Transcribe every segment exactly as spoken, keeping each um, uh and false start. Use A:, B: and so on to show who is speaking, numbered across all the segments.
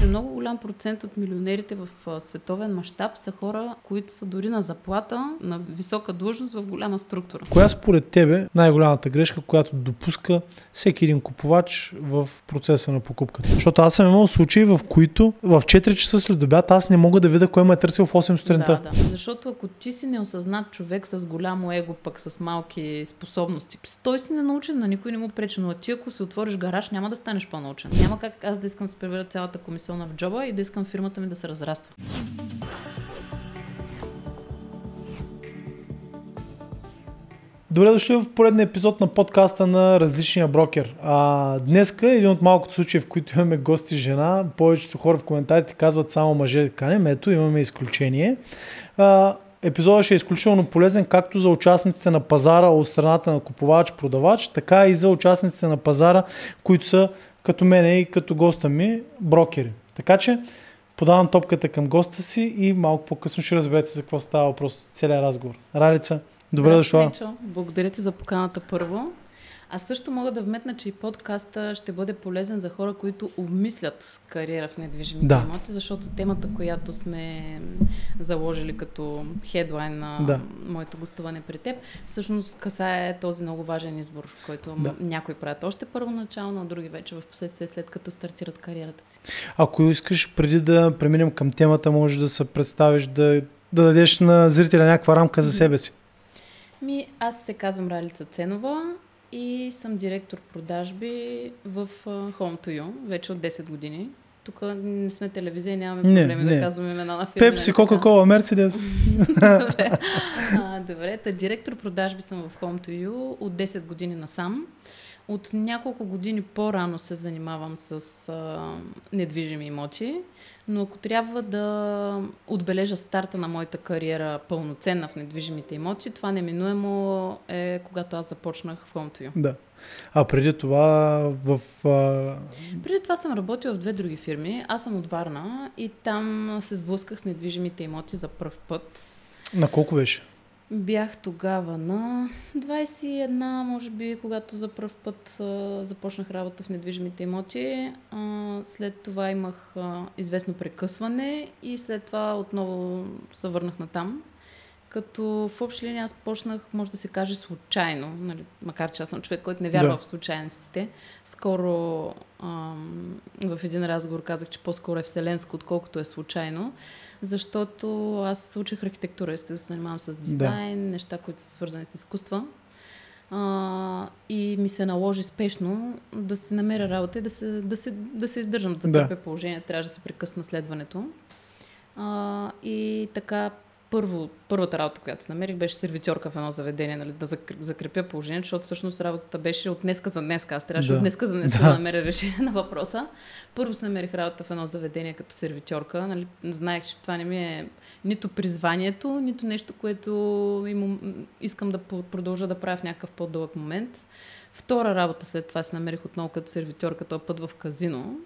A: че много голям процент от милионерите в а, световен мащаб са хора, които са дори на заплата, на висока длъжност в голяма структура.
B: Коя според тебе най-голямата грешка, която допуска всеки един купувач в процеса на покупката? Защото аз съм имал случаи, в които в четири часа след обяд аз не мога да видя кой ме е търсил в осем сутринта.
A: Да, да. Защото ако ти си неосъзнат човек с голямо его, пък с малки способности, той си не научен, на никой не му пречи, но ти ако си отвориш гараж, няма да станеш по-научен. Няма как аз да искам да се превера цялата комисиона в джоба и да искам фирмата ми да се разраства.
B: Добре дошли в поредния епизод на подкаста на Различния брокер. А, днеска е един от малкото случаи, в които имаме гости жена. Повечето хора в коментарите казват само мъже канем. Ето, имаме изключение. А, епизодът ще е изключително полезен както за участниците на пазара от страната на купувач-продавач, така и за участниците на пазара, които са като мене и като госта ми брокери. Така че подавам топката към госта си и малко по-късно ще разберете за какво става въпрос целият разговор. Ралица, добре дошла.
A: Благодаря ти за поканата първо. Аз също мога да вметна, че и подкаста ще бъде полезен за хора, които обмислят кариера в недвижимите
B: да.
A: имоти, защото темата, която сме заложили като хедлайн на
B: да.
A: моето гостуване при теб, всъщност касае този много важен избор, който да. някои правят още първоначално, а други вече в последствие след като стартират кариерата си.
B: Ако искаш, преди да преминем към темата, може да се представиш, да, да дадеш на зрителя някаква рамка за себе си.
A: Ми, аз се казвам Ралица Ценова и съм директор продажби в uh, Home to You вече от десет години. Тук не сме телевизия, нямаме проблеми не, да не. казваме имена на фирми.
B: Пепси, Кока-Кола, Мерцедес.
A: Добре. А, добре, та директор продажби съм в Home to You от десет години насам. От няколко години по-рано се занимавам с а, недвижими имоти, но ако трябва да отбележа старта на моята кариера пълноценна в недвижимите имоти, това неминуемо е когато аз започнах в Home to You.
B: Да. А преди това в... А...
A: Преди това съм работила в две други фирми. Аз съм от Варна и там се сблъсках с недвижимите имоти за пръв път.
B: На колко беше?
A: Бях тогава на двайсет и една, може би, когато за пръв път а, започнах работа в недвижимите имоти. А, след това имах а, известно прекъсване и след това отново се върнах натам. Като в общи линии аз почнах, може да се каже, случайно, нали, макар че аз съм човек, който не вярва да. в случайностите. Скоро ам, в един разговор казах, че по-скоро е вселенско, отколкото е случайно, защото аз учих архитектура, исках да се занимавам с дизайн, да. неща, които са свързани с изкуства. А, и ми се наложи спешно да се намеря работа и да се, да се, да се издържам, да закърпя да. положение, трябваше да се прекъсна следването. А, и така Първо, първата работа, която се намерих, беше сервитьорка в едно заведение, нали, да закрепя положението, защото всъщност работата беше от днеска за днеска. Аз трябваше да. от днеска за днеска да. да намеря решение на въпроса. Първо се намерих работа в едно заведение като сервитьорка. Нали, знаех, че това не ми е нито призванието, нито нещо, което им, искам да продължа да правя в някакъв по-дълъг момент. Втора работа след това се намерих отново като сервитьорка, този път в казино.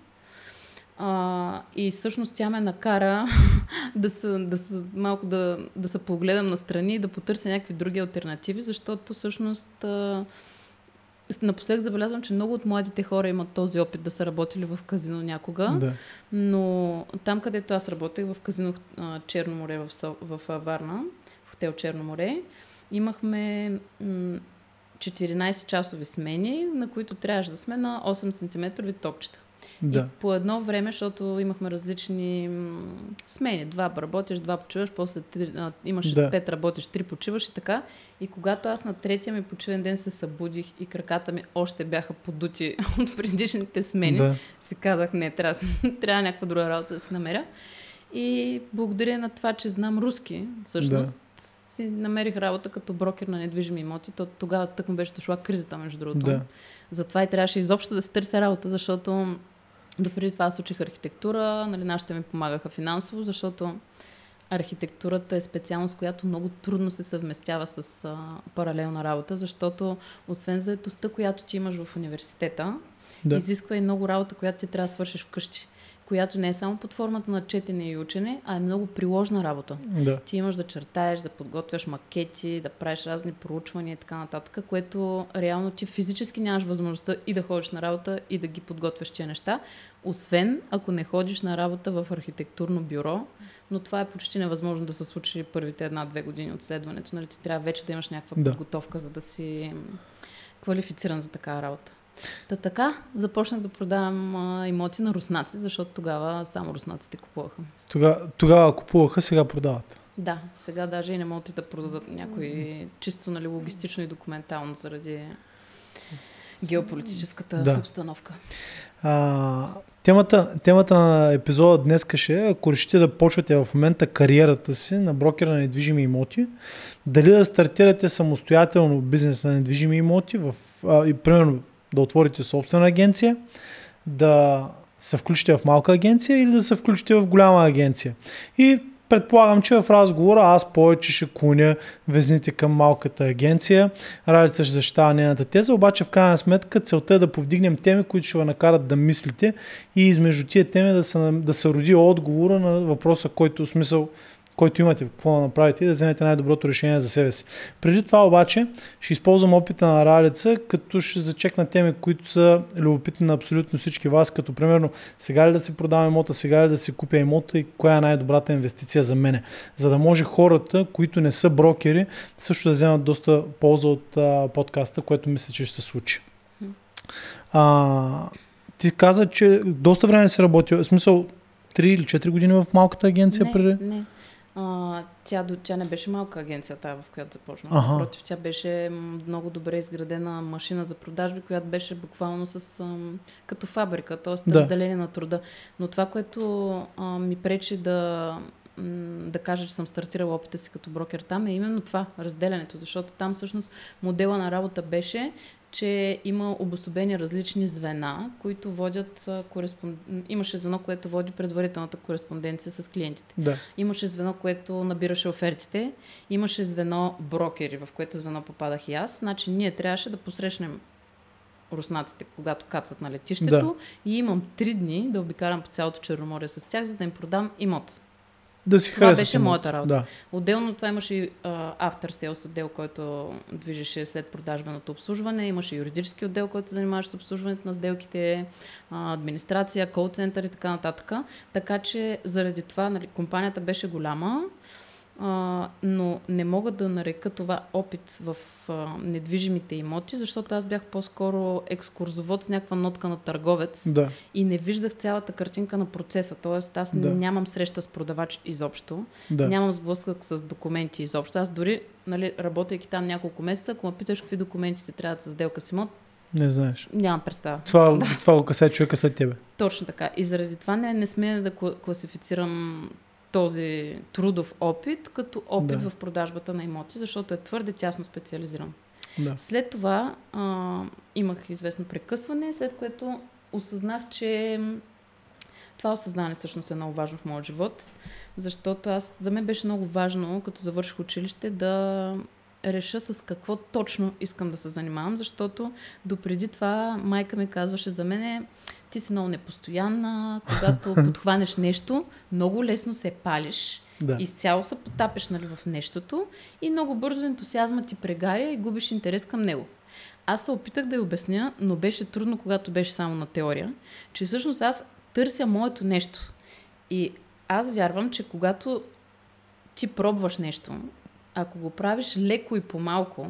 A: Uh, и всъщност тя ме накара да, се, да, се, малко да, да се погледам настрани и да потърся някакви други алтернативи, защото всъщност uh, напоследък забелязвам, че много от младите хора имат този опит да са работили в казино някога, да. но там, където аз работех в казино uh, Черно море в, в uh, Варна, в хотел Черно море, имахме м- четиринайсет часови смени, на които трябваше да сме на осем сантиметрови топчета. Да. И по едно време, защото имахме различни м- смени. Два работиш, два почиваш, после три, а, имаш да. пет работиш, три почиваш и така. И когато аз на третия ми почивен ден се събудих и краката ми още бяха подути от предишните смени, да. си казах, не, трябва, трябва някаква друга работа да се намеря. И благодаря на това, че знам руски, всъщност, да. си намерих работа като брокер на недвижими имоти. То, тогава тък му беше дошла кризата, между другото. Да. Затова и трябваше изобщо да се търся работа, защото допреди това аз учих архитектура, нали, нашите ми помагаха финансово, защото архитектурата е специалност, която много трудно се съвместява с а, паралелна работа, защото освен заетостта, която ти имаш в университета, да. изисква и много работа, която ти трябва да свършиш вкъщи. която не е само под формата на четене и учене, а е много приложна работа.
B: Да.
A: Ти имаш да чертаеш, да подготвяш макети, да правиш разни проучвания и така нататък, което реално ти физически нямаш възможността и да ходиш на работа и да ги подготвяш тия неща, освен ако не ходиш на работа в архитектурно бюро, но това е почти невъзможно да се случи първите една-две години от следването. Нали? Ти трябва вече да имаш някаква
B: да.
A: подготовка, за да си квалифициран за такава работа. Та така, започнах да продавам а, имоти на руснаци, защото тогава само руснаците купуваха.
B: Тога, тогава купуваха, сега продават.
A: Да, сега даже и не могат да продадат някои чисто нали, логистично и документално заради геополитическата
B: да.
A: обстановка.
B: А, темата, темата на епизода днес ще е, ако решите да почвате в момента кариерата си на брокера на недвижими имоти, дали да стартирате самостоятелно бизнес на недвижими имоти, в, а, и примерно да отворите собствена агенция, да се включите в малка агенция или да се включите в голяма агенция. И предполагам, че в разговора аз повече ще клоня везните към малката агенция. Ралица ще защитава нейната теза, обаче в крайна сметка целта е да повдигнем теми, които ще ви накарат да мислите и измежду тия теми да се, да се роди отговора на въпроса, който смисъл който имате, какво да направите и да вземете най-доброто решение за себе си. Преди това обаче ще използвам опита на Ралица, като ще зачекна теми, които са любопитни на абсолютно всички вас, като примерно сега ли да си продавам имота, сега ли да си купя имота и коя е най-добрата инвестиция за мене. За да може хората, които не са брокери, също да вземат доста полза от а, подкаста, което мисля, че ще се случи. А, ти каза, че доста време си работил, в смисъл три или четири години в малката агенция
A: не,
B: преди?
A: Не, а, тя, тя не беше малка агенция, тая, в която започна.
B: Ага.
A: Напротив, тя беше много добре изградена машина за продажби, която беше буквално с, ам, като фабрика, т.е.
B: Да.
A: разделение на труда. Но това, което а, ми пречи да, м, да кажа, че съм стартирала опита си като брокер там, е именно това, разделянето, защото там всъщност модела на работа беше, че има обособени различни звена, които водят кореспонденция. Имаше звено, което води предварителната кореспонденция с клиентите.
B: Да.
A: Имаше звено, което набираше офертите. Имаше звено брокери, в което звено попадах и аз. Значи ние трябваше да посрещнем руснаците, когато кацат на летището.
B: Да.
A: И имам три дни да обикарам по цялото Черноморие с тях, за да им продам имот.
B: Да си
A: Това беше
B: имот.
A: моята работа.
B: Да.
A: Отделно това имаше и after sales отдел, който движеше след продажбеното обслужване. Имаше юридически отдел, който се занимаваше с обслужването на сделките, а, администрация, кол-център и така нататък. Така че заради това нали, компанията беше голяма, а, но не мога да нарека това опит в а, недвижимите имоти, защото аз бях по-скоро екскурзовод с някаква нотка на търговец
B: Да.
A: и не виждах цялата картинка на процеса. Тоест аз
B: Да.
A: нямам среща с продавач изобщо,
B: Да.
A: нямам сблъскък с документи изобщо. Аз дори, нали, работейки там няколко месеца, ако ме питаш какви документи ти трябват за сделка с имот,
B: Не знаеш.
A: нямам представа.
B: Това, да. това го касае човека след тебе.
A: Точно така. И заради това не, не смея да класифицирам този трудов опит като опит
B: Да.
A: в продажбата на имоти, защото е твърде тясно специализиран.
B: Да.
A: След това а, имах известно прекъсване, след което осъзнах, че това осъзнаване всъщност е много важно в моя живот, защото аз, за мен беше много важно, като завърших училище, да реша с какво точно искам да се занимавам, защото допреди това майка ми казваше за мене, ти си много непостоянна, когато подхванеш нещо, много лесно се палиш,
B: Да.
A: изцяло се потапеш нали, в нещото и много бързо ентусиазма ти прегаря и губиш интерес към него. Аз се опитах да й обясня, но беше трудно, когато беше само на теория, че всъщност аз търся моето нещо. И аз вярвам, че когато ти пробваш нещо, ако го правиш леко и по-малко,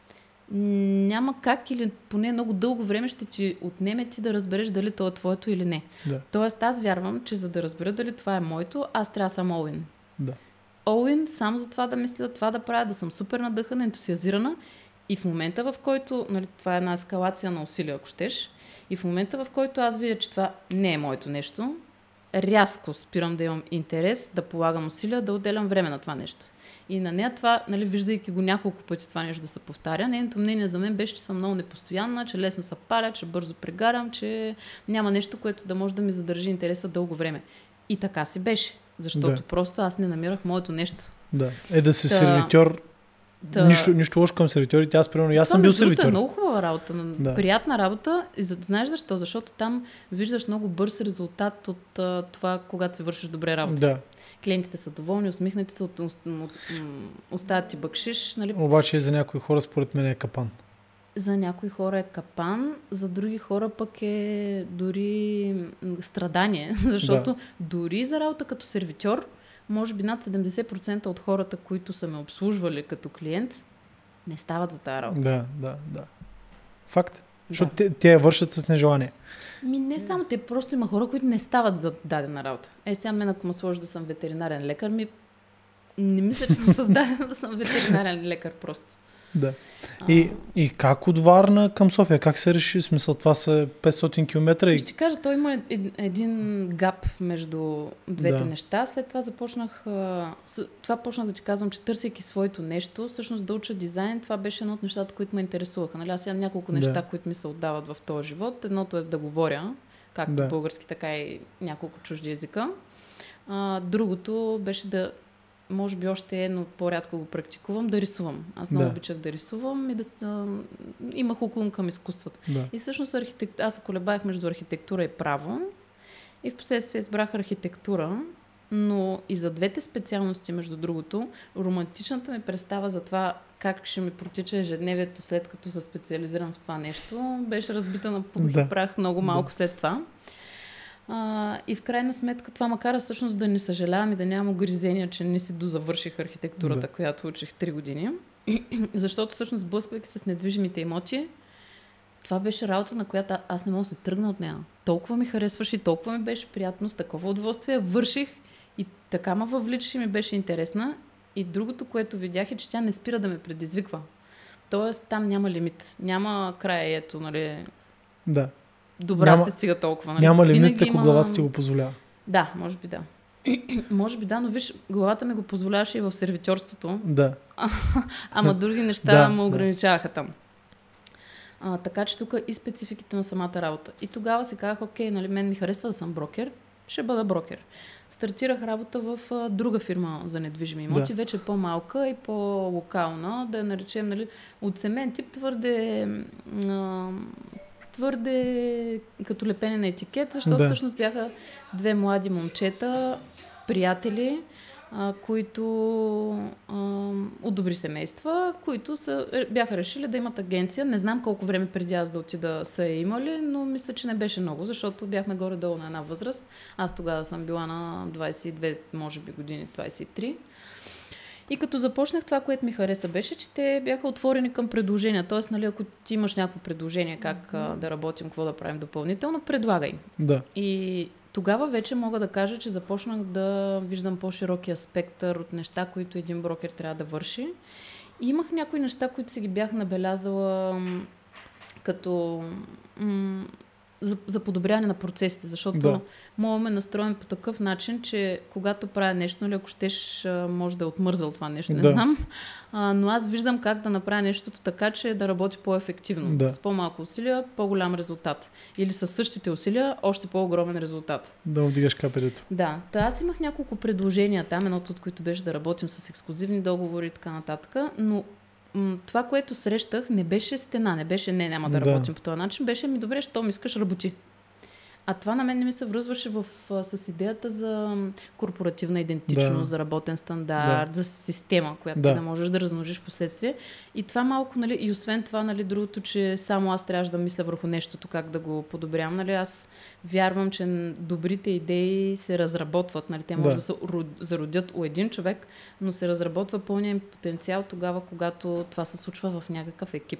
A: няма как или поне много дълго време ще ти отнеме ти да разбереш дали то е твоето или не.
B: Да.
A: Тоест аз вярвам, че за да разбера дали това е моето, аз трябва да съм all in.
B: Да.
A: All in, само за това да мисля, това да правя, да съм супер надъхана, ентусиазирана и в момента, в който, нали, това е една ескалация на усилия, ако щеш, и в момента, в който аз видя, че това не е моето нещо, рязко спирам да имам интерес, да полагам усилия, да отделям време на това нещо. И на нея това, нали, виждайки го няколко пъти това нещо да се повтаря, нейното мнение за мен беше, че съм много непостоянна, че лесно се паля, че бързо прегарам, че няма нещо, което да може да ми задържи интереса дълго време. И така си беше, защото
B: Да.
A: просто аз не намирах моето нещо.
B: Да. Е да си
A: Та...
B: сервитьор
A: Та...
B: Нищо, нищо лошо към сервитьорите. Аз, примерно, аз съм бил сервитьор.
A: Това е много хубава работа,
B: да.
A: приятна работа. И за, знаеш защо? Защото там виждаш много бърз резултат от а, това, когато се вършиш добре работата.
B: Да.
A: Клиентите са доволни, усмихнати се, от, от, от, остават ти бъкшиш. Нали?
B: Обаче за някои хора според мен е капан.
A: За някои хора е капан, за други хора пък е дори страдание, защото да. Дори за работа като сервитьор, може би над седемдесет процента от хората, които са ме обслужвали като клиент, не стават за тази работа.
B: Да, да, да. Факт. Да. Защото те, те я вършат с нежелание.
A: Ми не само, те просто има хора, които не стават за дадена работа. Е, сега мен, ако ме сложи да съм ветеринарен лекар, ми не мисля, че съм създадена да съм ветеринарен лекар просто.
B: Да. И, и как от Варна към София? Как се реши? Смисъл, това са петстотин километра. И...
A: Ще кажа, той има един гап между двете да. Неща. След това започнах, това почнах да ти казвам, че търсейки своето нещо, всъщност да уча дизайн, това беше едно от нещата, които ме интересуваха. Нали? Аз имам няколко неща, да. Които ми се отдават в този живот. Едното е да говоря, както да. Български, така и няколко чужди езика. А, другото беше да може би още е, но по-рядко го практикувам, да рисувам. Аз много да. Обичах да рисувам и да са... имах уклон към изкуствата. Да. И всъщност архитект... аз се колебаех между архитектура и право и впоследствие избрах архитектура, но и за двете специалности, между другото, романтичната ми представа за това как ще ми протича ежедневието след като се специализирам в това нещо, беше разбита на пух да. И прах много малко да. След това. А, и в крайна сметка това ма кара всъщност да не съжалявам и да нямам огризения, че не си дозавърших архитектурата, да. Която учих три години. Защото всъщност сблъсквайки с недвижимите имоти, това беше работа, на която аз не мога да се тръгна от нея. Толкова ми харесваше и толкова ми беше приятно, с такова удоволствие върших и така ма въвличаше и ми беше интересна. И другото, което видях е, че тя не спира да ме предизвиква. Тоест там няма лимит, няма края, ето, нали...
B: Да.
A: Добра няма, се стига толкова. Нали?
B: Няма лимит, ако има... главата ти го позволява.
A: Да, може би да. Може би да, но виж, главата ми го позволяваше и в сервитьорството.
B: Да.
A: Ама други неща да, ме ограничаваха да. Там. А, така че тук и спецификите на самата работа. И тогава си казах, окей, нали, мен ми харесва да съм брокер, ще бъда брокер. Стартирах работа в а, друга фирма за недвижими имоти, да. Вече по-малка и по-локална, да я наречем, нали, от семейен тип, твърде... А, твърде като лепене на етикет, защото да. Всъщност бяха две млади момчета, приятели, а, които а, от добри семейства, които са, бяха решили да имат агенция. Не знам колко време преди аз да отида са я имали, но мисля, че не беше много, защото бяхме горе-долу на една възраст. Аз тогава съм била на двайсет и две, може би години, двайсет и три. И като започнах, това, което ми хареса, беше, че те бяха отворени към предложения. Тоест, нали, ако ти имаш някакво предложение как а, да работим, какво да правим допълнително, предлагай.
B: Да.
A: И тогава вече мога да кажа, че започнах да виждам по-широкия спектър от неща, които един брокер трябва да върши. И имах някои неща, които си ги бях набелязала като... М- За, за подобряване на процесите, защото да. Моят ме настроен по такъв начин, че когато правя нещо, нали, ако щеш, може да е отмързал това нещо, не да. Знам, а, но аз виждам как да направя нещото така, че да работи по-ефективно. Да. С по-малко усилия, по-голям резултат. Или с същите усилия, още по-огромен резултат.
B: Да вдигаш капелето.
A: Да. Та аз имах няколко предложения там, едното от които беше да работим с ексклузивни договори и така нататък, но това, което срещах, не беше стена, не беше не, няма да, да. Работим по този начин, беше ми добре, щом искаш, работи. А това на мен не ми се връзваше в, с идеята за корпоративна идентичност, да. За работен стандарт, да. За система, която да. Ти да можеш да размножиш в последствие. И това малко, нали, и освен това, нали, другото, че само аз трябваше да мисля върху нещото, как да го подобрявам. Нали, аз вярвам, че добрите идеи се разработват. Нали, те може да. Да се зародят у един човек, но се разработва пълния им потенциал тогава, когато това се случва в някакъв екип.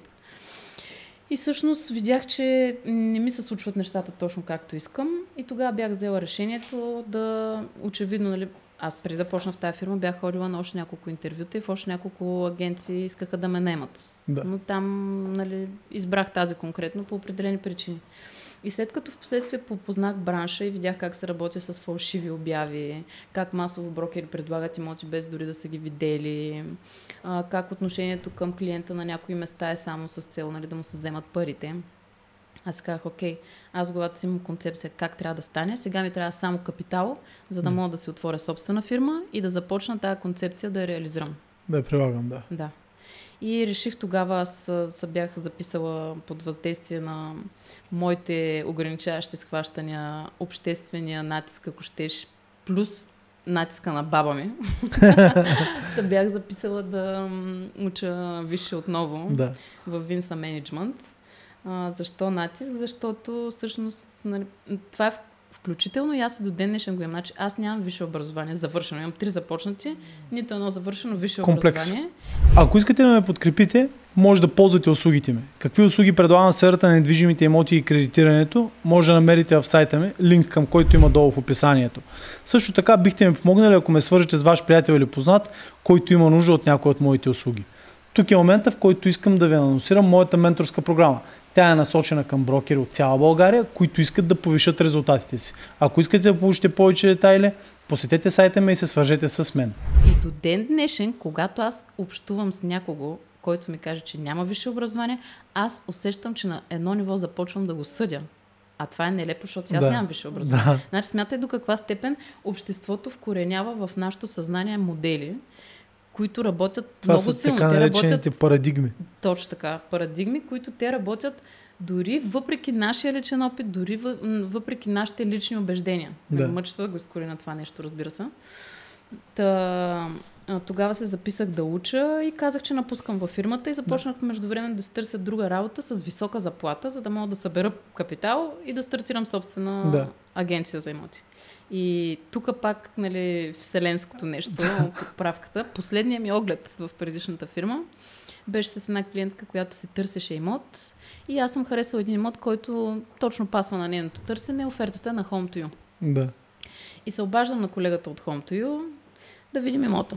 A: И всъщност видях, че не ми се случват нещата точно както искам и тогава бях взела решението да, очевидно, нали, аз преди да почна в тази фирма бях ходила на още няколко интервюта и в още няколко агенции искаха да ме наемат. Да. Но там, нали, избрах тази конкретно по определени причини. И след като в последствие попознах бранша и видях как се работи с фалшиви обяви, как масово брокери предлагат имоти без дори да са ги видели, а, как отношението към клиента на някои места е само с цел, нали, да му се вземат парите. Аз си казах, окей, аз главата си имам концепция как трябва да стане, сега ми трябва само капитал, за да мога да си отворя собствена фирма и да започна тази концепция да я реализирам.
B: Да я прилагам, да.
A: Да. И реших тогава, аз се бях записала под въздействие на моите ограничаващи схващания, обществения натиск, ако щеш, плюс натиска на баба ми. Се бях записала да уча висше отново
B: да.
A: в Винса менеджмент. А, защо натиск? Защото всъщност нали, това е включително и аз и до ден днешен го имам. Значи, аз нямам висше образование, завършено. Имам три започнати, нито едно завършено висше
B: Комплекс.
A: образование.
B: Ако искате да ме подкрепите, може да ползвате услугите ми. Какви услуги предлагам в сферата на недвижимите имоти и кредитирането, може да намерите в сайта ми, линк към който има долу в описанието. Също така бихте ми помогнали, ако ме свържете с ваш приятел или познат, който има нужда от някои от моите услуги. Тук е момента, в който искам да ви анонсирам моята менторска програма. Тя е насочена към брокери от цяла България, които искат да повишат резултатите си. Ако искате да получите повече детайли, посетете сайта ми и се свържете с мен.
A: И до ден днешен, когато аз общувам с някого, който ми каже, че няма висше образование, аз усещам, че на едно ниво започвам да го съдя. А това е нелепо, защото аз
B: да.
A: нямам висше образование.
B: Да.
A: Значи смятай до каква степен обществото вкоренява в нашето съзнание модели, които работят
B: това
A: много
B: силно.
A: силно.
B: Това са така наречените
A: работят...
B: парадигми.
A: Точно така. Парадигми, които те работят дори въпреки нашия личен опит, дори въпреки нашите лични убеждения.
B: Да.
A: Мъча се да го изкори на това нещо, разбира се. Та, тогава се записах да уча и казах, че напускам във фирмата и започнах да. междувременно да се търся друга работа с висока заплата, за да мога да събера капитал и да стартирам собствена да. агенция за имоти. И тук пак, нали, вселенското нещо, подправката. Последният ми оглед в предишната фирма беше с една клиентка, която си търсеше имот и аз съм харесала един имот, който точно пасва на нейното търсене, офертата на Home2You.
B: Да.
A: И се обаждам на колегата от Home2You да видим имота.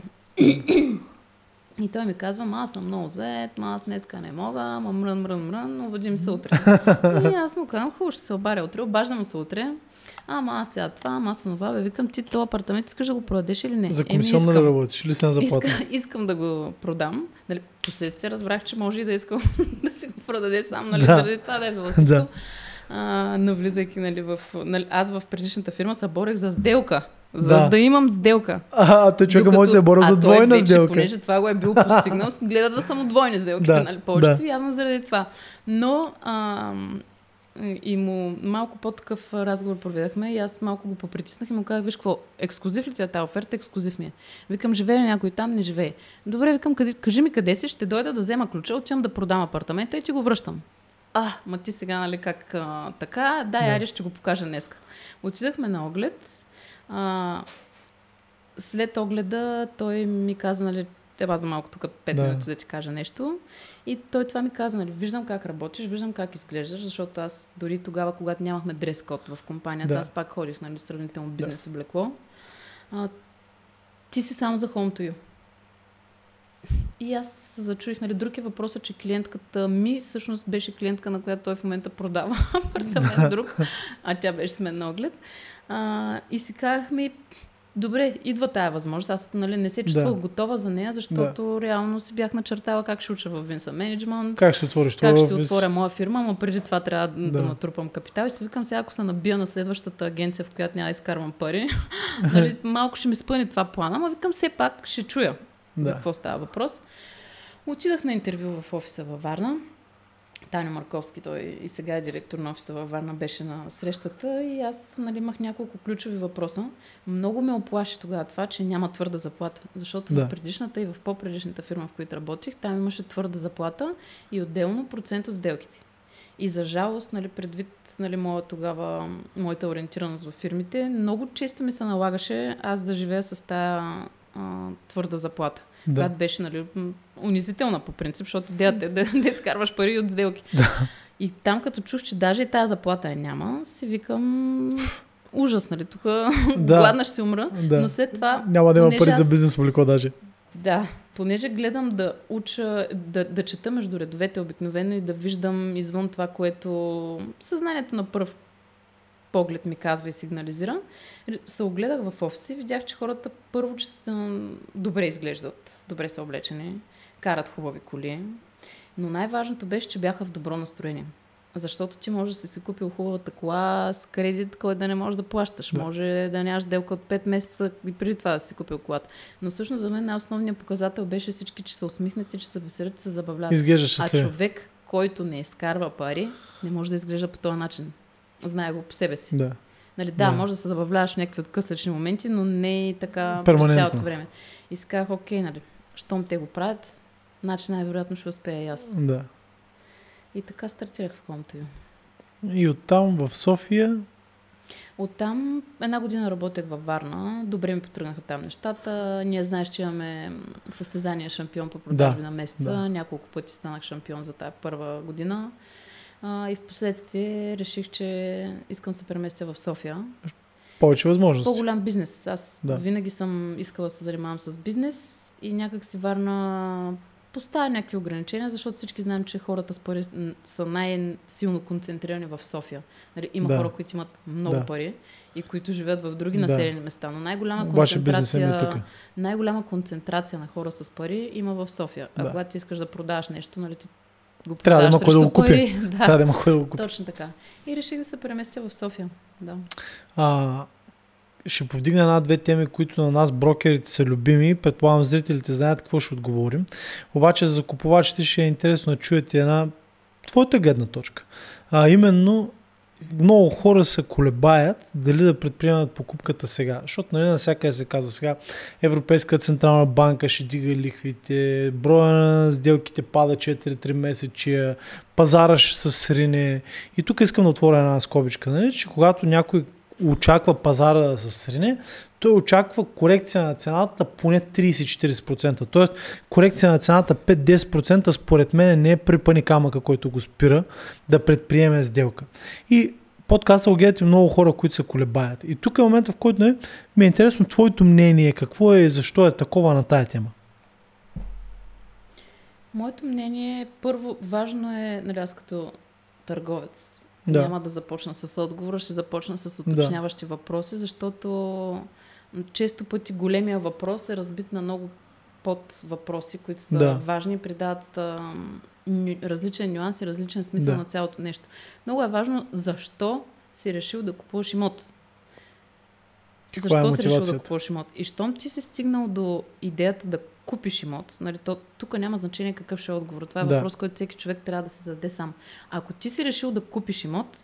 A: И той ми казва, ма аз съм много зает, ма аз днеска не мога, ма мрън, мрън, мрън, обадим се утре. И аз му казвам, хубаво, ще се обаря утре, обаждам се утре. Ама аз сега това, ама аз това, бе, викам, ти този апартамент искаш да го продадеш или не?
B: За комисионна да работиш, или си на заплата?
A: Иска, искам да го продам. Нали, последствие разбрах, че може и да искам да си го продаде сам, нали,
B: да.
A: заради това да е било всичко.
B: Да.
A: А, навлизайки, нали, в... Нали, аз в предишната фирма се борех за сделка. За
B: да,
A: да имам сделка.
B: А, а той човека може да се бори за двойна
A: вече,
B: сделка.
A: Понеже това го е бил постигнал, гледа да са му двойни сделките,
B: да,
A: нали, повечето,
B: да.
A: явно заради това. Но а, и му малко по-такъв разговор проведахме и аз малко го попритиснах и му казах, виж какво, ексклюзив ли ти е тази оферта? Ексклюзив ми е. Викам, живее ли някой там? Не живее. Добре, викам, къде, кажи ми къде си, ще дойда да взема ключа, отивам да продам апартамента и ти го връщам. А, ма ти сега, нали, как а, така? Да, айде, ще го покажа днеска. Отидахме на оглед. А, след огледа той ми каза, нали, теба за малко тук пет
B: да.
A: минути да ти кажа нещо. И той това ми каза, нали, виждам как работиш, виждам как изглеждаш, защото аз дори тогава, когато нямахме дрес-код в компанията, да. аз пак ходих, нали, сравнително бизнес облекло. А, ти си само за Home2You. И аз се зачудих, нали, друг е въпросът, че клиентката ми всъщност беше клиентка, на която той в момента продава апартамент друг, а тя беше с мен на оглед. А, и си казах ми, добре, идва тая възможност. Аз, нали, не се чувствах да. готова за нея, защото да. реално си бях начертала как ще уча в Винса менеджмент.
B: Как ще отвориш
A: Как
B: това?
A: ще отворя моя фирма, но преди това трябва да, да натрупам капитал. И си викам сега, ако се набия на следващата агенция, в която няма да изкарвам пари, нали, малко ще ми спъне това плана, но викам все пак ще чуя да. за какво става въпрос. Отидах на интервю в офиса във Варна. Таня Марковски, той и сега е директор на офиса във Варна, беше на срещата и аз, нали, имах няколко ключови въпроса. Много ме оплаши тогава това, че няма твърда заплата, защото да. в предишната и в по-предишната фирма, в която работих, там имаше твърда заплата и отделно процент от сделките. И за жалост, нали, предвид, нали, моя тогава, моята ориентираност в фирмите, много често ми се налагаше аз да живея с тая а, твърда заплата. Да. Която беше, нали, унизителна по принцип, защото идеята е да, да изкарваш пари от сделки.
B: Да.
A: И там, като чух, че даже и тази заплата я няма, си викам ужас, нали, тук да. гладна ще си умра, да. но след това...
B: Няма да има пари аз... за бизнес облекло даже.
A: Да, понеже гледам да уча, да, да чета между редовете обикновено и да виждам извън това, което съзнанието на пръв поглед ми казва и сигнализира. Се огледах в офиса и видях, че хората първо, че са добре изглеждат, добре са облечени, карат хубави коли, но най-важното беше, че бяха в добро настроение. Защото ти можеш да си купил хубавата кола с кредит, който да не можеш да плащаш. Да. Може да нямаш делка от пет месеца и преди това да си купил колата. Но всъщност за мен най-основният показател беше всички, че са усмихнати, че са веселят, че се забавляват.
B: Изглежда
A: а
B: щастлив.
A: човек, който не изкарва пари, не може да изглежда по този начин. Знае го по себе си.
B: Да.
A: Нали, да,
B: Да.
A: може да се забавляваш в някакви откъслечни моменти, но не и така
B: Перманентно.
A: през цялото време. И си казах, окей, нали, щом те го правят, значи най-вероятно ще успея и аз.
B: Да.
A: И така стартирах в Комтою.
B: И оттам в София.
A: Оттам една година работех във Варна. Добре ми потръгнаха там нещата. Ние знаеш, че имаме състезание шампион по продажби
B: Да,
A: на месеца.
B: да.
A: Няколко пъти станах шампион за тази първа година. А, и в последствие реших, че искам да се преместя в София.
B: Повече възможности.
A: По-голям бизнес. Аз
B: Да.
A: винаги съм искала да се занимавам с бизнес и някак си Варна поставя някакви ограничения, защото всички знаем, че хората с пари са най-силно концентрирани в София. Нали, има
B: Да.
A: хора, които имат много
B: Да.
A: пари и които живеят в други
B: Да.
A: населени места. Но най-голяма
B: Обаче бизнесът ми е
A: концентрация,
B: тук.
A: най-голяма концентрация на хора с пари има в София. А
B: Да.
A: когато ти искаш да продаваш нещо, нали, ти го
B: Трябва да
A: продаваш
B: има кой да
A: срещу
B: го купи.
A: пари. Да,
B: Трябва да има кой да го купи.
A: точно така. И реших да се преместя в София. Да.
B: А, ще повдигна една-две теми, които на нас брокерите са любими. Предполагам, зрителите знаят какво ще отговорим. Обаче за купувачите ще е интересно да чуете една твоята гледна точка. А именно, много хора се колебаят дали да предприемат покупката сега. Защото нали, навсякъде се казва сега Европейска централна банка ще дига лихвите, броя на сделките пада четири-три месечия, пазара ще се срине. И тук искам да отворя една скобичка, нали, че когато някой очаква пазара да се срине, той очаква корекция на цената поне трийсет-четирийсет процента. Тоест корекция на цената пет-десет процента според мен не е припъни камъка, който го спира да предприеме сделка. И подкаста го гледате много хора, които се колебаят. И тук е момента, в който не, ми е интересно твоето мнение, какво е и защо е такова на тая тема.
A: Моето мнение, първо, важно е, нали, аз като търговец,
B: Да.
A: няма да започна с отговора, ще започна с уточняващи да. въпроси, защото често пъти големия въпрос е разбит на много под въпроси, които са
B: Да.
A: важни и придават а, ню, различен нюанс и различен смисъл
B: Да.
A: на цялото нещо. Много е важно защо си решил да купуваш имот.
B: Каква
A: Защо
B: е
A: си решил да
B: мотивацията?
A: купуваш имот? И щом ти си стигнал до идеята да купиш имот, нали, то, тук няма значение какъв ще е отговор. Това е
B: Да.
A: въпрос, който всеки човек трябва да се зададе сам. Ако ти си решил да купиш имот,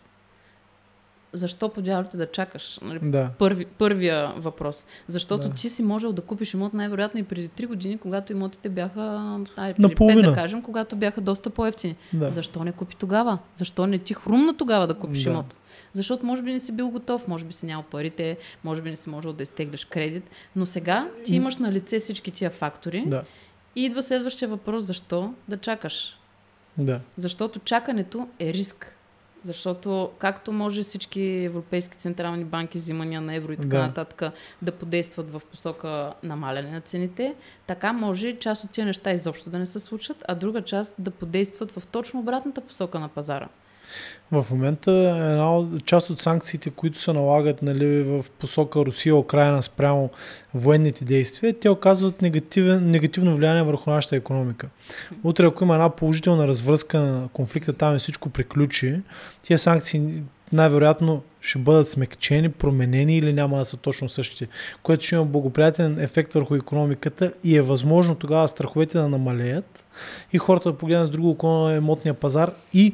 A: защо по дяволите да чакаш? Нали,
B: Да.
A: първи, първия въпрос. Защото
B: Да.
A: ти си можел да купиш имот най-вероятно и преди три години, когато имотите бяха, ай, преди
B: Наполовина.
A: пет да кажем, когато бяха доста по-евтини.
B: Да.
A: Защо не купи тогава? Защо не ти хрумна тогава да купиш
B: Да.
A: имот? Защото може би не си бил готов, може би си нямал парите, може би не си можел да изтеглиш кредит, но сега ти имаш на лице всички тия фактори
B: Да.
A: и идва следващия въпрос, защо да чакаш?
B: Да.
A: Защото чакането е риск. Защото както може всички европейски централни банки, взимания на евро и така
B: Да.
A: нататък да подействат в посока намаляне на цените, така може част от тия неща изобщо да не се случат, а друга част да подействат в точно обратната посока на пазара.
B: В момента една от, част от санкциите, които се налагат нали, в посока Русия, Украина спрямо военните действия, те оказват негативен, негативно влияние върху нашата икономика. Утре, ако има една положителна развръзка на конфликта, там и всичко приключи, тия санкции най-вероятно ще бъдат смекчени, променени или няма да са точно същите, което ще има благоприятен ефект върху икономиката и е възможно тогава страховете да намалеят и хората да погледнат с друго око на имотния пазар и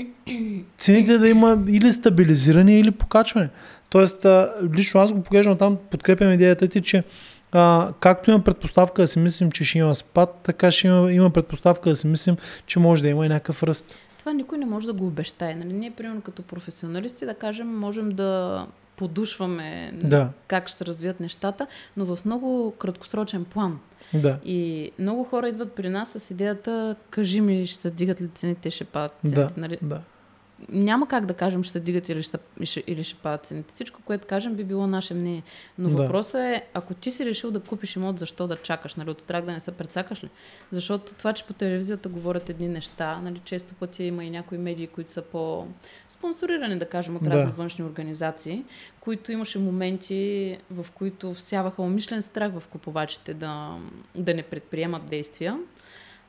B: цените да има или стабилизиране, или покачване. Тоест, а, лично аз го поглеждам там, подкрепям идеята ти, че а, както има предпоставка да си мислим, че ще има спад, така ще има, има предпоставка да си мислим, че може да има и някакъв ръст.
A: Това никой не може да го обещае. Нали? Ние, примерно, като професионалисти, да кажем, можем да подушваме
B: Да.
A: как ще се развият нещата, но в много краткосрочен план.
B: Да.
A: И много хора идват при нас с идеята, кажи ми, ще се дигат ли цените, ще падат цените.
B: Да.
A: Нали?
B: Да.
A: Няма как да кажем, ще се дигат или ще, ще, или ще падат цените. Всичко, което кажем, би било наше мнение. Но
B: Да.
A: въпросът е, ако ти си решил да купиш имот, защо да чакаш? Нали? От страх да не се прецакаш ли? Защото това, че по телевизията говорят едни неща, нали? Често пъти има и някои медии, които са по-спонсорирани, да кажем, от разни
B: Да.
A: външни организации, които имаше моменти, в които всяваха умишлен страх в купувачите да, да не предприемат действия.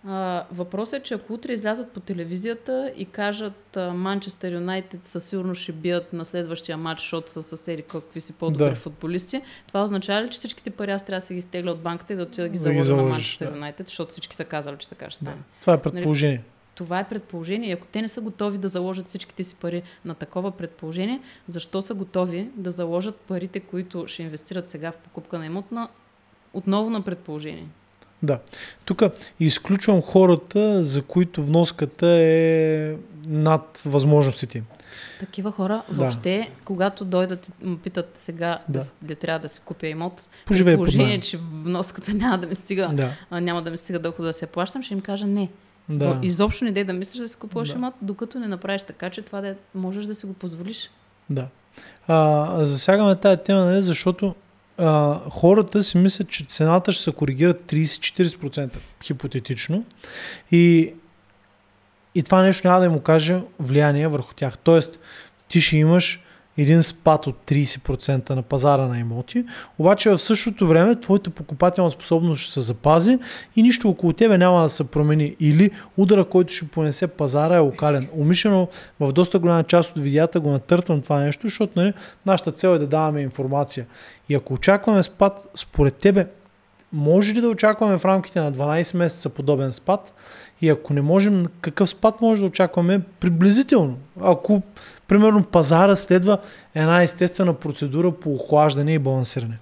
A: А, въпросът е, че ако утре излязат по телевизията и кажат Манчестър Юнайтед със сигурност ще бият на следващия матч, защото са съседи какви си по-добри да. футболисти, това означава ли, че всичките пари аз трябва да се ги стегля от банката и да отида да ги заложа на Манчестър Юнайтед, да. защото всички са казали, че така ще стане.
B: Да. Това е предположение.
A: Нали? Това е предположение. И ако те не са готови да заложат всичките си пари на такова предположение, защо са готови да заложат парите, които ще инвестират сега в покупка на имот, на... отново на предположение?
B: Да. Тук изключвам хората, за които вноската е над възможностите.
A: Такива хора да. въобще, когато дойдат и му питат сега да. Да, да трябва да си купя имот,
B: поживее
A: положение, че вноската няма да ми стига,
B: да.
A: а, няма да ми стига дохода да се плащам, ще им кажа не.
B: Да.
A: Изобщо не дей да мислиш да си купуваш
B: да.
A: имот, докато не направиш така, че това да можеш да си го позволиш.
B: Да. А, засягаме тая тема, нали, защото а, хората си мислят, че цената ще се коригира трийсет до четирийсет процента хипотетично и, и това нещо няма да им окаже влияние върху тях. Тоест, ти ще имаш един спад от трийсет процента на пазара на имоти, обаче в същото време твоята покупателна способност ще се запази и нищо около тебе няма да се промени. Или удара, който ще понесе пазара е локален. Умишлено в доста голяма част от видеята го натъртвам това нещо, защото нали, нашата цел е да даваме информация. И ако очакваме спад, според тебе, може ли да очакваме в рамките на дванайсет месеца подобен спад? И ако не можем, какъв спад може да очакваме приблизително? Ако, примерно, пазара следва една естествена процедура по охлаждане и балансиране.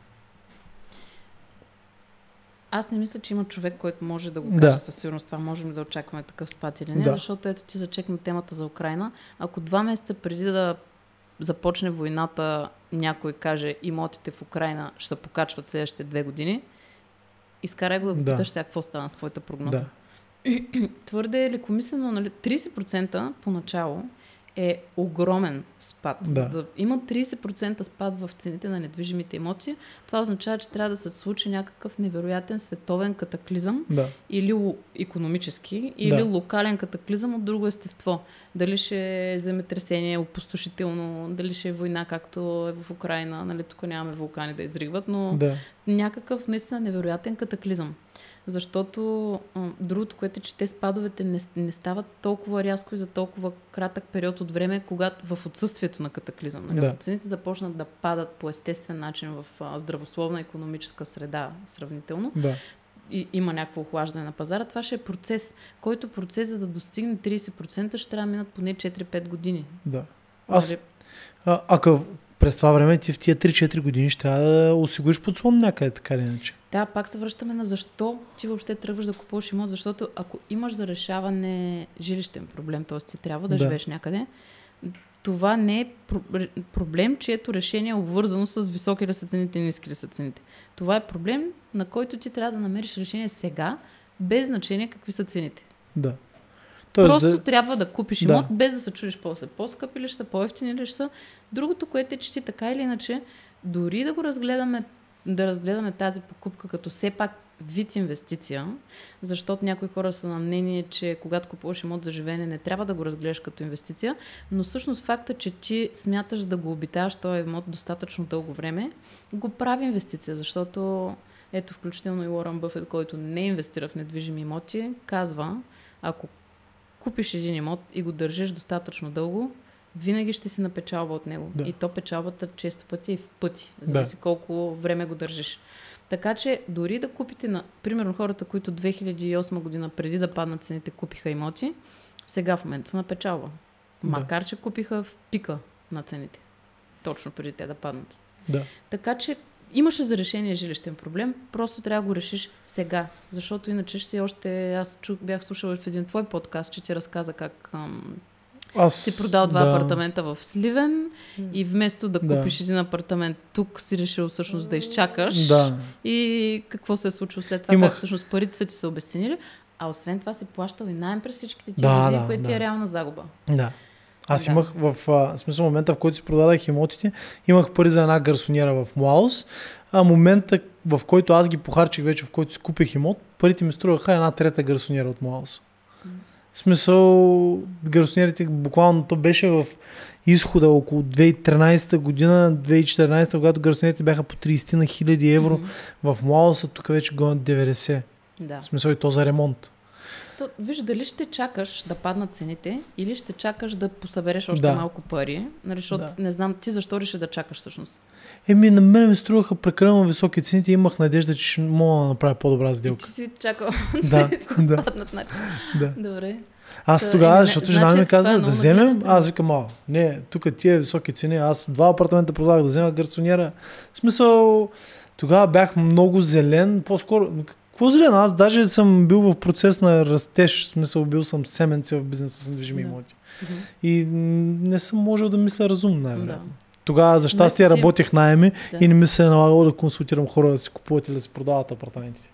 A: Аз не мисля, че има човек, който може да го каже да. със сигурност това. Можем да очакваме такъв спад или не, да. защото ето ти зачекна темата за Украйна. Ако два месеца преди да започне войната, някой каже имотите в Украйна ще се покачват следващите две години, изкарай го да го питаш сега какво стана с твоята прогноза. Да. Твърде лекомислено, нали? трийсет процента поначало е огромен спад.
B: Да.
A: За да има трийсет процента спад в цените на недвижимите имоти, това означава, че трябва да се случи някакъв невероятен световен катаклизъм, да. или икономически, или да. локален катаклизъм от друго естество. Дали ще е земетресение опустошително, дали ще е война, както е в Украйна, нали? Тук нямаме вулкани да изригват, но да. някакъв наистина невероятен катаклизъм. Защото а, другото, което е, че те спадовете не, не стават толкова рязко и за толкова кратък период от време, когато в отсъствието на катаклизъм. Нали? Да. Цените започнат да падат по естествен начин в а, здравословна икономическа среда сравнително. Да. И има някакво охлаждане на пазара. Това ще е процес, който процес, за да достигне трийсет процента, ще трябва да минат поне четири-пет години. Да.
B: Аз, нали? а, ако през това време ти в тия три-четири години ще трябва да осигуриш подслон някъде, така или иначе.
A: Да, пак се връщаме на защо ти въобще тръгваш да купуваш имот, защото ако имаш за решаване жилищен проблем, т.е. ти трябва да, да живееш някъде, това не е проблем, чието решение е обвързано с високи ли са цените и ниски ли са цените. Това е проблем, на който ти трябва да намериш решение сега, без значение какви са цените.
B: Да.
A: Тоест, Просто да... трябва да купиш имот, да. без да се чудиш после по-скъпи ли ще са, по-ефтини ли ще са. Другото, което е, че ти така или иначе, дори да го разгледаме, да разгледаме тази покупка като все пак вид инвестиция, защото някои хора са на мнение, че когато купуваш имот за живеене, не трябва да го разгледаш като инвестиция, но всъщност факта, че ти смяташ да го обитаваш този имот достатъчно дълго време, го прави инвестиция, защото ето включително и Уорън Бъфет, който не инвестира в недвижими имоти, казва, ако купиш един имот и го държиш достатъчно дълго, винаги ще си на печалба от него. Да. И то печалбата често пъти е в пъти. Зависи да. колко време го държиш. Така че дори да купите, на, примерно хората, които две хиляди и осма година преди да паднат цените купиха имоти, сега в момента са на печалба. Макар, да. че купиха в пика на цените. Точно преди те да паднат.
B: Да.
A: Така че имаше за решение жилищен проблем, просто трябва да го решиш сега. Защото иначе ще си още... Аз чу, бях слушала в един твой подкаст, че ти разказа как ам, Аз, си продал два да. апартамента в Сливен и вместо да купиш да. един апартамент тук, си решил всъщност да изчакаш.
B: Да.
A: И какво се е случило след това, Имах... как всъщност парите са ти се обезценили. А освен това си плащал и наем през всичките ти
B: да,
A: години,
B: да,
A: което
B: да.
A: ти е реална загуба.
B: Да. Аз да. имах в а, смисъл момента, в който си продадах имотите, имах пари за една гарсониера в Муаус, а момента, в който аз ги похарчих вече, в който си купих имот, парите ми струваха една трета гарсониера от Муаус. Mm. В смисъл, гарсониерите буквално то беше в изхода около две хиляди и тринайсета година, две хиляди и четиринайсета, когато гарсониерите бяха по трийсет на хиляди евро, mm-hmm. в Муауса тук вече гонят деветдесет.
A: Да.
B: В смисъл и то за ремонт.
A: то, виж, дали ще чакаш да паднат цените или ще чакаш да посъбереш още
B: Да.
A: малко пари, нали, защото
B: Да.
A: не знам ти защо реши да чакаш всъщност.
B: Еми, на мен ми струваха прекалено високи цените и имах надежда, че ще мога да направя по-добра
A: И
B: сделка.
A: ти си чакал
B: Да,
A: да
B: да,
A: паднат. Значи.
B: да.
A: Добре.
B: Аз
A: Та,
B: тогава,
A: еми,
B: защото
A: значи,
B: жена ми
A: това е
B: каза да
A: много
B: вземем,
A: нагледен
B: аз викам, а, не, тук тия високи цени, аз два апартамента продавах да взема гарсониера. В смисъл, тогава бях много зелен, по-скоро, какво зелен? Аз даже съм бил в процес на растеж, в смисъл бил съм семенце в бизнеса с недвижими
A: Да.
B: имоти.
A: Мгм.
B: И м, не съм можел да мисля разумно,
A: Да.
B: най-вероятно. Тогава за щастие
A: Значи ти-
B: работех наеми
A: Да.
B: и не ми се е налагало да консултирам хора да си купуват или да си продават апартаментите.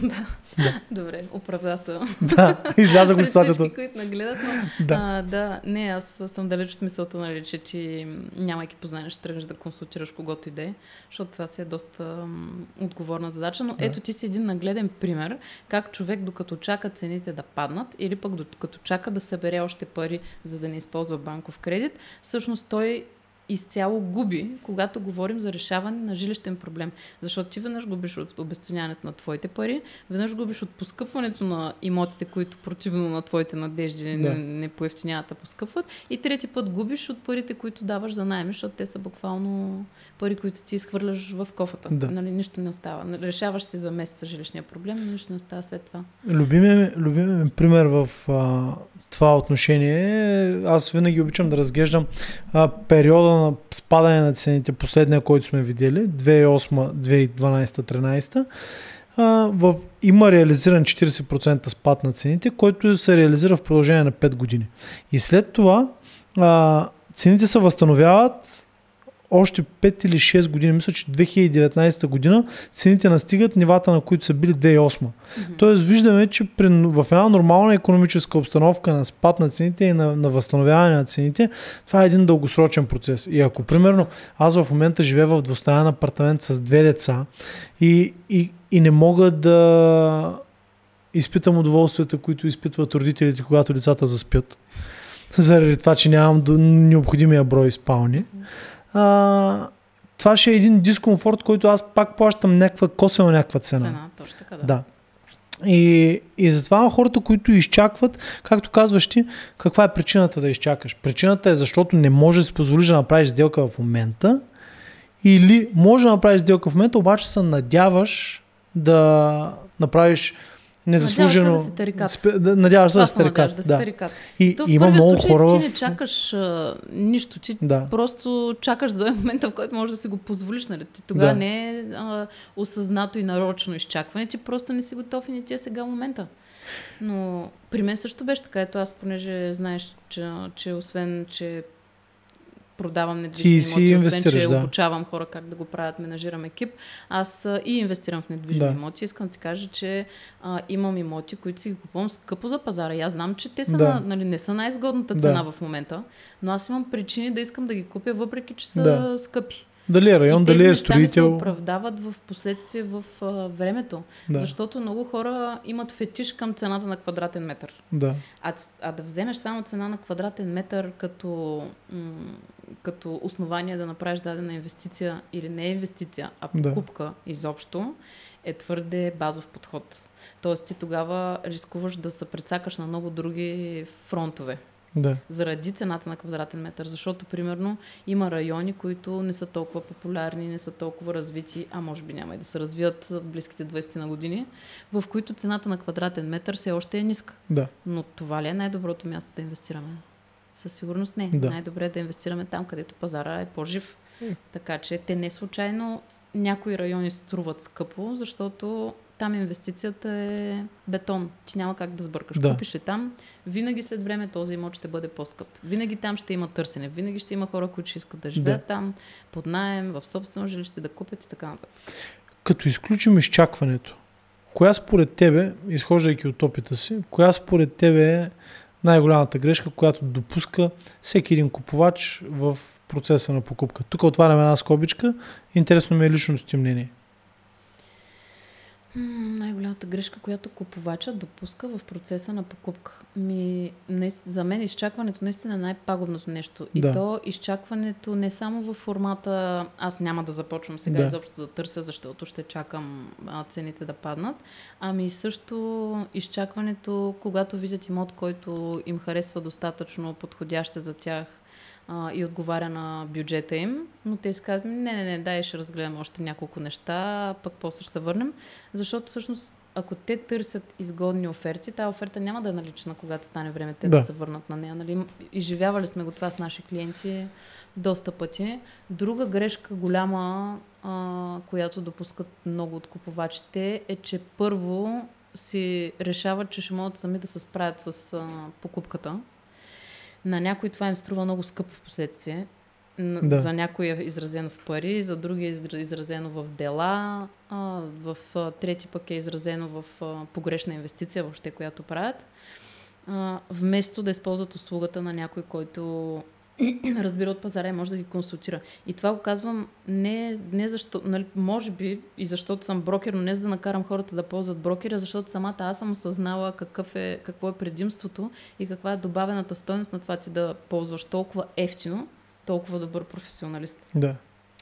A: Добре, оправда се.
B: Да, излязах от
A: Пред
B: ситуацията.
A: всички, които нагледат, но
B: Да.
A: а, да, не, аз съм далеч от мисълта, нали, че ти нямайки познание ще тръгнеш да консултираш когото и да е, защото това си е доста м, отговорна задача, но
B: Да.
A: ето ти си един нагледен пример, как човек докато чака цените да паднат или пък докато чака да събере още пари, за да не използва банков кредит, всъщност той изцяло губи, когато говорим за решаване на жилищен проблем. Защото ти веднъж губиш от обезценяването на твоите пари, веднъж губиш от поскъпването на имотите, които противно на твоите надежди
B: Да.
A: не, не поевтиняват, а поскъпват. И трети път губиш от парите, които даваш за найем, защото те са буквално пари, които ти изхвърляш в кофата.
B: Да.
A: Нали, нищо не остава. Решаваш си за месеца жилищния проблем, но нищо не остава след това.
B: Любимия ми, любимия ми пример в а, това отношение, аз винаги обичам да разглеждам а, периода на спадане на цените, последния, който сме видели, две хиляди и осма, две хиляди и дванадесета, тринадесета. А, в, има реализиран четиридесет процента спад на цените, който се реализира в продължение на пет години. И след това а, цените се възстановяват още пет или шест години. Мисля, че две хиляди и деветнадесета година цените настигат нивата, на които са били две хиляди и осма.
A: Мгм.
B: Тоест виждаме, че при, в една нормална икономическа обстановка на спад на цените и на, на възстановяване на цените, това е един дългосрочен процес. И ако, примерно, аз в момента живея в двустаен апартамент с две деца и, и, и не мога да изпитам удоволствията, които изпитват родителите, когато децата заспят, заради това, че нямам до необходимия брой спални, а, това ще е един дискомфорт, който аз пак плащам някаква косвена някаква цена.
A: Цена, точно така, да.
B: Да. И, и затова хората, които изчакват, както казваш ти, каква е причината да изчакаш? Причината е защото не можеш да си позволиш да направиш сделка в момента или може да направиш сделка в момента, обаче се надяваш да направиш незаслужено...
A: Надяваш се да си тарикат.
B: Спе- да- Надяваш се да си
A: Това се надяваш,
B: тарикат.
A: да си
B: Да.
A: тарикат.
B: И
A: То в
B: има
A: първия
B: много
A: случай
B: хора
A: ти
B: в...
A: не чакаш а, нищо. Ти
B: Да.
A: просто чакаш за момента, в който можеш да си го позволиш. Нали? Ти тогава
B: Да.
A: не е а, осъзнато и нарочно изчакване. Ти просто не си готов и не ти е сега момента. Но при мен също беше така. Ето аз, понеже знаеш, че, че освен, че продавам недвижими
B: Ти си
A: имоти, освен,
B: инвестираш,
A: че
B: да.
A: обучавам хора как да го правят, менажирам екип, аз а, и инвестирам в недвижими
B: Да.
A: имоти. Искам да ти кажа, че а, имам имоти, които си ги купувам скъпо за пазара. И аз знам, че те са
B: Да.
A: на, нали, не са най-изгодната цена
B: Да.
A: в момента, но аз имам причини да искам да ги купя, въпреки че са
B: Да.
A: скъпи.
B: Дали е район,
A: и тези
B: дали е
A: неща ми се
B: строител.
A: оправдават в последствие в а, времето.
B: Да.
A: Защото много хора имат фетиш към цената на квадратен метър.
B: Да.
A: А, ц- а да вземеш само цена на квадратен метър като, м- като основание да направиш дадена инвестиция или не инвестиция, а
B: Да.
A: покупка изобщо, е твърде базов подход. Тоест ти тогава рискуваш да се прецакаш на много други фронтове.
B: Да.
A: Заради цената на квадратен метър. Защото, примерно, има райони, които не са толкова популярни, не са толкова развити, а може би няма и да се развият в близките двайсет на години, в които цената на квадратен метър все още е ниска.
B: Да.
A: Но това ли е най-доброто място да инвестираме? Със сигурност не.
B: Да.
A: Най-добре е да инвестираме там, където пазара е по-жив. Така че те не случайно някои райони струват скъпо, защото там инвестицията е бетон. Ти няма как да сбъркаш.
B: Да.
A: Купиш ли там, винаги след време този имот ще бъде по-скъп. Винаги там ще има търсене. Винаги ще има хора, които ще искат да живеят
B: Да.
A: там, под наем, в собствено жилище, да купят и така нататък.
B: Като изключим изчакването, коя според тебе, изхождайки от опита си, коя според тебе е най-голямата грешка, която допуска всеки един купувач в процеса на покупка? Тук отварям една скобичка. Интересно ми е личното ти мнение.
A: М, най-голямата най-голямата грешка, която купувача допуска в процеса на покупка? Ми, за мен изчакването наистина е най-пагубното нещо. И
B: да.
A: то изчакването не само в формата аз няма да започвам сега
B: да.
A: изобщо да търся, защото ще чакам а, цените да паднат, ами също изчакването, когато видят имот, който им харесва достатъчно подходящ за тях а, и отговаря на бюджета им, но те си казват, не, не, не, дай ще разгледам още няколко неща, пък после ще се върнем, защото всъщност ако те търсят изгодни оферти, тази оферта няма да е налична, когато стане време те да, да се върнат на нея. Нали? Изживявали сме го това с наши клиенти доста пъти. Друга грешка голяма, а, която допускат много от купувачите, е, че първо си решават, че ще могат сами да се справят с а, покупката. На някой това им струва много скъпо в последствие. Да. За някой е изразено в пари, за други е изразено в дела, а, в а, трети пък е изразено в а, погрешна инвестиция въобще, която правят. А, вместо да използват услугата на някой, който разбира от пазара и може да ги консултира. И това го казвам не, не защо, нали, може би и защото съм брокер, но не за да накарам хората да ползват брокера, защото самата аз съм осъзнала какъв е, какво е предимството и каква е добавената стойност на това ти да ползваш толкова ефтино, толкова добър професионалист.
B: Да.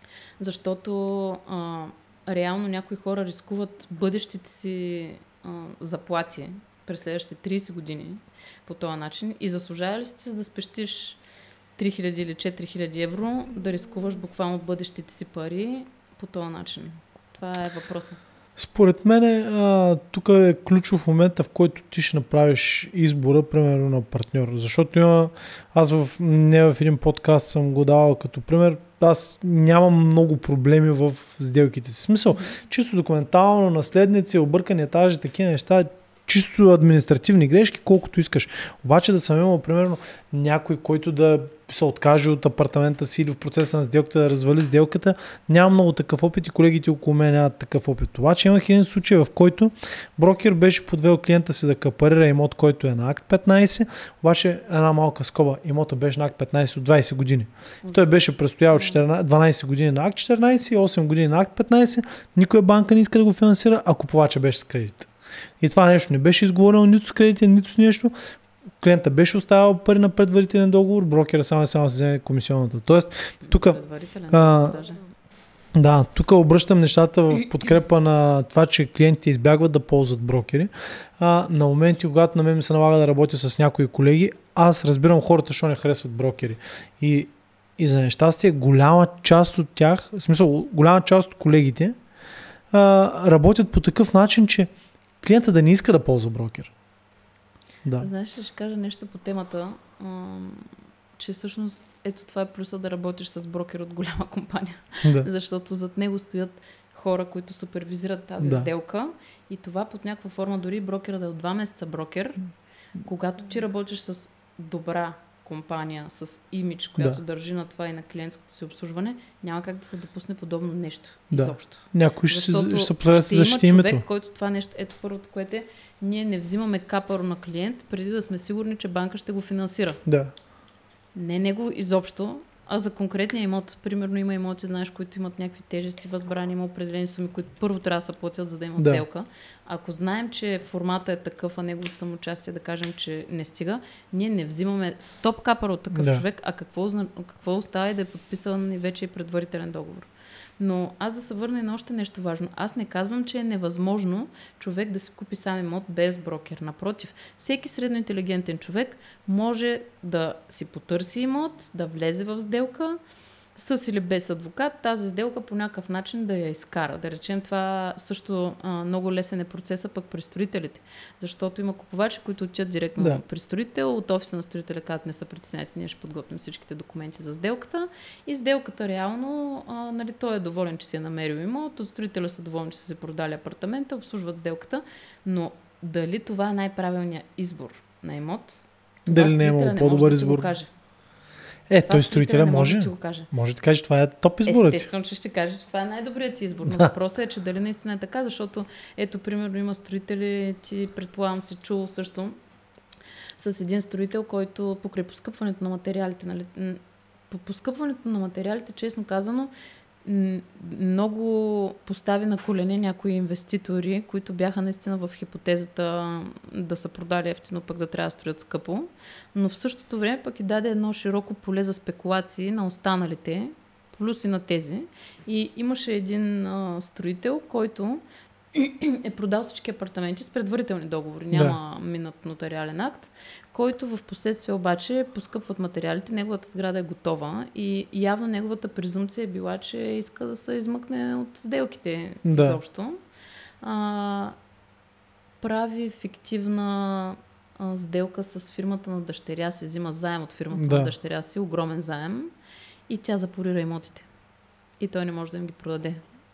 A: Защото а, реално някои хора рискуват бъдещите си а, заплати през следващите трийсет години по този начин и заслужава ли си да спестиш три хиляди или четири хиляди евро, да рискуваш буквално бъдещите си пари по този начин? Това е въпросът.
B: Според мен тук е ключов момента, в който ти ще направиш избора, примерно на партньор. Защото има, аз в, не в един подкаст съм го давал като пример, аз нямам много проблеми в сделките си. Смисъл, чисто документално, наследници, объркани етажи, такива неща, чисто административни грешки, колкото искаш. Обаче да съм имал, примерно, някой, който да се откаже от апартамента си или в процеса на сделката да развали сделката, нямам много такъв опит и колегите около мен нямат такъв опит. Обаче имах един случай, в който брокер беше подвел клиента си да капарира имот, който е на акт петнайсет, обаче една малка скоба, имота беше на акт петнайсет от двайсет години. Той беше престоял дванайсет години на акт четиринайсет и осем години на акт петнайсет, никоя банка не иска да го финансира, а купувача беше с кредит. И това нещо не беше изговорено нито с кредитен, нито с нещо. Клиента беше оставил пари на предварителен договор, брокера само и само се вземе комисионната. Тоест, тук... А, да, тук обръщам нещата в подкрепа на това, че клиентите избягват да ползват брокери. А, на моменти, когато на мен ми се налага да работя с някои колеги, аз разбирам хората, що не харесват брокери. И, и за нещастие, голяма част от тях, в смисъл, голяма част от колегите а, работят по такъв начин, че клиента да не иска да ползва брокер. Да.
A: Знаеш, ще кажа нещо по темата, че всъщност ето това е плюса да работиш с брокер от голяма компания.
B: Да.
A: Защото зад него стоят хора, които супервизират тази
B: да.
A: сделка и това под някаква форма, дори брокера да е от два месеца брокер, когато ти работиш с добра компания, с имидж, която да. държи на това и на клиентското си обслужване, няма как да се допусне подобно нещо.
B: Да.
A: Изобщо.
B: Някой ще, ще се позаре да се защити името.
A: Човек, който това нещо, ето първото, което е, ние не взимаме капаро на клиент, преди да сме сигурни, че банка ще го финансира.
B: Да.
A: Не него изобщо, а за конкретния имот. Примерно има имоти, знаеш, които имат някакви тежести, възбрани, има определени суми, които първо трябва да се платят, за да има да. сделка. Ако знаем, че формата е такъв, а неговото самоучастие да кажем, че не стига, ние не взимаме стоп капър от такъв да. човек, а какво, какво остава и да е подписан и вече и предварителен договор. Но аз да се върна и на още нещо важно. Аз не казвам, че е невъзможно човек да си купи сам имот без брокер. Напротив, всеки средно интелигентен човек може да си потърси имот, да влезе в сделка, с или без адвокат, тази сделка по някакъв начин да я изкара. Да речем, това също а, много лесен е процеса пък при строителите. Защото има купувачи, които отидат директно да. при строител, от офиса на строителя казват, не са притеснете, ние ще подготвим всичките документи за сделката. И сделката реално, а, нали, той е доволен, че си е намерил имот, от строителя са доволни, че са се продали апартамента, обслужват сделката, но дали това е най-правилният избор на имот?
B: Дали не е имало по-добър избор? Е, това той строителя може. Може да, може да каже, че това е топ изборът.
A: Естествено, че ще каже, че това е най-добрият избор. Но въпросът е, че дали наистина е така, защото ето, примерно, има строители, ти предполагам си чул също, с един строител, който покрай поскъпването на материалите, нали, по поскъпването на материалите, честно казано, много постави на колене някои инвеститори, които бяха наистина в хипотезата да са продали ефтино, пък да трябва да строят скъпо. Но в същото време пък и даде едно широко поле за спекулации на останалите, плюс и на тези. И имаше един а, строител, който е продал всички апартаменти с предварителни договори. Няма да. минат нотариален акт, който в последствие обаче поскъпват материалите. Неговата сграда е готова и явно неговата презумпция е била, че иска да се измъкне от сделките да. изобщо. А, прави фиктивна а, сделка с фирмата на дъщеря си, взима заем от фирмата да. на дъщеря си, огромен заем, и тя запорира имотите. И той не може да им ги продаде.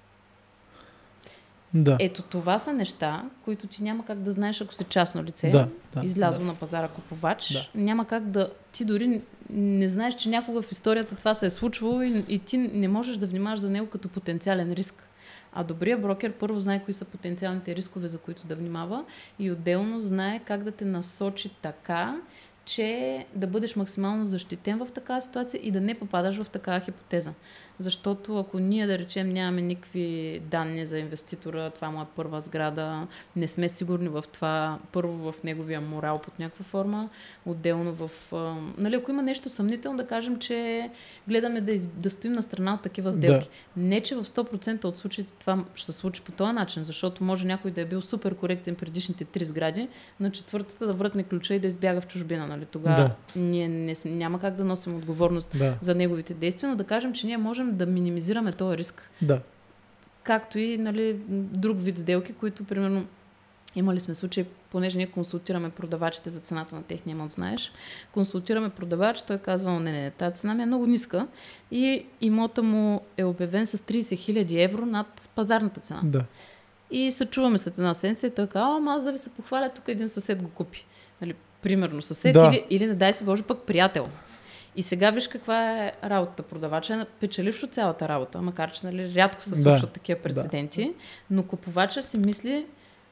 B: Да.
A: Ето това са неща, които ти няма как да знаеш, ако си частно лице,
B: да, да,
A: излязло
B: да.
A: на пазара купувач.
B: Да.
A: Няма как да... Ти дори не знаеш, че някога в историята това се е случвало и, и ти не можеш да внимаваш за него като потенциален риск. А добрият брокер първо знае кои са потенциалните рискове, за които да внимава, и отделно знае как да те насочи така, че да бъдеш максимално защитен в такава ситуация и да не попадаш в такава хипотеза. Защото ако ние, да речем, нямаме никакви данни за инвеститора, това му е първа сграда, не сме сигурни в това, първо в неговия морал под някаква форма, отделно в... А, нали, ако има нещо съмнително, да кажем, че гледаме да, из, да стоим на страна от такива сделки. Да. Не, че в сто процента от случаите това ще се случи по този начин, защото може някой да е бил супер коректен предишните три сгради, на четвъртата да вратне ключа и да избяга в чужбина. Нали? Тогава да. ние не, няма как да носим отговорност да. за неговите действия, но да кажем, че ние можем да минимизираме този риск.
B: Да.
A: Както и, нали, друг вид сделки, които, примерно, имали сме случаи, понеже ние консултираме продавачите за цената на техния имот, знаеш. Консултираме продавач, той казва: не, не, тази цена ми е много ниска и имота му е обявен с трийсет хиляди евро над пазарната цена.
B: Да.
A: И се чуваме след една седмица и той казва: ама аз да ви се похваля, тук един съсед го купи. Нали, примерно съсед да. или, или не дай се Боже пък приятел. И сега виж каква е работата. Продавача е печеливш от цялата работа, макар че, нали, рядко се случват да. такива прецеденти, да. но купувача си мисли: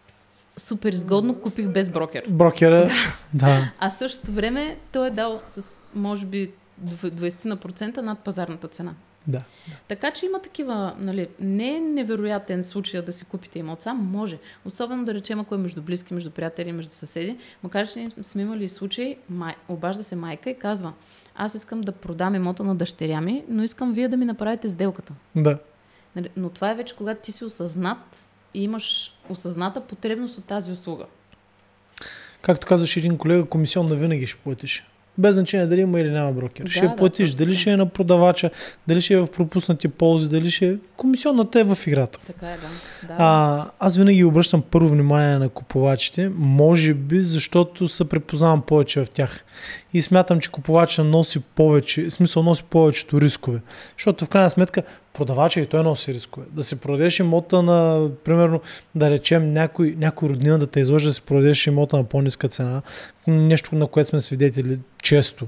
A: супер изгодно, купих без брокер.
B: Брокера, да.
A: А в същото време той е дал с, може би, двайсет процента над пазарната цена.
B: Да.
A: Така че има такива, нали, не е невероятен случай да си купите имот сам, може. Особено да речем, ако е между близки, между приятели, между съседи. Макар че сме имали случай, май, обажда се майка и казва: аз искам да продам имота на дъщеря ми, но искам вие да ми направите сделката.
B: Да.
A: Нали, но това е вече когато ти си осъзнат и имаш осъзната потребност от тази услуга.
B: Както казваш един колега, комисионна винаги ще платиш. Без значение дали има или няма брокер. Да, ще
A: да,
B: платиш,
A: точно.
B: Дали ще е на продавача, дали ще е в пропуснати ползи, дали ще е... Комисионната е в играта.
A: Така е, да. да.
B: А, аз винаги обръщам първо внимание на купувачите, може би защото се препознавам повече в тях. И смятам, че купувача носи повече, в смисъл носи повечето рискове. Защото в крайна сметка продавача и той носи рискове. Да се продадеш имота на, примерно, да речем някой, някой роднина да те излъжа да се продадеш имота на по-ниска цена, нещо, на което сме свидетели често,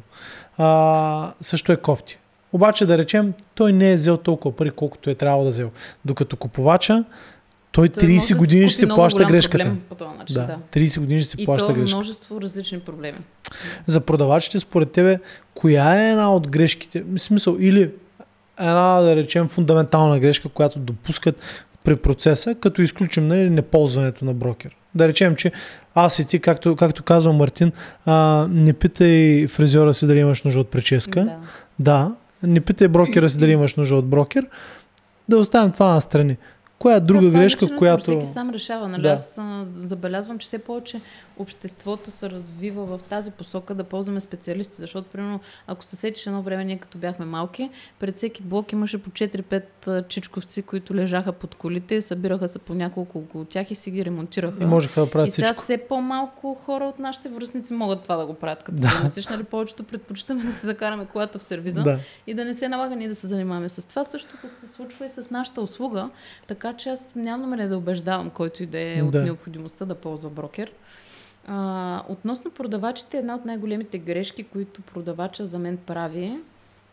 B: а, също е кофти. Обаче да речем, той не е взел толкова пари, колкото е трябвало да взел. Докато купувача, той, той трийсет години ще се плаща грешката.
A: По този начин,
B: да,
A: да.
B: трийсет години ще се
A: и
B: плаща
A: то
B: грешката.
A: И множество различни проблеми.
B: За продавачите, според тебе, коя е една от грешките? В смисъл, или една, да речем, фундаментална грешка, която допускат при процеса, като изключим, нали, неползването на брокер. Да речем, че аз и ти, както, както казва Мартин, а, не питай фризьора си дали имаш нужда от прическа. Да. да. Не питай брокера си дали имаш нужда от брокер. Да оставим това на страни. Коя е друга да, грешка,
A: е,
B: която...
A: Всеки сам решава. Нали?
B: Да.
A: Аз а, забелязвам, че все повече обществото се развива в тази посока да ползваме специалисти, защото, примерно, ако се сетиш едно време, ние като бяхме малки, пред всеки блок имаше по четири-пет чичковци, които лежаха под колите, събираха се по няколко около тях и си ги ремонтираха.
B: И можеха да правят
A: И сега
B: всичко.
A: все по-малко хора от нашите връстници могат това да го правят. Като
B: да.
A: си мислиш, нали, повечето предпочитаме да се закараме колата в сервиза
B: да.
A: и да не се налага ние да се занимаваме с това. Същото се случва и с нашата услуга, така че аз нямам намерение да убеждавам който и да е от
B: да.
A: необходимостта да ползва брокер. А, относно продавачите, една от най-големите грешки, които продавача за мен прави,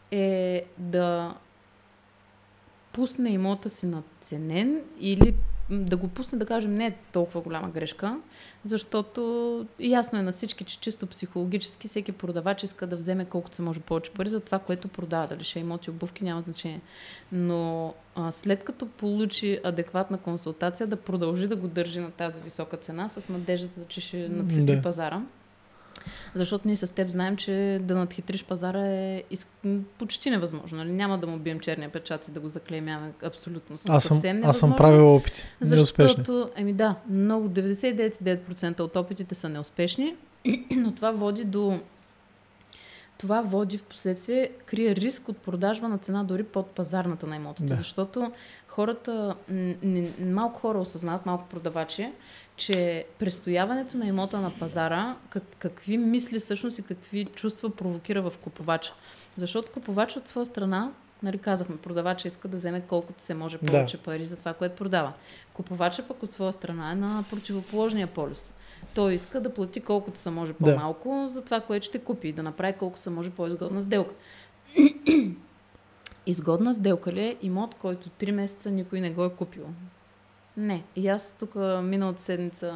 A: е да пусне имота си надценен или да го пусне, да кажем, не е толкова голяма грешка, защото ясно е на всички, че чисто психологически всеки продавач иска да вземе колкото се може повече пари за това, което продава. Дали ще е имоти, обувки, няма значение. Но а, след като получи адекватна консултация, да продължи да го държи на тази висока цена с надеждата, че ще надхитри да. пазара. Защото ние с теб знаем, че да надхитриш пазара е из... почти невъзможно. Нали? Няма да му бием черния печат и да го заклеймяваме абсолютно.
B: Аз съм,
A: съвсем невъзможно.
B: аз съм правил опити.
A: Защото, еми да, много деветдесет и девет цяло и девет процента от опитите са неуспешни, но това води до... Това води в последствие, крие риск от продажба на цена дори под пазарната на имотите. Да. Защото хората, н- малко хора осъзнават, малко продавачи, че престояването на имота на пазара, как, какви мисли всъщност и какви чувства провокира в купувача. Защото купувач от своя страна, нали казахме, продавача иска да вземе колкото се може повече да. пари за това, което продава. Купувача пък от своя страна е на противоположния полюс. Той иска да плати колкото се може по-малко да. за това, което ще купи и да направи колко се може по-изгодна сделка. Изгодна сделка ли е имот, който три месеца никой не го е купил? Не. И аз тук миналата седмица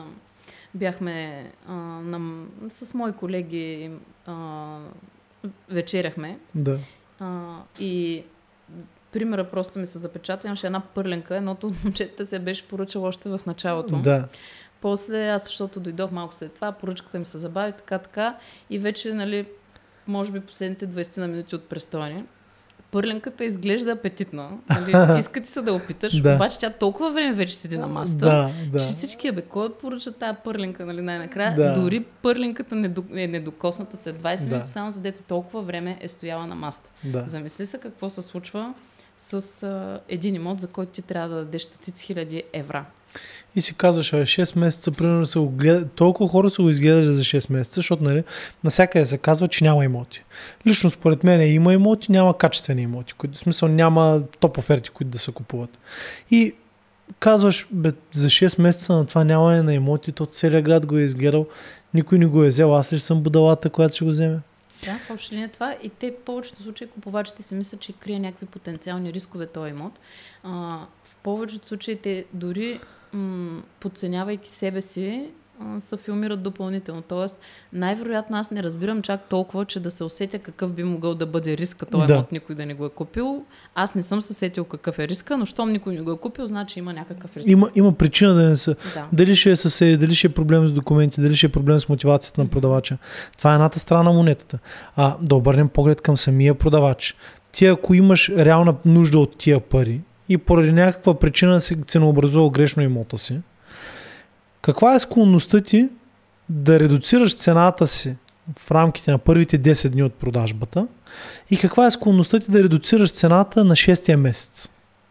A: бяхме а, на, с мои колеги а, вечеряхме.
B: Да.
A: А, и примера просто ми се запечата. Имаше една пърленка. Едното от момчетата се беше поръчало още в началото.
B: Да.
A: После аз, защото дойдох малко след това, поръчката ми се забави, така, така. И вече, нали, може би последните двайсет на минути от престояне. Пърленката изглежда апетитна. Нали? Иска ти се да опиташ, да. Обаче тя толкова време вече седи на масата,
B: да, да.
A: че всички, бе, кой поръча тази пърленка, нали, най-накрая?
B: Да.
A: Дори пърленката е недокосната след двайсет
B: да.
A: минути, само задето толкова време е стояла на масата.
B: Да.
A: Замисли се какво се случва с а, един имот, за който ти трябва да дадеш стотици хиляди евра.
B: И си казваш, шест месеца, примерно се го гледа, толкова хора се го изгледат за шест месеца, защото, нали, насякъде се казва, че няма имоти. Лично според мен има имоти, няма качествени имоти, които, в смисъл няма топ оферти, които да се купуват. И казваш, бе, за шест месеца на това нямане на имоти, то целият град го е изгледал, никой не го е взел, аз ли съм будалата, която ще го вземе.
A: Да, в общи линия това и те в повечето случаи купувачите си мислят, че крие някакви потенциални рискове този имот. А, в повечето случаи те дори м- подценявайки себе си, а, се филмират допълнително. Тоест, най-вероятно аз не разбирам чак толкова, че да се усетя какъв би могъл да бъде риска този
B: да.
A: имот, никой да не го е купил. Аз не съм се сетил какъв е риска, но щом никой не го е купил, значи има някакъв риск.
B: Има, има причина да не са.
A: Да.
B: Дали ще е съседи, дали ще е проблем с документи, дали ще е проблем с мотивацията на продавача. Това е едната страна на монетата. А да обърнем поглед към самия продавач. Ти ако имаш реална нужда от тия пари и поради някаква причина си ценообразувал грешно имота си, каква е склонността ти да редуцираш цената си в рамките на първите десет дни от продажбата и каква е склонността ти да редуцираш цената на шестия месец?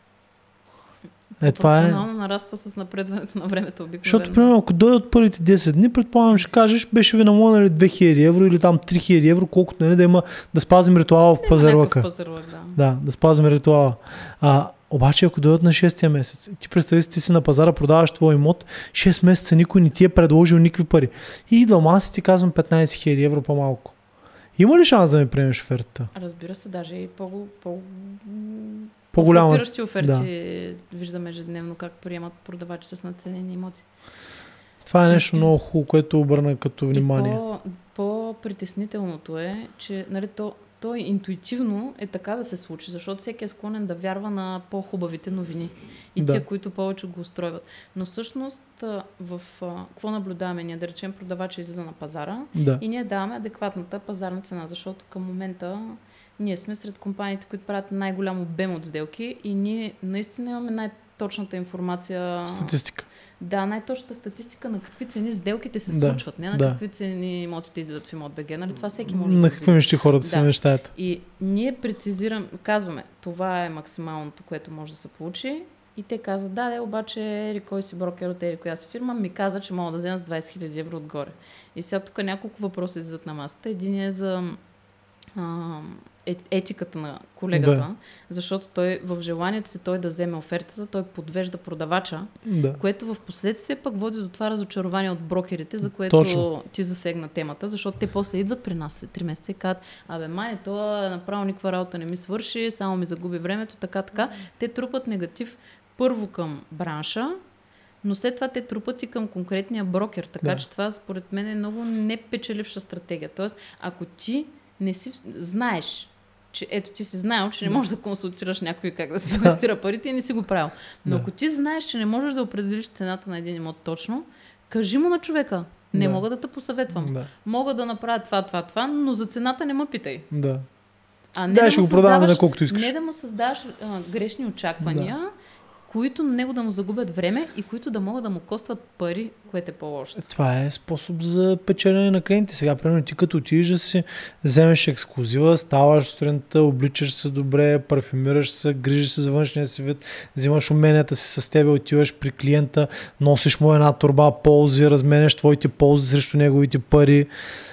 B: Е, това е...
A: нараства с напредването на времето обикновено.
B: Защото, примерно, ако дойде от първите десет дни, предполагам, ще кажеш, беше ви намалили две хиляди евро или там три хиляди евро, колкото нали, да има да спазим ритуала в пазарлъка.
A: Пазарлък, да.
B: да, да спазим ритуала. А, обаче, ако дойдат на шестия месец, ти представи си, ти си на пазара, продаваш твой имот, шест месеца никой не ти е предложил никакви пари. И идвам аз и ти казвам петнайсет хиляди евро по-малко. Има ли шанс да ми приемеш офертата?
A: Разбира се, даже и по- по-
B: по-голяма.
A: По-фрапиращи оферти да. Виждаме ежедневно как приемат продавачи с надценени имоти.
B: Това е нещо много хубаво, което обърна като внимание.
A: И по, по-притеснителното е, че нали, то, то интуитивно е така да се случи, защото всеки е склонен да вярва на по-хубавите новини и да. Тия, които повече го устройват. Но всъщност в какво наблюдаваме? Ние да речем продавача излиза на пазара
B: да.
A: И ние даваме адекватната пазарна цена, защото към момента ние сме сред компаниите, които правят най-голям обем от сделки и ние наистина имаме най-точната информация.
B: Статистика.
A: Да, най-точната статистика на какви цени сделките се
B: да,
A: случват, не на
B: да.
A: Какви цени имотите излизат в имот БГ, нали? Това всеки може
B: на
A: да
B: какви мечти хората си
A: да.
B: Мечтаят.
A: И ние прецизираме, казваме, това е максималното, което може да се получи и те казват, да, да, обаче ери кой си брокер от ери коя си фирма ми каза, че мога да взема с двайсет хиляди евро отгоре. И сега тук няколко въпроса излизат на масата. Един е за а, е, етиката на колегата, да. Защото той в желанието си той да вземе офертата, той подвежда продавача,
B: да.
A: Което в последствие пък води до това разочарование от брокерите, за което
B: точно.
A: Ти засегна темата, защото те после идват при нас след три месеца и казват, абе мани, това направо никаква работа не ми свърши, само ми загуби времето, така, така. Те трупат негатив първо към бранша, но след това те трупат и към конкретния брокер, така
B: Да.
A: че това според мен е много непечеливша стратегия. Тоест, ако ти не си знаеш, че ето ти си знаел, че не можеш да консултираш някой как да си инвестира парите и не си го правил. Но
B: Да.
A: ако ти знаеш, че не можеш да определиш цената на един имот точно, кажи му на човека. Не
B: Да.
A: мога да те посъветвам.
B: Да.
A: Мога да направя това, това, това, но за цената не ме питай.
B: Да.
A: А не
B: Дай,
A: да
B: ще
A: му
B: го продаваме
A: създаваш-
B: на колкото искаш.
A: Не да му създаваш а, грешни очаквания, да. които на него да му загубят време и които да могат да му костват пари, което е по-лошо.
B: Това е способ за печелене на клиенти. Сега, примерно, ти като отидеш да си вземеш ексклюзива, ставаш сутринта, обличаш се добре, парфюмираш се, грижиш се за външния си вид, взимаш уменията си с тебе, отиваш при клиента, носиш му една торба ползи, разменяш твоите ползи срещу неговите пари.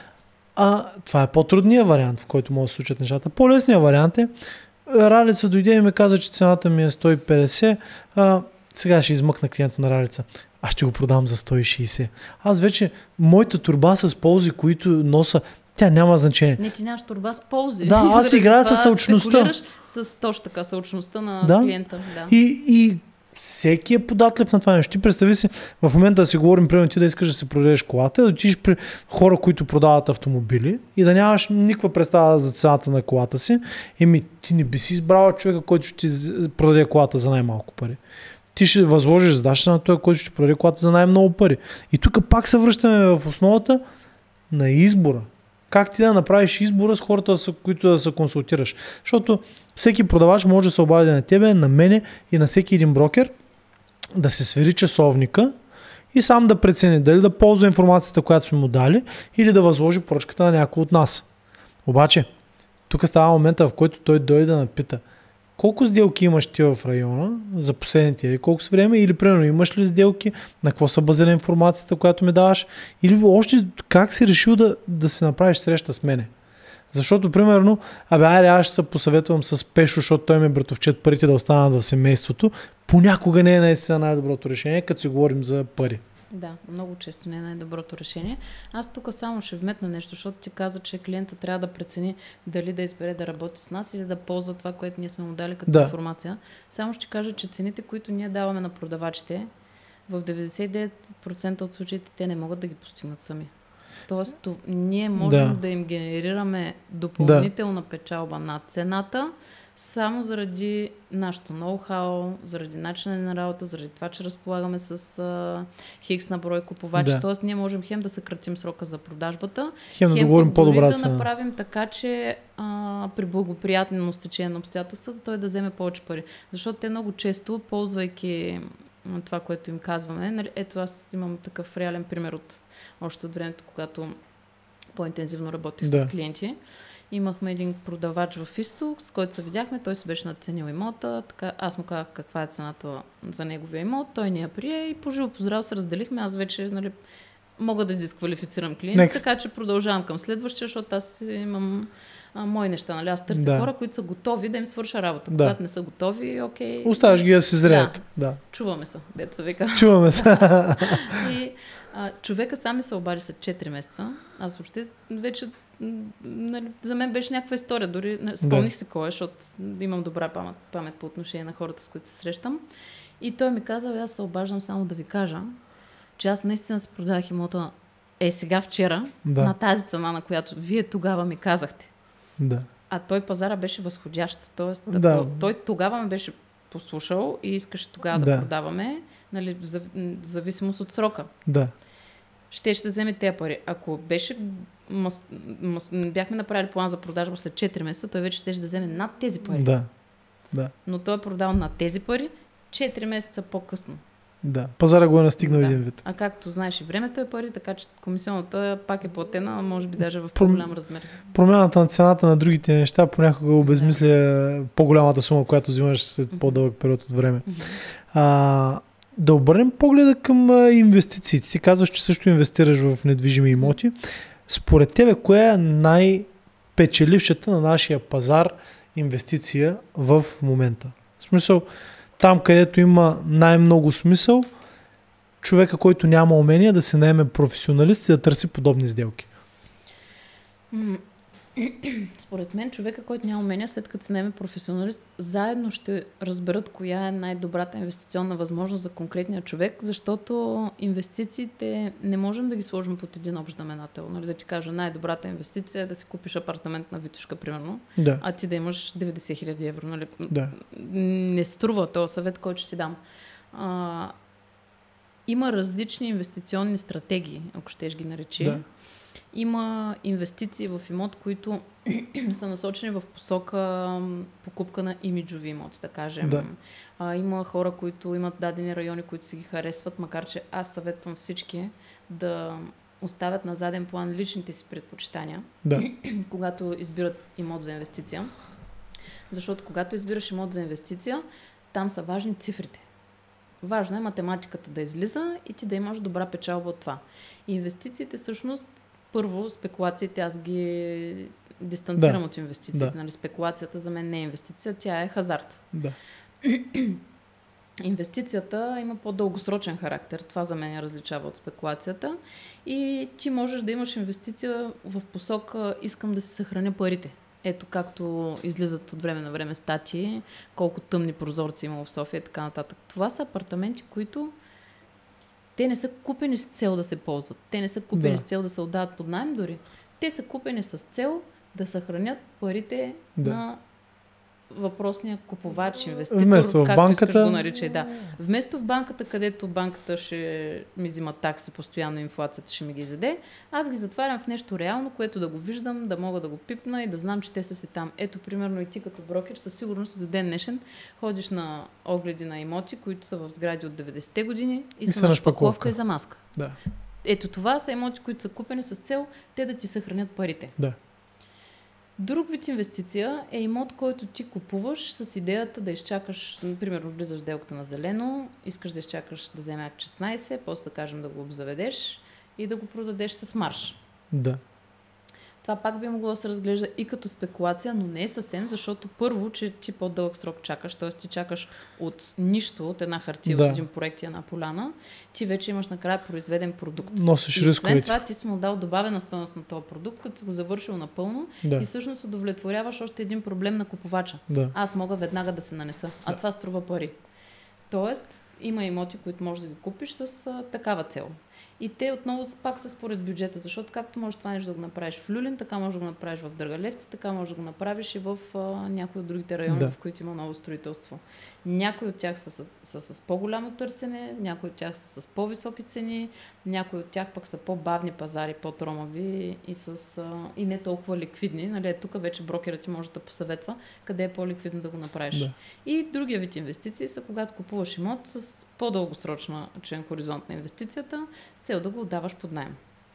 B: А това е по-трудният вариант, в който могат да се случат нещата. По-лесният вариант е, Ралица дойде и ми каза, че цената ми е сто и петдесет, а, сега ще измъкна клиента на Ралица. Аз ще го продам за сто и шейсет. Аз вече, моята турба с ползи, които носа, тя няма значение.
A: Не, ти нямаш турба с ползи.
B: Да, аз
A: Заради
B: играя
A: това
B: със съучността.
A: спекулираш с точно така, съучността на
B: Да.
A: клиента. Да.
B: И, и всеки е податлив на това нещо. Ти представи си, в момента да си говорим, примерно ти да искаш да си продадеш колата, да отидеш при хора, които продават автомобили и да нямаш никаква представа за цената на колата си, еми ти не би си избрала човека, който ще ти продаде колата за най-малко пари. Ти ще възложиш задача на този, който ще ти продаде колата за най-много пари. И тук пак се връщаме в основата на избора. Как ти да направиш избора с хората, с които да се консултираш. Защото всеки продавач може да се обади на тебе, на мене и на всеки един брокер, да се свери часовника и сам да прецени дали да ползва информацията, която сме му дали, или да възложи поръчката на някой от нас. Обаче, тук става момента, в който той дойде да напита: колко сделки имаш ти в района за последните или колко с време, или примерно имаш ли сделки, на какво са базира информацията, която ми даваш, или още как си решил да, да си направиш среща с мене. Защото, примерно, абе, айде, аз ще се посъветвам с Пешо, защото той ме братовчет парите да останат в семейството. Понякога не е наистина най-доброто решение, като си говорим за пари.
A: Да, много често не е най-доброто решение. Аз тук само ще вметна нещо, защото ти каза, че клиента трябва да прецени дали да избере да работи с нас или да ползва това, което ние сме му дали като
B: Да.
A: информация. Само ще кажа, че цените, които ние даваме на продавачите, в деветдесет и девет процента от случаите те не могат да ги постигнат сами. Тоест, то, ние можем да.
B: Да.
A: да им генерираме допълнителна печалба над цената, само заради нашето ноу-хау, заради начина на работа, заради това, че разполагаме с а, хикс на брой купувачи.
B: Да.
A: Тоест, ние можем хем да съкратим срока за продажбата,
B: Хем да
A: хем
B: договорим
A: пък
B: по-добра
A: дори да
B: цена.
A: направим така, че а, при благоприятно стечение на обстоятелствата той да вземе повече пари. Защото те много често, ползвайки м, това, което им казваме, нали, ето аз имам такъв реален пример от още от времето, когато по-интензивно работих
B: Да.
A: с клиенти. Имахме един продавач в Изток, с който се видяхме, той се беше надценил имота, така, аз му казах каква е цената за неговия имот, той ни я прие и по живо поздрав се разделихме, аз вече, нали, мога да дисквалифицирам клиенти,
B: Next.
A: така че продължавам към следващия, защото аз имам а, мои неща, нали, аз търся
B: Да.
A: хора, които са готови да им свърша работа.
B: Да.
A: Когато не са готови, окей.
B: Оставаш ги да се зреят. Да.
A: Чуваме се, дето се вика.
B: Чуваме се.
A: И а, човека сам ми се обади след четири месеца. Аз въобще вече, м, нали, за мен беше някаква история. Дори не, спомних
B: Да.
A: се кой е, защото имам добра памет, памет по отношение на хората, с които се срещам. И той ми каза: аз се обаждам само да ви кажа, че аз наистина се продавах имота е сега вчера,
B: Да.
A: на тази цена, на която вие тогава ми казахте.
B: Да.
A: А той пазара беше възходящ. Тоест, ако
B: Да.
A: той тогава ме беше послушал и искаше тогава да,
B: Да.
A: продаваме, нали, в зав- в зависимост от срока.
B: Да.
A: Ще ще вземе тези пари. Ако беше мас, мас, бяхме направили план за продажба след четири месеца, той вече ще да вземе над тези пари.
B: Да. Да.
A: Но той е продал над тези пари четири месеца по-късно.
B: Да. Пазара го е настигнал
A: Да.
B: един вид.
A: А както знаеш, и времето е пари, така че комисионната пак е платена, а може би даже в
B: Пром-
A: по-голям размер.
B: Промяната на цената на другите неща понякога обезмисля по-голямата сума, която взимаш след по-дълъг период от време.
A: Мгм.
B: А, да обърнем погледа към а, инвестициите. Ти казваш, че също инвестираш в недвижими имоти. Според тебе, коя е най-печелившата на нашия пазар инвестиция в момента? В смисъл, там където има най-много смисъл, човека, който няма умение да се наеме професионалист и да търси подобни сделки.
A: М, Според мен човека, който няма умения, след като се наеме професионалист, заедно ще разберат коя е най-добрата инвестиционна възможност за конкретния човек, защото инвестициите не можем да ги сложим под един общ знаменател. Нали, да ти кажа, най-добрата инвестиция е да си купиш апартамент на Витушка, примерно,
B: да.
A: а ти да имаш деветдесет хиляди евро. Нали?
B: Да.
A: Не струва този съвет, който ще ти дам. А, има различни инвестиционни стратегии, ако щеш ги наречи.
B: Да.
A: Има инвестиции в имот, които са насочени в посока покупка на имиджови имоти, да кажем.
B: Да.
A: А, има хора, които имат дадени райони, които си ги харесват, макар че аз съветвам всички да оставят на заден план личните си предпочитания,
B: да.
A: когато избират имот за инвестиция. Защото когато избираш имот за инвестиция, там са важни цифрите. Важно е математиката да излиза и ти да имаш добра печалба от това. И инвестициите всъщност, първо, спекулациите, аз ги дистанцирам
B: да.
A: от инвестициите.
B: Да.
A: Нали? Спекулацията за мен не е инвестиция, тя е хазарт.
B: Да.
A: Инвестицията има по-дългосрочен характер. Това за мен я различава от спекулацията. И ти можеш да имаш инвестиция в посока искам да си съхраня парите. Ето както излизат от време на време статии, колко тъмни прозорци има в София и така нататък. Това са апартаменти, които те не са купени с цел да се ползват. Те не са купени
B: да.
A: с цел да се отдават под наем дори. Те са купени с цел да съхранят парите да. на въпросния купувач, инвеститор,
B: вместо в
A: както
B: банката...
A: искаш го наричай. Да. Вместо в банката, където банката ще ми взима такси, постоянно инфлацията ще ми ги изяде, аз ги затварям в нещо реално, което да го виждам, да мога да го пипна и да знам, че те са си там. Ето, примерно и ти като брокер, със сигурност до ден днешен ходиш на огледи на имоти, които са в сгради от деветдесетте години и, и са на шпакловка и замазка.
B: Да.
A: Ето това са имоти, които са купени с цел те да ти съхранят парите.
B: Да.
A: Друг вид инвестиция е имот, който ти купуваш с идеята да изчакаш, например, влизаш в делката на зелено, искаш да изчакаш да вземе шестнайсет, после да кажем да го обзаведеш и да го продадеш с марж.
B: Да.
A: Това пак би могло да се разглежда и като спекулация, но не е съвсем, защото първо, че ти по-дълъг срок чакаш, т.е. ти чакаш от нищо, от една хартия, да. От един проект и една поляна, ти вече имаш накрая произведен продукт.
B: Носиш рисковете.
A: След това ти си му дал добавена стойност на този продукт, като си го завършил напълно
B: да.
A: И всъщност удовлетворяваш още един проблем на купувача.
B: Да.
A: Аз мога веднага да се нанеса, а
B: да.
A: Това струва пари. Тоест, има имоти, които можеш да ги купиш с а, такава цел. И те отново пак са според бюджета, защото както можеш това нещо да го направиш в Люлин, така можеш да го направиш в Дъргалевци, така можеш да го направиш и в а, някои от другите райони, да. В които има ново строителство. Някои от тях са с, са с по-голямо търсене, някои от тях са с по-високи цени, някои от тях пък са по-бавни пазари, по-тромави и, с, а, и не толкова ликвидни. Нали, тук вече брокерът ти може да посъветва къде е по-ликвидно да го направиш. Да. И другия вид инвестиции са когато купуваш имот с по-дългосрочна член хоризонт на инвестицията, с цел да го отдаваш под наем.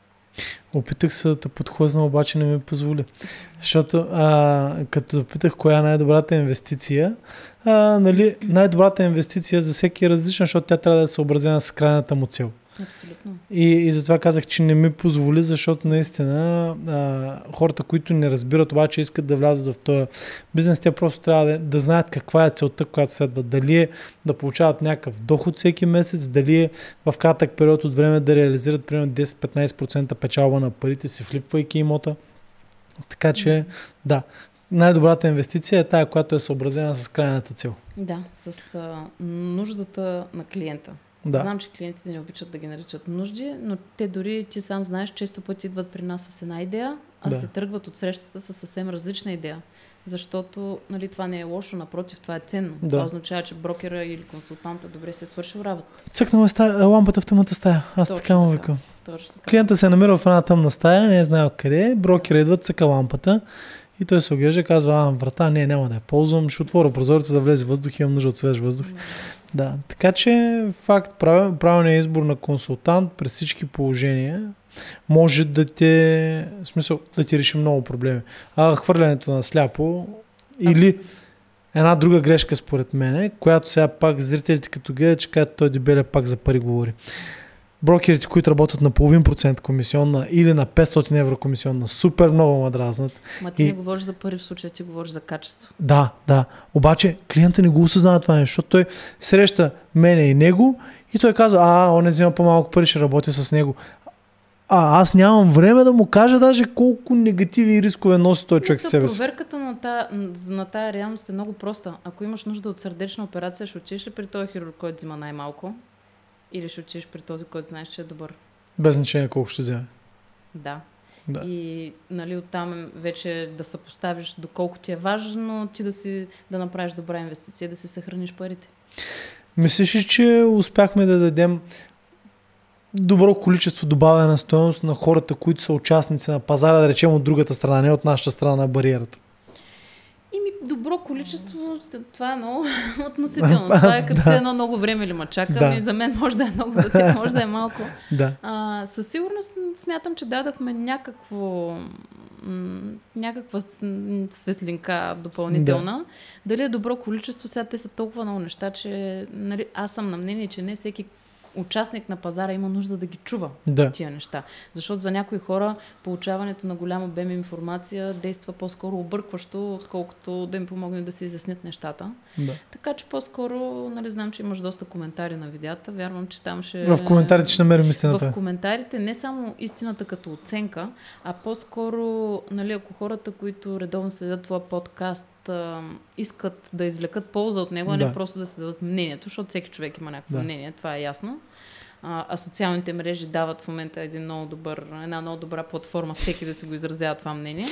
B: Опитах се да те подхлъзна, обаче не ми позволи. Защото а, като питах коя е най-добрата инвестиция, а, нали, най-добрата инвестиция за всеки е различна, защото тя трябва да е съобразена с крайната му цел.
A: Абсолютно.
B: И, и затова казах, че не ми позволи, защото наистина а, хората, които не разбират, обаче искат да влязат в този бизнес, те просто трябва да, да знаят каква е целта, която следват. Дали е да получават някакъв доход всеки месец, дали е в кратък период от време да реализират примерно десет-петнайсет процента печалба на парите си, флипвайки имота. Така че, да, най-добрата инвестиция е тая, която е съобразена с крайната цел.
A: Да, с а, нуждата на клиента. Да. Знам, че клиентите не обичат да ги наричат нужди, но те дори, ти сам знаеш, често пъти идват при нас с една идея, а да. Се тръгват от срещата с съвсем различна идея. Защото нали, това не е лошо, напротив, това е ценно. Да. Това означава, че брокера или консултанта добре се е свършил работа.
B: Цъкнала е лампата в тъмната стая. Аз точно така му викам. Клиента се е намирал в една тъмна стая, не е знаел къде, брокера идва, цъка лампата. И той се оглежда и казва, а, врата, не, няма да я ползвам, ще отворя прозореца да влезе въздух, имам нужда от свеж въздух. Mm. Да, така че факт, правилният избор на консултант при всички положения може да те, в смисъл, да ти реши много проблеми. А хвърлянето на сляпо или една друга грешка според мен, която сега пак зрителите като гледат, че казват, той дебеле пак за пари говори. Брокерите, които работят на половин процент комисионна или на петстотин евро комисионна, супер много ма дразнат.
A: Ма ти и... не говориш за пари в случая, ти говориш за качество.
B: Да, да. Обаче клиента не го осъзнава това нещо, защото той среща мене и него и той казва, а, он не взима по-малко пари, ще работя с него. А аз нямам време да му кажа даже колко негативи и рискове носи този човек с себе си.
A: Проверката на тая, на тая реалност е много проста. Ако имаш нужда от сърдечна операция, ще отидеш ли при този хирург, който взима най-малко? Или ще отидеш при този, който знаеш, че е добър?
B: Без значение колко ще вземе.
A: Да.
B: Да.
A: И нали, оттам вече да съпоставиш доколко ти е важно ти да, си, да направиш добра инвестиция, да си съхраниш парите.
B: Мислиш ли, че успяхме да дадем добро количество добавена стойност на хората, които са участници на пазара, да речем от другата страна, не от нашата страна на бариерата?
A: Ими добро количество, това е много относително. Това е като се едно много време ли ма чака. Да. Ами за мен може да е много, за теб може да е малко.
B: Да.
A: А, със сигурност смятам, че дадахме някакво м- някаква светлинка допълнителна. Да. Дали е добро количество, сега те са толкова много неща, че нали, аз съм на мнение, че не всеки участник на пазара има нужда да ги чува
B: да.
A: тия неща. Защото за някои хора получаването на голям обем информация действа по-скоро объркващо, отколкото да им помогне да се изяснят нещата.
B: Да.
A: Така че по-скоро, нали, знам, че имаш доста коментари на видеята. Вярвам, че там ще...
B: В коментарите ще намерим истината.
A: В коментарите не само истината като оценка, а по-скоро, нали, ако хората, които редовно следят твоя подкаст, искат да извлекат полза от него, а
B: да.
A: не просто да се дадат мнението, защото всеки човек има някакво
B: да.
A: мнение, това е ясно. А, а социалните мрежи дават в момента един много добър, една много добра платформа всеки да се го изразява това мнение.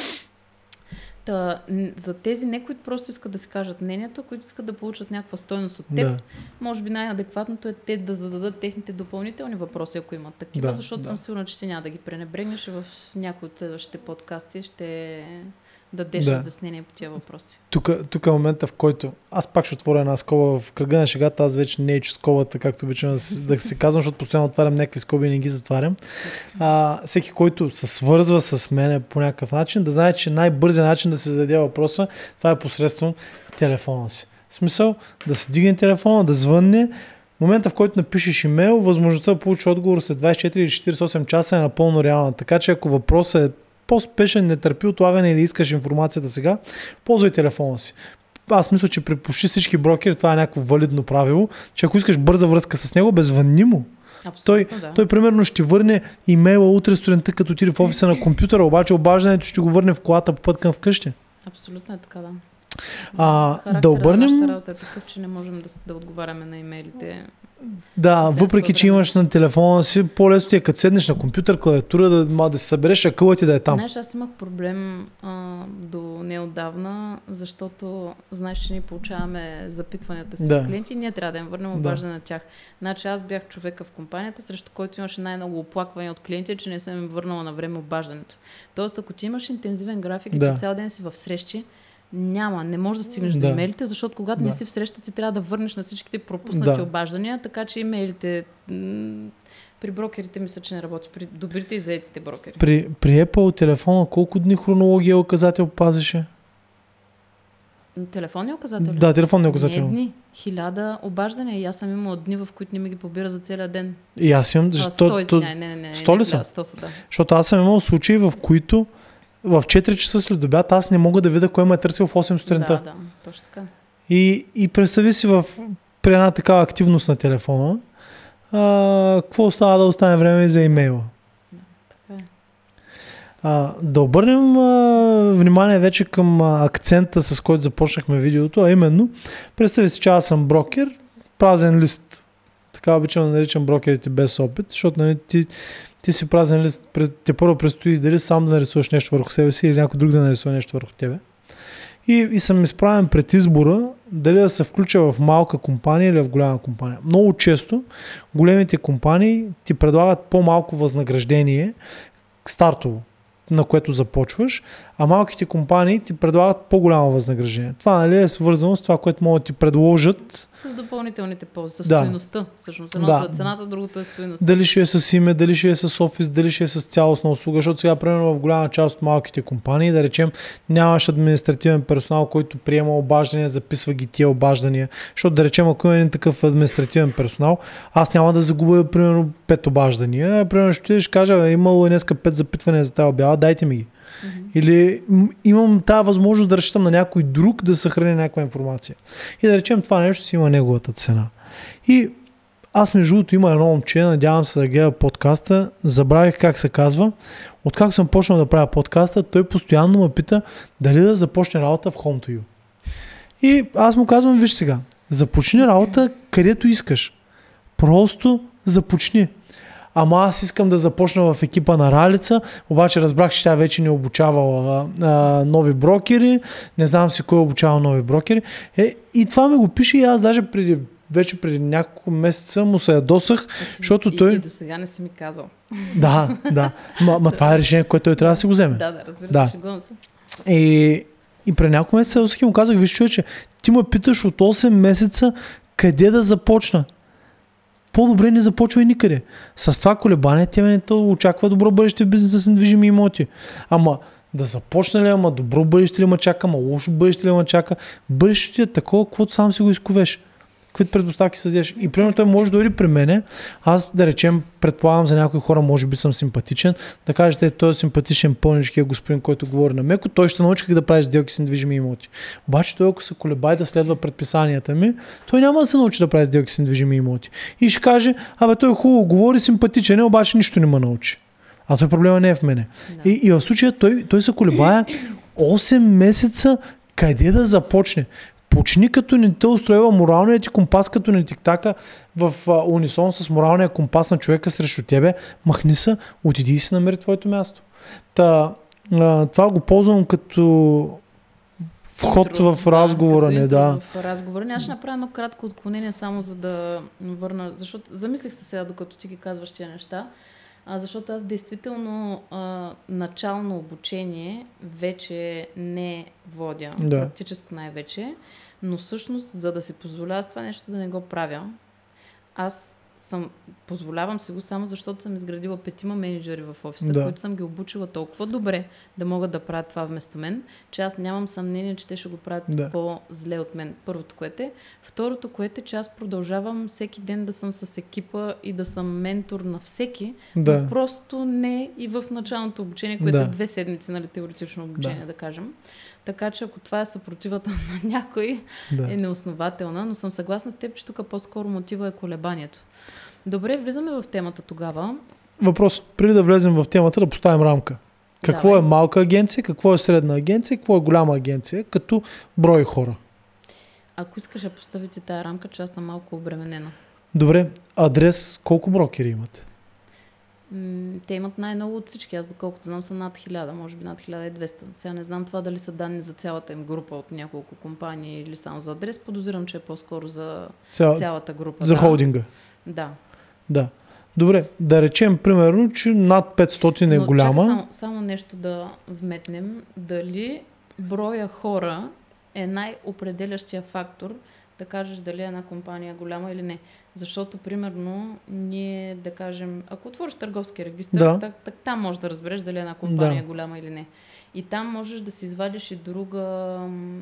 A: Та, за тези не, които просто искат да си кажат мнението, които искат да получат някаква стойност от теб,
B: да.
A: може би най-адекватното е те да зададат техните допълнителни въпроси, ако имат такива,
B: да,
A: защото
B: да.
A: съм сигурна, че ти няма да ги пренебрегнеш и в някои от следващите подкасти ще дадеш
B: да.
A: разяснение по тия въпроси.
B: Тук, тук е момента, в който аз пак ще отворя една скоба в кръга на шегата, аз вече не е че скобата, както обичам да, да си казвам, защото постоянно отварям някакви скоби и не ги затварям. А, всеки, който се свързва с мене по някакъв начин, да знае, че най-бързият начин да се зададе въпроса, това е посредством телефона си. В смисъл да се дигне телефона, да звънне. В момента, в който напишеш имейл, възможността да получиш отговор след двайсет и четири или четирийсет и осем часа е напълно реална. Така че ако въпросът е по-спешен, не търпи отлагане или искаш информацията сега, ползвай телефона си. Аз мисля, че при почти всички брокери това е някакво валидно правило, че ако искаш бърза връзка с него, беззвънни му. Той,
A: да.
B: той примерно ще върне имейла утре сутринта, като отиде в офиса на компютъра, обаче обаждането ще го върне в колата по път към вкъщи.
A: Абсолютно е така, да.
B: А, да обърнем...
A: Нашата работа е такъв, че не можем да, да отговаряме на имейлите.
B: Да, въпреки, че имаш на телефона си, по-лесно ти е като седнеш на компютър, клавиатура, да, да се събереш, акълът ти да е там.
A: Знаеш, аз имах проблем а, до неотдавна, защото знаеш, че ние получаваме запитванията си
B: да.
A: от клиенти и ние трябва да им върнем обаждане да. на тях. Значи аз бях човека в компанията, срещу който имаше най-много оплаквания от клиенти, че не съм им върнала на време обаждането. Тоест, ако ти имаш интензивен график да. и по цял ден си в срещи, няма, не можеш да стигнеш да. до имейлите, защото когато да. не си в среща, ти трябва да върнеш на всичките пропуснати да. обаждания, така че имейлите м- при брокерите мисля, че не работи. При добрите и заетите брокери.
B: При, при Apple телефона колко дни хронология указател пазеше?
A: Телефонния указател?
B: Да, телефонния указател.
A: Не дни. Хиляда обаждания. И аз съм имала дни, в които не ми ги побира за целия ден.
B: И аз имам...
A: А, сто, извиняй, не, не, не.
B: сто ли са?
A: сто са, да.
B: Защото аз съм имал случаи, в които в четири часа след обяд аз не мога да видя кой ме е търсил в осем сутринта.
A: Да, да, точно така.
B: И, и представи си в, при една такава активност на телефона, а, какво остава да остане време за имейла.
A: Да, така е.
B: А, да обърнем а, внимание вече към а, акцента, с който започнахме видеото, а именно, представи си, че аз съм брокер, празен лист. Така обичам да наричам брокерите без опит, защото нали, ти Ти си празен лист, те първо предстои дали сам да нарисуваш нещо върху себе си или някой друг да нарисува нещо върху тебе. И, и съм изправен пред избора дали да се включа в малка компания или в голяма компания. Много често големите компании ти предлагат по-малко възнаграждение стартово, на което започваш, а малките компании ти предлагат по-голямо възнаграждение. Това нали, е свързано с това, което могат да ти предложат.
A: С допълнителните ползи, с
B: да.
A: стойността. Всъщност, едното
B: да.
A: е цената, другото е стойността.
B: Дали ще е с име, дали ще е с офис, дали ще е с цялостна услуга, защото сега, примерно, в голяма част от малките компании, да речем, нямаш административен персонал, който приема обаждания, записва ги тия обаждания, защото, да речем, ако има един такъв административен персонал, аз няма да загубя, примерно, пет обаждания, примерно ще ще кажа, имало днеска пет запитвания за тази обява, дайте ми ги. Mm-hmm. Или имам тази възможност да разчитам на някой друг да съхрани някаква информация. И да речем това нещо си има неговата цена. И Аз между другото има едно момче, надявам се да гледа подкаста, забравих как се казва. Откакто съм почнал да правя подкаста, той постоянно ме пита дали да започне работа в HomeToYou. И аз му казвам, виж сега, започни работа където искаш. Просто започни. Ама аз искам да започна в екипа на Ралица, обаче разбрах, че тя вече не обучавала а, нови брокери, не знам си кой обучава нови брокери. Е, и това ми го пише и аз даже преди, вече преди няколко месеца му се ядосах, защото
A: и,
B: той...
A: И до сега не си ми казал.
B: Да, да. Ма, ма това е решение, което той трябва да си го вземе.
A: Да, да, разбира
B: Да.
A: се, шегувам се.
B: И, и преди няколко месеца ядосах и му казах, виж човече, ти ме питаш от осем месеца къде да започна. По-добре не започвай никъде. С това колебание те ме очаква добро бъдеще в бизнеса с недвижими имоти. Ама да започна ли, ама добро бъдеще ли ма чака, ама лошо бъдеще ли ма чака. Бъдещето ти е такова, каквото сам си го изковеш. Каквито предпоставки създадеш. И примерно той може да дойде при мене. Аз да речем, предполагам за някои хора, може би съм симпатичен. Да кажете, той е симпатичен пълничкия господин, който говори на меко, той ще научи как да прави сделки с недвижими имоти. Обаче той, ако се колебае да следва предписанията ми, той няма да се научи да прави сделки с недвижими имоти. И ще каже, абе той хубаво говори, симпатичен е, обаче нищо не ме научи. А той проблема не е в мене.
A: Да.
B: И, и в случая той, той се колебае осем месеца къде да започне. Почни като не те устроива моралният ти компас, като не тиктака в а, унисон с моралния компас на човека срещу тебе, махни се, отиди и си намери твоето място. Та, а, това го ползвам като вход
A: Интро,
B: в разговора ни, да.
A: В разговора. Аз ще направя едно кратко отклонение, само за да върна, защото замислих се сега, докато ти ги казваш тия неща, а, защото аз действително а, начално обучение вече не водя,
B: Да.
A: практически най-вече, но всъщност, за да се позволява с това нещо да не го правя, аз съм, позволявам си го само защото съм изградила петима менеджери в офиса,
B: Да.
A: които съм ги обучила толкова добре да могат да правят това вместо мен, че аз нямам съмнение, че те ще го правят
B: Да.
A: по-зле от мен. Първото, което е. Второто, което е, че аз продължавам всеки ден да съм с екипа и да съм ментор на всеки,
B: Да.
A: но просто не и в началното обучение, което
B: Да.
A: е две седмици, нали, теоретично обучение,
B: Да.
A: да кажем. Така че ако това е съпротивата на някой,
B: Да.
A: е неоснователна, но съм съгласна с теб, че тук по-скоро мотива е колебанието. Добре, влизаме в темата тогава.
B: Въпрос, преди да влезем в темата, да поставим рамка. Какво
A: Давай.
B: е малка агенция, какво е средна агенция, какво е голяма агенция, като брой хора?
A: Ако искаш да поставите тая рамка, че аз съм малко обременена.
B: Добре, адрес, колко брокери имате?
A: М, Те имат най-много от всички. Аз доколкото знам са над хиляда, може би над хиляда и двеста. Сега не знам това дали са данни за цялата им група от няколко компании или само за адрес. Подозирам, че е по-скоро за
B: Сега,
A: цялата група.
B: за
A: да.
B: холдинга.
A: Да.
B: Да. Добре, да речем примерно, че над петстотин е
A: Но
B: голяма.
A: чакай само, само нещо да вметнем. Дали броя хора е най-определящия фактор да кажеш дали една компания е голяма или не. Защото, примерно, ние да кажем, ако отвориш търговски регистър,
B: Да.
A: так, так, там можеш да разбереш дали една компания
B: Да.
A: е голяма или не. И там можеш да си извадиш и друга... ам,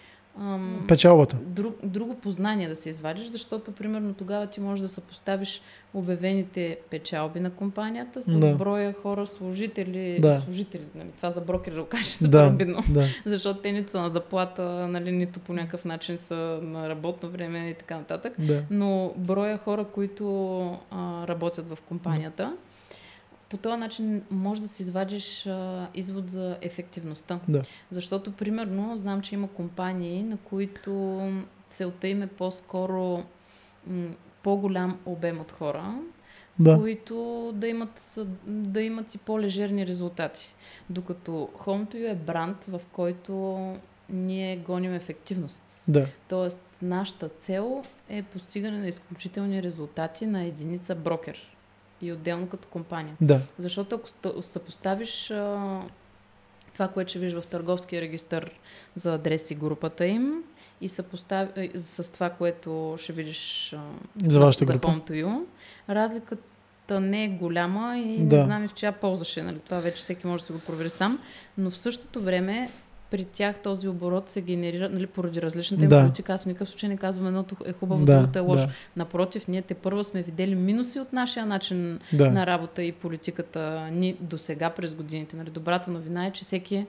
A: ам,
B: Печалбата.
A: Друг, друго познание да се извадиш, защото примерно тогава ти можеш да съпоставиш обявените печалби на компанията с
B: Да.
A: броя хора, служители,
B: Да.
A: служители, нали, това за брокери да го кажеш супер
B: Да,
A: обидно,
B: да.
A: защото те нито са на заплата, нали, нито по някакъв начин са на работно време и така нататък,
B: Да.
A: но броя хора, които а, работят в компанията, по този начин може да си извадиш а, извод за ефективността.
B: Да.
A: Защото, примерно, знам, че има компании, на които целта им е по-скоро м, по-голям обем от хора,
B: Да.
A: които да имат, да имат и по-лежерни резултати. Докато HomeToYou е бранд, в който ние гоним ефективност.
B: Да.
A: Тоест, нашата цел е постигане на изключителни резултати на единица брокер и отделно като компания.
B: Да.
A: Защото ако ста- съпоставиш а, това, което ще виждаш в търговския регистър за адрес и групата им и съпостав... а, с това, което ще видиш а,
B: За вашата
A: за
B: група.
A: HomeToYou, разликата не е голяма и
B: Да.
A: не знам и в чия полза ще. Нали? Това вече всеки може да се го провери сам. Но в същото време при тях този оборот се генерира, нали, поради различната им
B: Да.
A: политика. Аз в никакъв случай не казвам едното е хубаво,
B: Да,
A: другото е лошо.
B: да.
A: Напротив, ние те първо сме видели минуси от нашия начин
B: Да.
A: на работа и политиката ни до сега през годините. Нали, добрата новина е, че всеки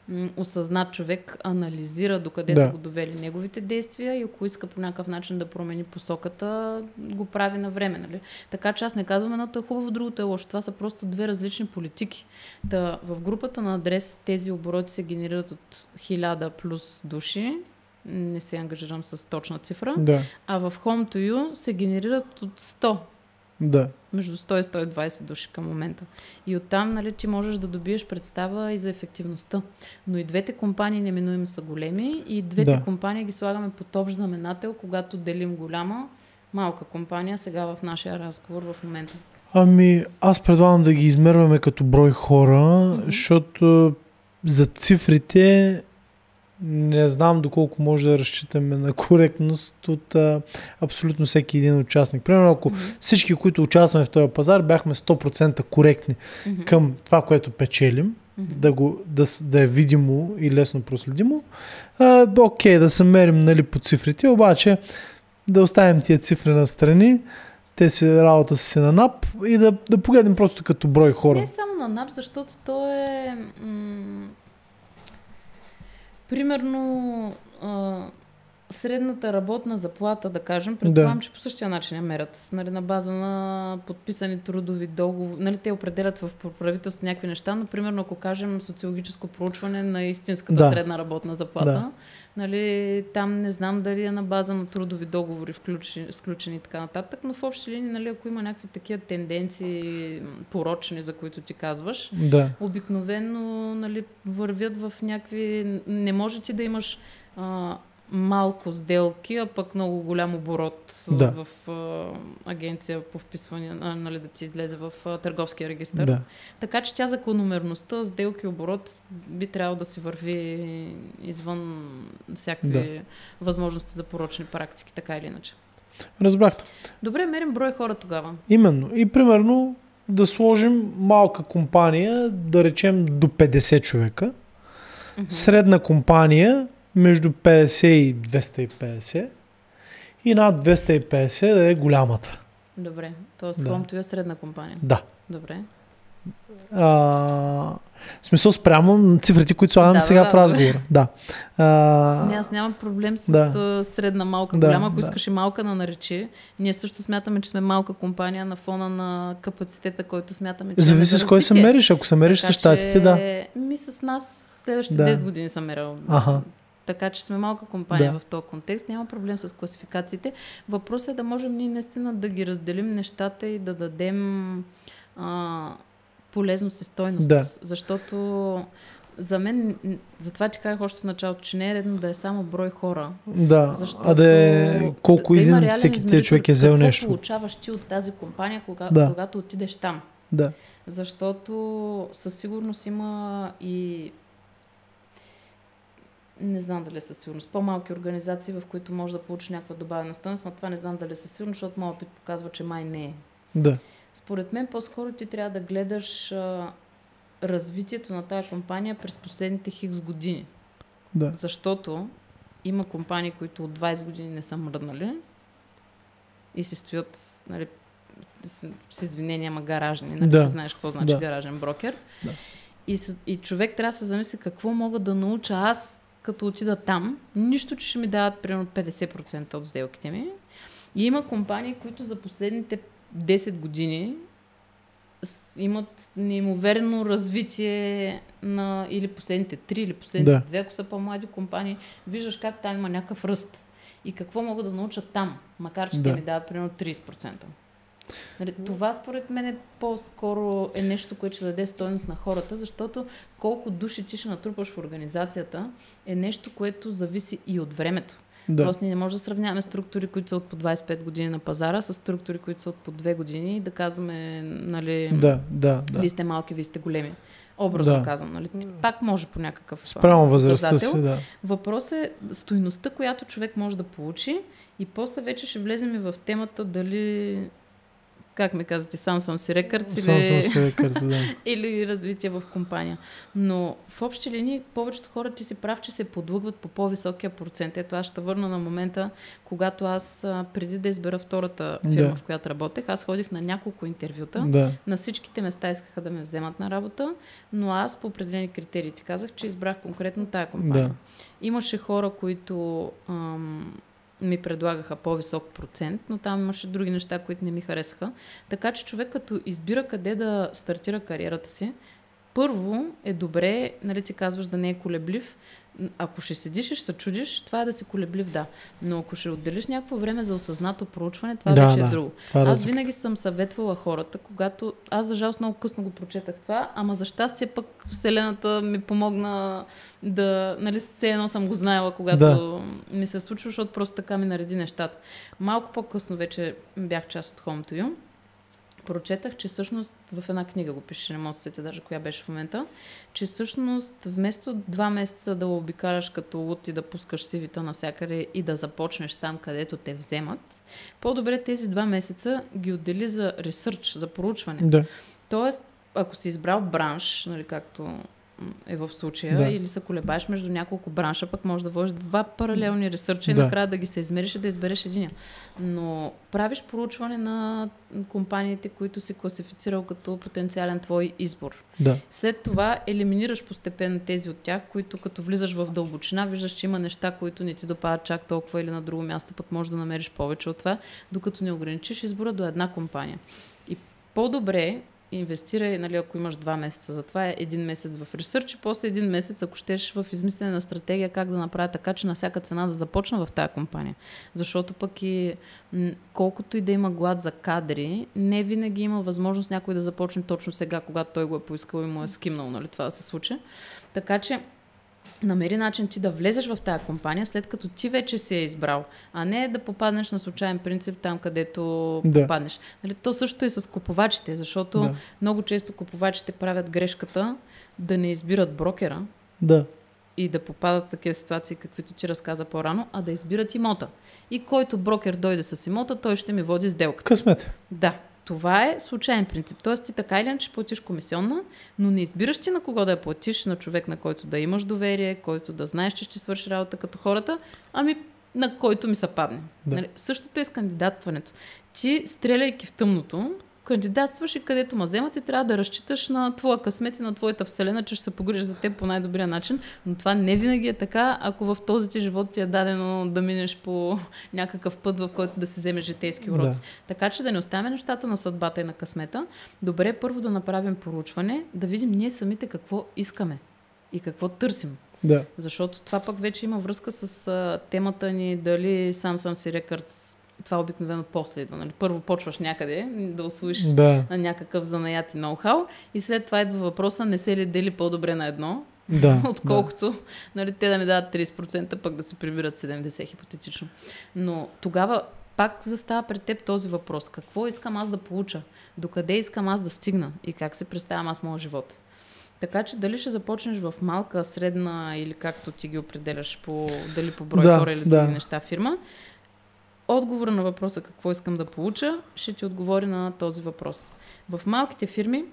A: м- осъзнат човек анализира докъде
B: Да.
A: са го довели неговите действия и ако иска по някакъв начин да промени посоката, го прави на време. Нали? Така че аз не казвам едното е хубаво, другото е лошо. Това са просто две различни политики. Та, в групата на адрес тези обороти се генерират от хиляда плюс души. Не се ангажирам с точна цифра.
B: Да.
A: А в Home to You се генерират от сто.
B: Да.
A: Между сто и сто и двайсет души към момента. И оттам, нали, ти можеш да добиеш представа и за ефективността. Но и двете компании неминуемо са големи и двете
B: Да.
A: компании ги слагаме под общ знаменател, когато делим голяма, малка компания, сега в нашия разговор в момента.
B: Ами, аз предлагам да ги измерваме като брой хора,
A: Mm-hmm.
B: защото за цифрите не знам доколко може да разчитаме на коректност от а, абсолютно всеки един участник. Примерно, ако
A: Mm-hmm.
B: всички, които участваме в този пазар, бяхме сто процента коректни
A: Mm-hmm.
B: към това, което печелим,
A: Mm-hmm.
B: да, го, да, с- да е видимо и лесно проследимо, а, окей, да се мерим, нали, по цифрите, обаче да оставим тия цифри на страни, те си работа си на НАП и да, да погледнем просто като брой хора.
A: Не само на НАП, защото то е... М- примерно а, средната работна заплата, да кажем, предполагам,
B: Да.
A: че по същия начин я мерят. Нали, на база на подписани трудови договори. Нали, те определят в правителството някакви неща, но примерно ако кажем социологическо проучване на истинската
B: Да.
A: средна работна заплата,
B: Да.
A: нали, там не знам дали е на база на трудови договори включени, сключени и така нататък, но в общи линии, нали, ако има някакви такива тенденции порочни, за които ти казваш,
B: Да.
A: обикновено, нали, вървят в някакви... Не може ти да имаш а, малко сделки, а пък много голям оборот
B: Да.
A: в а, агенция по вписване, а, нали, да ти излезе в а, търговския регистър.
B: Да.
A: Така че тя закономерността, сделки и оборот би трябвало да се върви извън всякакви
B: Да.
A: възможности за порочни практики, така или иначе.
B: Разбрахте.
A: Добре, мерим брой хора тогава.
B: Именно. И примерно да сложим малка компания, да речем до петдесет човека,
A: Мгм.
B: средна компания между петдесет и двеста и петдесет и над двеста и петдесет да е голямата.
A: Добре, т.е.
B: Да.
A: Home to You е средна компания.
B: Да.
A: Добре.
B: А, в смисъл спрямо на цифрите, които слагам
A: Да,
B: сега
A: да,
B: в
A: да.
B: разговора. Да. А,
A: Не, аз нямам проблем с
B: Да.
A: да. средна, малка,
B: Да,
A: голяма. Ако
B: да.
A: искаш и малка на наречи. Ние също смятаме, че сме малка компания на фона на капацитета, който смятаме, че
B: зависи с кой се мериш. Ако се мериш с щатите, да.
A: Ми с нас следващите
B: Да.
A: десет години съм мерил.
B: Аха.
A: Така че сме малка компания
B: Да.
A: в този контекст. Няма проблем с класификациите. Въпросът е да можем ние наистина да ги разделим нещата и да дадем а, полезност и стойност.
B: Да.
A: Защото за мен, н- затова ти казах още в началото, че не е редно да е само брой хора.
B: Да.
A: Защото
B: А да е колко
A: да, да има
B: един
A: реален
B: всеки тия
A: измерител
B: човек е взел
A: какво
B: нещо.
A: получаваш ти от тази компания, кога,
B: Да.
A: когато отидеш там.
B: Да.
A: Защото със сигурност има и не знам дали е със сигурност, по-малки организации, в които може да получиш някаква добавена стойност, но това не знам дали е със сигурност, защото моят опит показва, че май не е.
B: Да.
A: Според мен по-скоро ти трябва да гледаш а, развитието на тая компания през последните хикс години.
B: Да.
A: Защото има компании, които от двайсет години не са мръднали и си стоят, нали, с, с извинения, ама гаражни. Нали?
B: Да.
A: Ти знаеш какво значи
B: Да.
A: гаражен брокер.
B: Да.
A: И, с, и човек трябва да се замисли какво мога да науча аз, като отида там. Нищо, че ще ми дават примерно петдесет процента от сделките ми. И има компании, които за последните десет години с- имат неимоверно развитие на или последните три, или последните
B: Да.
A: две, ако са по-млади компании. Виждаш как там има някакъв ръст. И какво могат да научат там, макар че
B: Да.
A: те ми дават примерно трийсет процента. Нали, това според мен е по-скоро е нещо, което ще даде стойност на хората, защото колко души ти ще натрупаш в организацията е нещо, което зависи и от времето.
B: Да.
A: Тоест ние не можем да сравняваме структури, които са от по двайсет и пет години на пазара, с структури, които са от по две години и да казваме, нали,
B: Да, да, да.
A: вие сте малки, вие сте големи. Образно
B: Да.
A: казвам, нали? Пак може по някакъв
B: Спрямо
A: а,
B: възрастта
A: показател.
B: си, да.
A: Въпрос е стойността, която човек може да получи и после вече ще влезем и в темата дали как ми казвате, сам съм си рекърдс или...
B: Сам съм си рекърдс, да.
A: или развитие в компания. Но в общи линии повечето хора, ти си прав, че се подлъгват по по-високия процент. Ето аз ще върна на момента, когато аз преди да избера втората фирма, да. в която работех, аз ходих на няколко интервюта. Да. На всичките места искаха да ме вземат на работа, но аз по определени критерии ти казах, че избрах конкретно тая компания. Да. Имаше хора, които ам, ми предлагаха по-висок процент, но там имаше други неща, които не ми харесаха. Така че човек като избира къде да стартира кариерата си, първо е добре, нали ти казваш да не е колеблив. Ако ще седиш и ще се чудиш, това е да си колеблив, да. Но ако ще отделиш някакво време за осъзнато проучване, това да, вече да, е друго. Е аз винаги съм съветвала хората, когато... Аз за жалост много късно го прочетах това, ама за щастие пък Вселената ми помогна да... Нали, все едно съм го знаела, когато да. ми се случва, защото просто така ми нареди нещата. Малко по-късно вече бях част от Home to You. Прочетах, че всъщност в една книга го пише, не мога да се сетя даже коя беше в момента, че всъщност вместо два месеца да обикаляш като луд и да пускаш сивита навсякъде и да започнеш там, където те вземат, по-добре тези два месеца ги отдели за ресърч, за проучване. Да. Тоест, ако си избрал бранш, нали, както е в случая, да. или се колебаеш между няколко бранша, пък можеш да водиш два паралелни ресърча и да. накрая да ги се измериш и да избереш единия. Но правиш проучване на компаниите, които си класифицирал като потенциален твой избор. Да. След това елиминираш постепенно тези от тях, които като влизаш в дълбочина, виждаш, че има неща, които не ти допадат чак толкова или на друго място, пък можеш да намериш повече от това, докато не ограничиш избора до една компания. И по-добре инвестирай, нали, ако имаш два месеца за това, е един месец в ресърч и после един месец, ако щеш в измислене на стратегия как да направя така, че на всяка цена да започна в тази компания. Защото пък и колкото и да има глад за кадри, не винаги има възможност някой да започне точно сега, когато той го е поискал и му е скимнал, нали, това да се случи. Така че намери начин ти да влезеш в тази компания, след като ти вече си я избрал, а не да попаднеш на случайен принцип там, където да. попаднеш. Нали, то също и с купувачите, защото да. много често купувачите правят грешката да не избират брокера да. и да попадат в такива ситуации, каквито ти разказа по-рано, а да избират имота. И който брокер дойде с имота, той ще ми води сделката.
B: Късмет.
A: Да. Това е случайен принцип. Тоест ти така или иначе платиш комисионна, но не избираш ти на кого да я платиш, на човек, на който да имаш доверие, който да знаеш, че ще свърши работа като хората, ами на който ми се падне. Да. Нали? Същото е с кандидатстването. Ти, стреляйки в тъмното, кандидатстваш и където ма вземат и трябва да разчиташ на твоя късмет и на твоята вселена, че ще се погрижи за теб по най-добрия начин, но това не винаги е така, ако в този ти живот ти е дадено да минеш по някакъв път, в който да си вземеш житейски уроци. Да. Така че да не оставяме нещата на съдбата и на късмета. Добре е първо да направим проучване, да видим ние самите какво искаме и какво търсим. Да. Защото това пък вече има връзка с а, темата ни дали сам съм си рекърдс. Това обикновено после идва. Нали? Първо почваш някъде да усвоиш да. на някакъв занаят и ноу-хау и след това идва въпроса, не се ли дели по-добре на едно, да, отколкото да. Нали, те да ми дадат трийсет процента, пък да се прибират седемдесет хипотетично. Но тогава пак застава пред теб този въпрос. Какво искам аз да получа? Докъде искам аз да стигна? И как се представям аз моя живот? Така че дали ще започнеш в малка, средна или както ти ги определяш по, дали по брой да, хора или да. други неща фирма, отговора на въпроса какво искам да получа, ще ти отговори на този въпрос. В малките фирми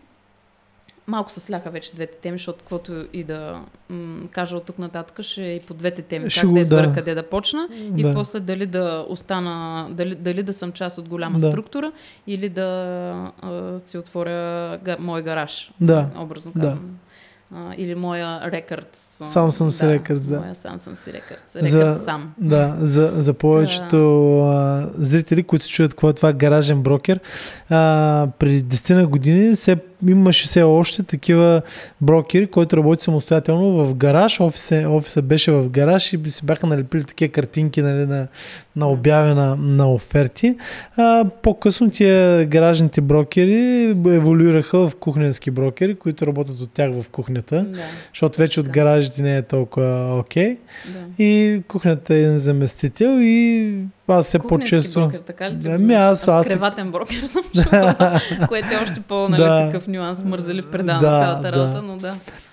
A: малко се сляха вече двете теми, защото каквото и да м- кажа от тук нататък, ще и по двете теми. Шо, как да избера да. къде да почна да. и после дали да остана, дали, дали да съм част от голяма да. структура или да а, си отворя га, мой гараж, да. образно казвам. Да. Uh, или моя рекърдс.
B: Сам съм си
A: да,
B: рекърдс, да.
A: Моя сам съм си рекърдс. Рекърдс сам.
B: Да, за, за повечето uh, зрители, които се чуят какво е това гаражен брокер, uh, преди десет години се, имаше все още такива брокери, които работи самостоятелно в гараж. Офиса, офиса беше в гараж и си бяха налепили такива картинки, нали, на, на обяви на, на оферти. Uh, по-късно тия гаражните брокери еволюираха в кухненски брокери, които работят от тях в кухня. Да, защото вече от гаражите не е толкова окей. Okay. Да. И кухнята е един заместител и аз се по-често...
A: брокер, така ли?
B: Ами аз...
A: Аз креватен брокер съм, което е още по-нали да. такъв нюанс, мързелив предава да, на цялата работа, да. но да.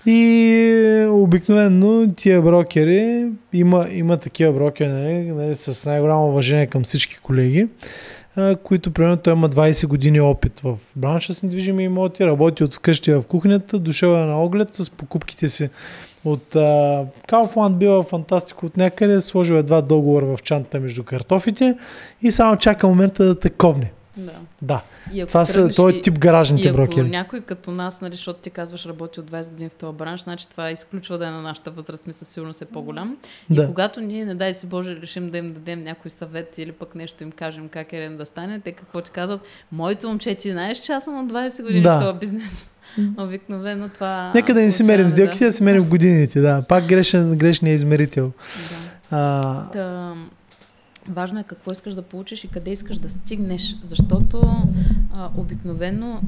B: И обикновено тия брокери, има, има такива брокери, нали, нали, с най-голямо уважение към всички колеги, а, които примерно той има двайсет години опит в бранша с недвижими имоти, работи от вкъщи в кухнята, дошъл е на оглед с покупките си от uh, Kaufland, била фантастика от някъде, сложил едва договор в чантата между картофите и само чака момента да те ковне.
A: Да.
B: Да. Това са този тип гаражните брокери.
A: И ако някой като нас, нали, защото ти казваш работи от двайсет години в този бранш, значи това изключва да е на нашата възраст, ми със сигурност е по-голям.
B: Да.
A: И когато ние, не дай си Боже, решим да им дадем някой съвет или пък нещо им кажем как е да стане, те какво ти казват? Моето момче, ти знаеш, че аз съм от двайсет години да. в този бизнес. Обикновено това...
B: Нека да не си мерим сделките, да. да си мерим в годините, да. Пак грешен, грешния измерител.
A: Да.
B: А...
A: Та, важно е какво искаш да получиш и къде искаш да стигнеш, защото а, обикновено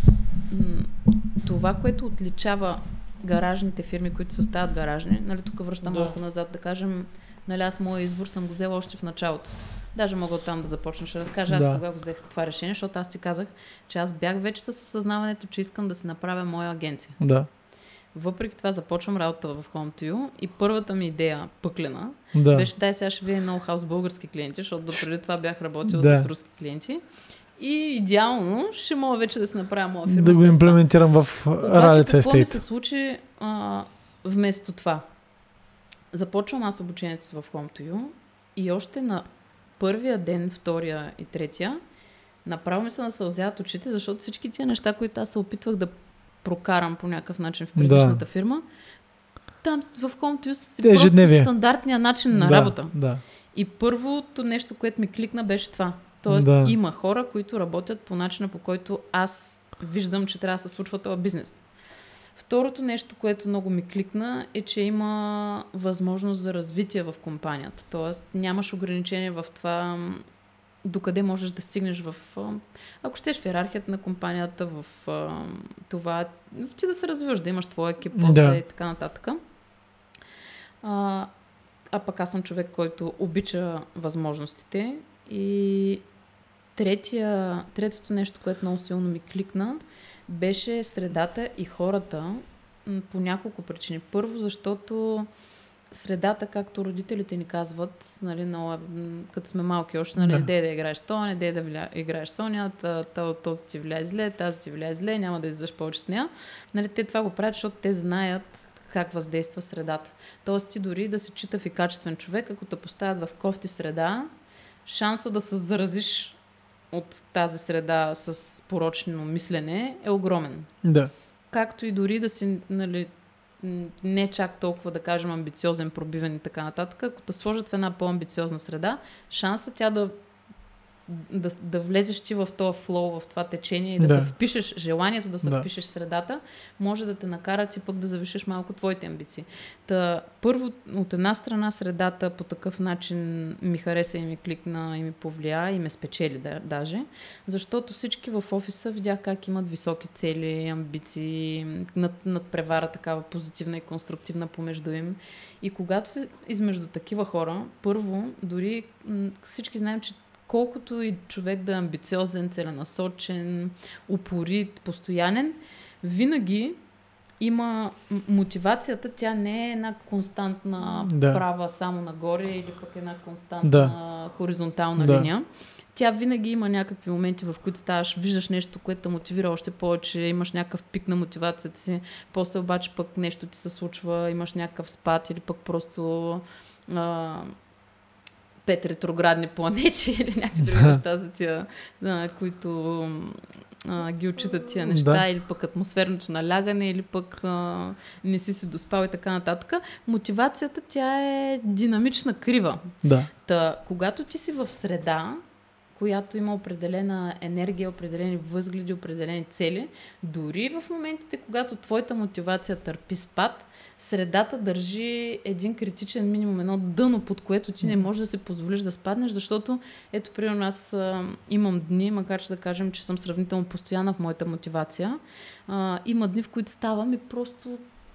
A: м- това, което отличава гаражните фирми, които се остават гаражни, нали, тук връщам да. малко назад, да кажем, нали, аз моя избор съм го взела още в началото. Даже мога оттам да започна. Ще разкажа аз да. кога го взех това решение, защото аз ти казах, че аз бях вече с осъзнаването, че искам да си направя моя агенция.
B: Да.
A: Въпреки това започвам работа в Home2You и първата ми идея, пъклена,
B: да.
A: беше дай сега ще видя ноу-хау с български клиенти, защото допреди това бях работила
B: да.
A: с руски клиенти. И идеално ще мога вече да си направя моя фирма.
B: Да го имплементирам в Ралица Естейт.
A: Какво ми се случи а, вместо това? Започвам аз обучението си в Home2You и още на първия ден, втория и третия, направо ми се насълзяват очите, защото всички тия неща, които аз се опитвах да прокарам по някакъв начин в предишната да. фирма, там в Home2You си просто ежедневие. Стандартния начин на
B: да,
A: работа.
B: Да.
A: И първото нещо, което ми кликна, беше това. Тоест да. има хора, които работят по начина, по който аз виждам, че трябва да се случва това бизнес. Второто нещо, което много ми кликна, е, че има възможност за развитие в компанията. Тоест нямаш ограничение в това докъде можеш да стигнеш в, ако щеш, в иерархията на компанията, в това, ти да се развиваш, да имаш твой екип, после да. и така нататък. А, а пък аз съм човек, който обича възможностите. И третия, третото нещо, което много силно ми кликна, беше средата и хората по няколко причини. Първо, защото средата, както родителите ни казват, нали, но, като сме малки още, нали, не дей да играеш с това, не дей да вля... играеш с Соня, този ти влияе зле, тази ти влияе зле, няма да излизаш повече с нея. Нали, те това го правят, защото те знаят как въздейства средата. Тоест ти дори да се читав и качествен човек, ако те поставят в кофти среда, шанса да се заразиш от тази среда с порочно мислене е огромен.
B: Да.
A: Както и дори да си, нали, не чак толкова, да кажем, амбициозен, пробивен и така нататък, ако те сложат в една по-амбициозна среда, шанса тя да, да, да влезеш ти в този флоу, в това течение и да, да. се впишеш, желанието да се да. впишеш в средата, може да те накара ти пък да завишиш малко твоите амбиции. Та, първо, от една страна средата по такъв начин ми хареса и ми кликна и ми повлия и ме спечели да, даже, защото всички в офиса видях как имат високи цели, амбиции, над, надпревара такава позитивна и конструктивна помежду им. И когато си измежду такива хора, първо, дори м- всички знаем, че колкото и човек да е амбициозен, целенасочен, упорит, постоянен, винаги има мотивацията, тя не е една константна да. права само нагоре или пък една константна да. хоризонтална да. линия. Тя винаги има някакви моменти, в които ставаш, виждаш нещо, което те мотивира още повече, имаш някакъв пик на мотивацията си, после обаче пък нещо ти се случва, имаш някакъв спад или пък просто а, пет ретроградни планети или някакви други неща за тия, а, които а, ги отчитат тия неща, да. или пък атмосферното налягане, или пък а, не си си доспал и така нататък. Мотивацията, тя е динамична крива.
B: Да.
A: Та, когато ти си в среда, която има определена енергия, определени възгледи, определени цели, дори в моментите, когато твоята мотивация търпи спад, средата държи един критичен минимум, едно дъно, под което ти не можеш да си позволиш да спаднеш, защото ето, примерно, аз а, имам дни, макар че да кажем, че съм сравнително постоянна в моята мотивация, а, има дни, в които ставам и просто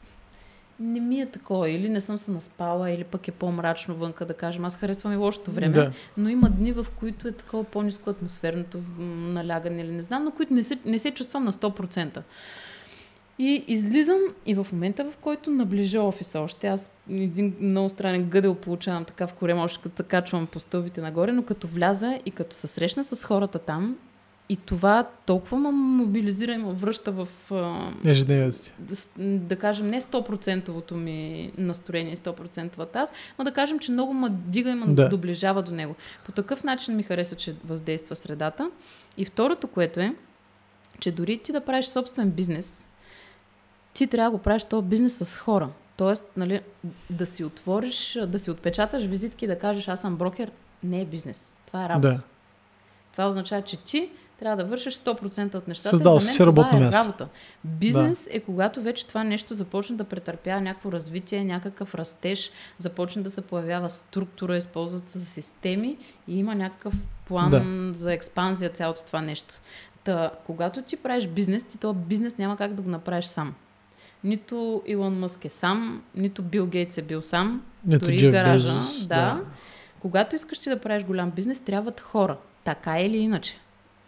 A: не ми е такова, или не съм се наспала, или пък е по-мрачно вънка, да кажем. Аз харесвам и лошото време, да. но има дни, в които е такова по-ниско атмосферното налягане, или не знам, но които не се, не се чувствам на сто процента. И излизам и в момента, в който наближа офиса още, аз един много странен гъдел получавам така в корема, още като се качвам по стълбите нагоре, но като вляза и като се срещна с хората там, и това толкова ме мобилизира и ме връща в...
B: Ежедневието ти.
A: Да, да кажем, не сто процента ми настроение, сто процента аз, но да кажем, че много ме дига и ме
B: да.
A: доближава до него. По такъв начин ми хареса, че въздейства средата. И второто, което е, че дори ти да правиш собствен бизнес, ти трябва да го правиш този бизнес с хора. Тоест, нали, да си отвориш, да си отпечаташ визитки и да кажеш, аз съм брокер, не е бизнес. Това е работа.
B: Да.
A: Това означава, че ти трябва да вършиш сто процента от нещата.
B: Създал
A: За мен
B: си работно
A: това е
B: място.
A: работа. Бизнес да. Е когато вече това нещо започне да претърпява някакво развитие, някакъв растеж, започне да се появява структура, използват се системи и има някакъв план да. За експанзия цялото това нещо. Та, когато ти правиш бизнес, ти този бизнес няма как да го направиш сам. Нито Илон Мъск е сам, нито Бил Гейтс е бил сам,
B: нито
A: дори
B: Джеф
A: гаража.
B: Безос,
A: да.
B: да.
A: Когато искаш ти да правиш голям бизнес, трябват хора. Така или иначе.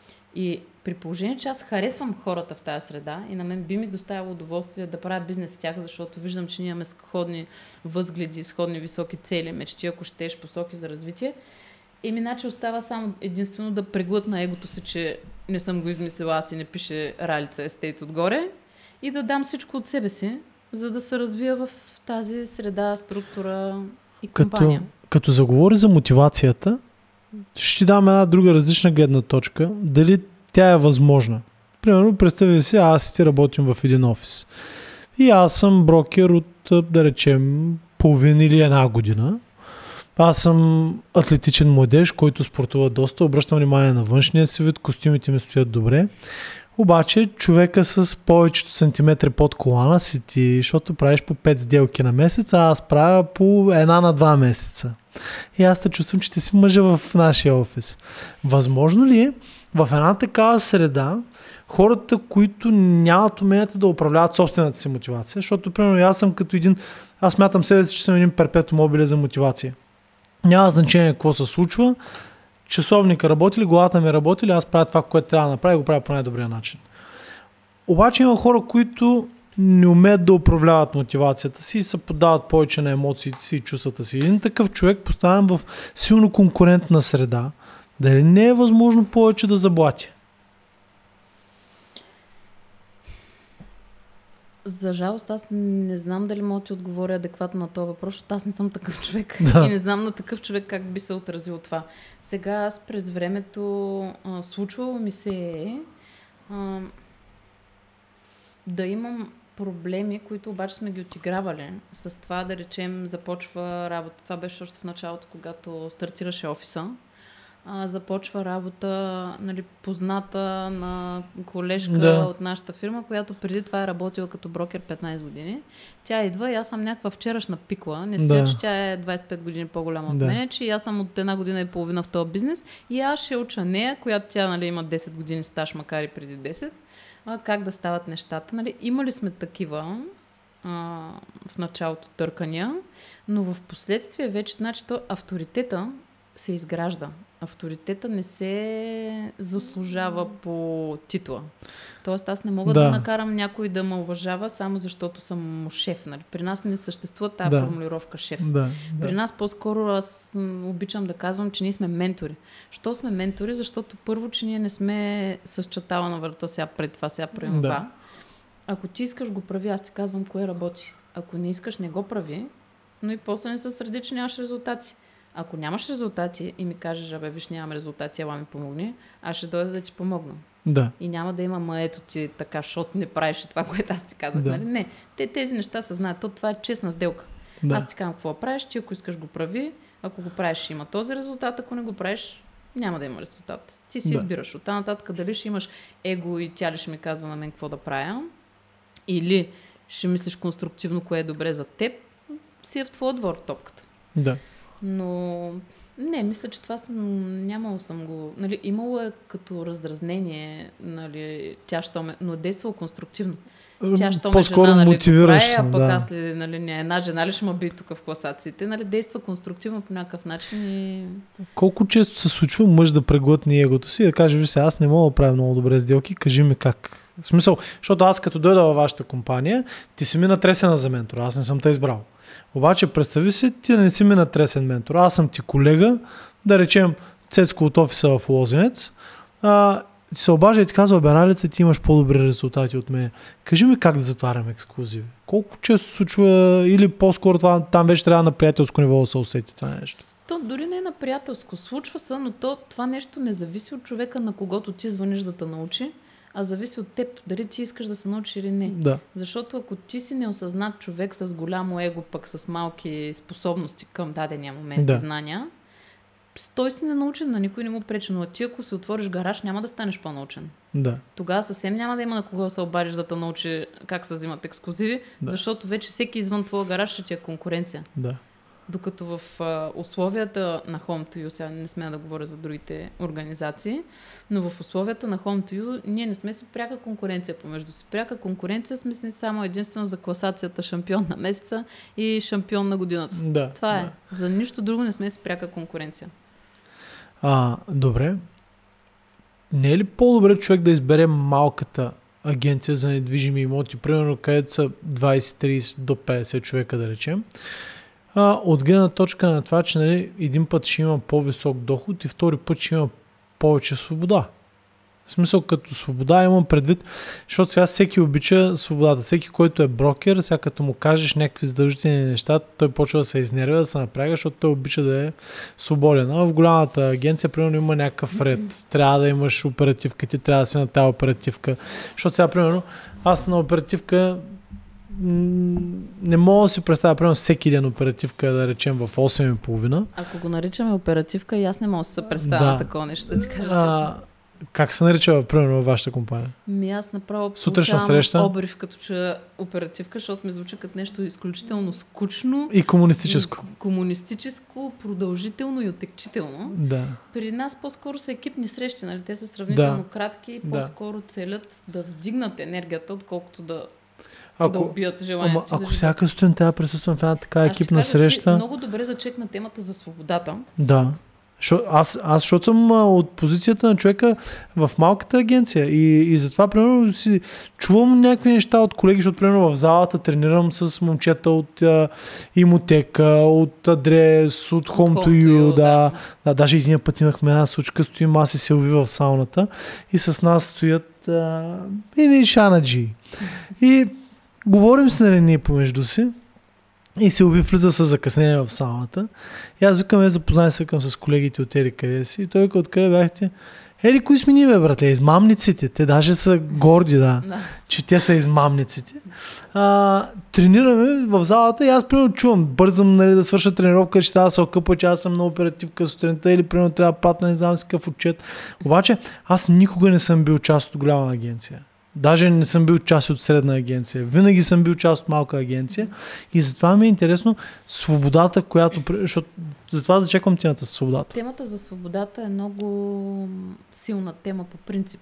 A: И при положение, че аз харесвам хората в тази среда и на мен би ми доставило удоволствие да правя бизнес с тях, защото виждам, че ние имаме сходни възгледи, сходни високи цели, мечти, ако щеш, посоки за развитие, еми иначе остава само единствено да преглътна егото си, че не съм го измислила, аз и не пише Ралица Естейт отгоре и да дам всичко от себе си, за да се развия в тази среда, структура и компания.
B: Като, като заговори за мотивацията, ще ти дам една друга различна гледна точка. Дали тя е възможна. Примерно, представи си, аз и ти работим в един офис. И аз съм брокер от, да речем, половин или една година. Аз съм атлетичен младеж, който спортува доста. Обръщам внимание на външния си вид, костюмите ми стоят добре. Обаче човека с повечето сантиметри под колана си ти, защото правиш по пет сделки на месец, а аз правя по една на два месеца. И аз те чувствам, че ти си мъжа в нашия офис. Възможно ли е в една такава среда хората, които нямат уменията да управляват собствената си мотивация, защото, примерно, аз съм като един, аз мятам себе си, че съм един перпетум мобиле за мотивация. Няма значение какво се случва, часовника работи ли, главата ми работи ли, аз правя това, което трябва да направя и го правя по най-добрия начин. Обаче има хора, които не умеят да управляват мотивацията си и се подават повече на емоциите си и чувствата си. Един такъв човек, поставен в силно конкурентна среда, дали не е възможно повече да заблати?
A: За жалост, аз не знам дали мога да ти отговоря адекватно на този въпрос, защото аз не съм такъв човек.
B: Да.
A: И не знам на такъв човек как би се отразил това. Сега аз през времето а, случвало ми се е а, да имам проблеми, които обаче сме ги отигравали. С това, да речем, започва работа. Това беше още в началото, когато стартираше офиса. А, започва работа, нали, позната на колежка
B: да.
A: От нашата фирма, която преди това е работила като брокер петнайсет години. Тя идва и аз съм някаква вчерашна пикла. Не стига,
B: да.
A: че тя е двайсет и пет години по-голяма от
B: да.
A: мен, че аз съм от една година и половина в този бизнес и аз ще уча нея, която тя, нали, има десет години стаж, макар и преди десет. А, как да стават нещата. Нали? Имали сме такива а, в началото търкания, но в последствие вече, значи, то авторитета се изгражда. Авторитета не се заслужава по титла. Тоест аз не мога да, да накарам някой да ме уважава само защото съм му шеф. Нали? При нас не съществува тази
B: да.
A: формулировка шеф.
B: Да, да.
A: При нас по-скоро аз обичам да казвам, че ние сме ментори. Що сме ментори? Защото първо, че ние не сме с чатала на врата, сега пред това, сега пред това. Да. Ако ти искаш го прави, аз ти казвам кое работи. Ако не искаш, не го прави, но и после не се среди, че нямаш резултати. Ако нямаш резултати и ми кажеш, абе, виж, нямам резултати, ела ми помогни, аз ще дойда да ти помогна.
B: Да.
A: И няма да има, ма ето ти така, защото не правиш това, което аз ти казах. Да. Нали? Не, те, тези неща се знаят. То, това е честна сделка. Да. Аз ти казвам какво правиш, ти ако искаш го прави, ако го правиш, ще има този резултат, ако не го правиш, няма да има резултат. Ти си да. Избираш. Оттам нататък дали ще имаш его и тя ли ще ми казва на мен какво да правя, или ще мислиш конструктивно, кое е добре за теб, си е в твоя двор топката.
B: Да.
A: Но не, мисля, че това съм, нямало съм го... Нали, имало е като раздразнение, нали, тя що ме... Но е действало конструктивно. Тя що ме жена, нали, мотивиращо, а пък да. Аз ли, нали, не, една жена ли ще ме би тук в класациите. Нали, действа конструктивно по някакъв начин и... Колко
B: често се случва мъж да преглътне егото си и да каже, виж се, аз не мога да правя много добре сделки, кажи ми как. В смисъл, защото аз като дойда във вашата компания, ти си ми натресена за ментор, аз не съм те избрал. Обаче представи си, ти не си ми натресен ментор, аз съм ти колега, да речем Цецко от офиса в Лозенец, а, ти се обажда и ти казва, бе, Ралица, ти имаш по-добри резултати от мен. Кажи ми как да затварям ексклузиви. Колко често се случва или по-скоро това, там вече трябва на приятелско ниво да се усети това нещо?
A: То дори не е на приятелско. Случва се, но то, това нещо не зависи от човека, на когото ти звъниш да те научи, а зависи от теб, дали ти искаш да се научиш или не.
B: Да.
A: Защото ако ти си неосъзнат човек с голямо его, пък с малки способности към дадения момент
B: да.
A: и знания, той си не научен, на никой не му пречи, но ти ако си отвориш гараж, няма да станеш по-научен.
B: Да.
A: Тогава съвсем няма да има на кого да се обадиш да те научи как се взимат ексклузиви, да. Защото вече всеки извън твоя гараж ще ти е конкуренция.
B: Да.
A: Докато в а, условията на Home2You, сега не смея да говоря за другите организации, но в условията на Home2You ние не сме си пряка конкуренция помежду си. Пряка конкуренция сме си само единствено за класацията шампион на месеца и шампион на годината.
B: Да,
A: Това
B: да.
A: е. За нищо друго не сме си пряка конкуренция.
B: А, добре. Не е ли по-добре човек да избере малката агенция за недвижими имоти, примерно където са двайсет трийсет до петдесет човека, да речем, а, от гледна точка на това, че нали, един път ще има по-висок доход и втори път ще има повече свобода. В смисъл, като свобода имам предвид, защото сега всеки обича свободата. Всеки, който е брокер, сега като му кажеш някакви задължителни неща, той почва да се изнервя, да се напряга, защото той обича да е свободен. А в голямата агенция, примерно, има някакъв ред. Трябва да имаш оперативка, ти трябва да си на тази оперативка. Защото сега, примерно, аз на оперативка не мога да си представя, примерно, всеки ден оперативка, да речем, в осем и половина.
A: Ако го наричаме оперативка, и аз не мога да се представя
B: да.
A: на такова нещо, да ти кажа
B: а,
A: честно.
B: Как се нарича, примерно, във вашата компания?
A: Ми аз направо
B: сутрешна среща,
A: обрив като чуя оперативка, защото ми звучи като нещо изключително скучно.
B: И комунистическо.
A: И комунистическо, продължително и отекчително.
B: Да.
A: При нас по-скоро са екипни срещи, нали? Те са сравнително
B: да.
A: кратки и
B: да.
A: по-скоро целят да вдигнат енергията, отколкото да,
B: ако,
A: да убият желанието.
B: Ама, ако всяка сутрин трябва да присъствам в една така екипна
A: кажа,
B: среща...
A: много добре зачекна темата за свободата.
B: Да. Шо, аз, аз, защото съм а, от позицията на човека в малката агенция и, и затова, примерно, си чувам някакви неща от колеги, защото, примерно, в залата тренирам с момчета от а, имотека, от адрес, от Home2You, да. да. да. Даже един път имахме една случка, стоим аз и Силви в сауната и с нас стоят а, и шанаджи. И говорим с нали ние помежду си. И Силви влиза с закъснение в сауната. И аз викам, е, запознай се викам с колегите от Ери къде си. И той вика, откъде бяхте? Ери, кои сме ние, бе, братле? Измамниците. Те даже са горди, да,
A: да.
B: че те са измамниците. А, тренираме в залата и аз, примерно, чувам. Бързам, нали, да свърша тренировка, че трябва да се окъпа, че аз съм на оперативка сутринта или, примерно, трябва да пратна, не знам си какъв отчет. Обаче, аз никога не съм бил част от голяма агенция. Даже не съм бил част от средна агенция. Винаги съм бил част от малка агенция. И затова ми е интересно свободата, която... Защото затова зачеквам темата за свободата.
A: Темата за свободата е много силна тема по принцип.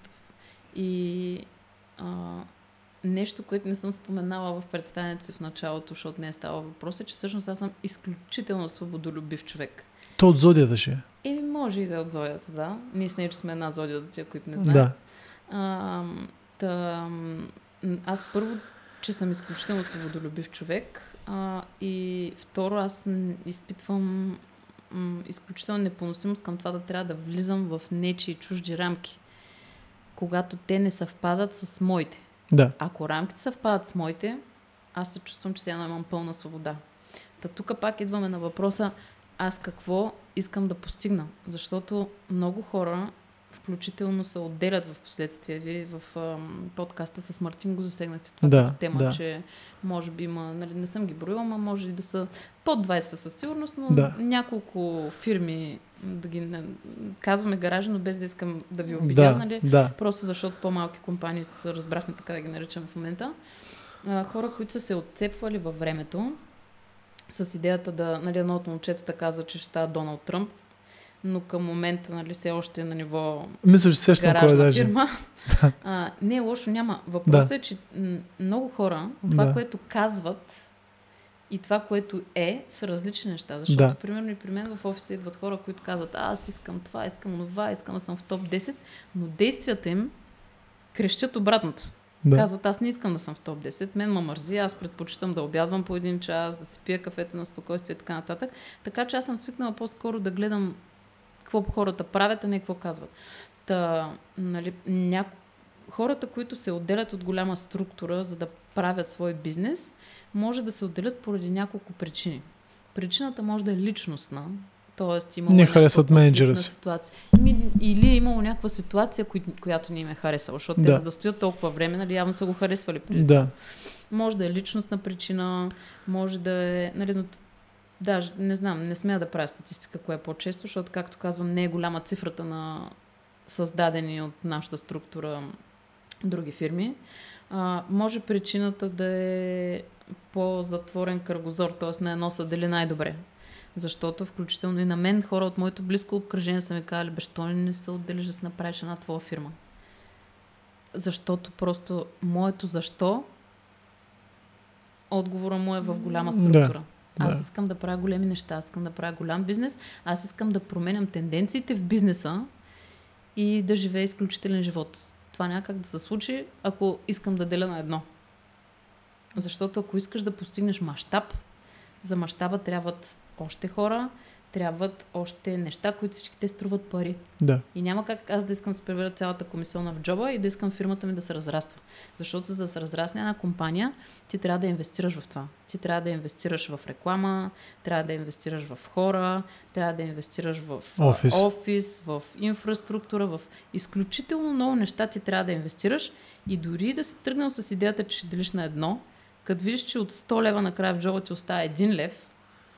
A: И а, нещо, което не съм споменала в представянето си в началото, защото не е става въпрос, е, че всъщност аз съм изключително свободолюбив човек.
B: То от зодията ще е.
A: Еми, може и да е от зодията, да. Ние с нея, че сме една зодия за тия, които не знаят.
B: Да.
A: А, Та, аз първо, че съм изключително свободолюбив човек а, и второ, аз изпитвам м, изключително непоносимост към това да трябва да влизам в нечии чужди рамки, когато те не съвпадат с моите.
B: Да.
A: Ако рамките съвпадат с моите, аз се чувствам, че сега имам пълна свобода. Та тук пак идваме на въпроса, аз какво искам да постигна, защото много хора включително се отделят в последствие. Ви в ам, подкаста с Мартин го засегнахте това
B: да,
A: тема,
B: да.
A: че може би има, нали, не съм ги броила, но може и да са под двайсет със сигурност, но
B: да.
A: няколко фирми, да ги не, казваме гаражи, но без да искам да ви обидя,
B: да,
A: нали,
B: да.
A: просто защото по-малки компании са, разбрахме така да ги наричам в момента. А, хора, които са се отцепвали във времето с идеята да, нали, едно от момчетата каза, че ще става Доналд Тръмп, но към момента, нали, все още е на ниво
B: мисля, че сещам
A: гаражна
B: кой е
A: фирма. а, не е лошо, няма. Въпросът
B: да.
A: е, че м- много хора, това,
B: да.
A: което казват и това, което е, са различни неща. Защото,
B: да.
A: примерно, и при мен в офиса идват хора, които казват, а, аз искам това, искам това, искам да съм в топ десет, но действията им крещят обратното.
B: Да.
A: Казват, аз не искам да съм в топ десет, мен ма мързи, аз предпочитам да обядвам по един час, да си пия кафето на спокойствие и така нататък. Така че аз съм свикнала по-скоро да гледам какво хората правят, а не какво казват. Та, нали, ня... хората, които се отделят от голяма структура, за да правят свой бизнес, може да се отделят поради няколко причини. Причината може да е личностна, т.е. имало
B: не харесват менеджера си.
A: Или е имало някаква ситуация, кои, която не им е харесала, защото да. те за да стоят толкова време, нали, явно са го харесвали преди.
B: Да.
A: Може да е личностна причина, може да е... Нали, но, даже не знам, не смея да правя статистика, кое е по-често, защото, както казвам, не е голяма цифрата на създадени от нашата структура други фирми. А, може причината да е по-затворен кръгозор, т.е. на едно са дали най-добре. Защото включително и на мен хора от моето близко обкръжение са ми казали, бе, що не се отделиш да си направиш една твоя фирма? Защото просто моето защо отговора му е в голяма структура. Да, аз да. искам да правя големи неща, аз искам да правя голям бизнес, аз искам да променям тенденциите в бизнеса и да живея изключителен живот. Това няма как да се случи, ако искам да деля на едно. Защото ако искаш да постигнеш мащаб, за мащаба трябват още хора, трябват още неща, които всички те струват пари.
B: Да.
A: И няма как аз да искам да се преведа цялата комисионна в джоба и да искам фирмата ми да се разраства. Защото за да се разрасне една компания, ти трябва да инвестираш в това. Ти трябва да инвестираш в реклама, трябва да инвестираш в хора, трябва да инвестираш в
B: офис,
A: офис в инфраструктура, в изключително много неща ти трябва да инвестираш и дори да си тръгнал с идеята, че ще делиш на едно, като видиш, че от сто лева накрая в джоба ти остава един лев,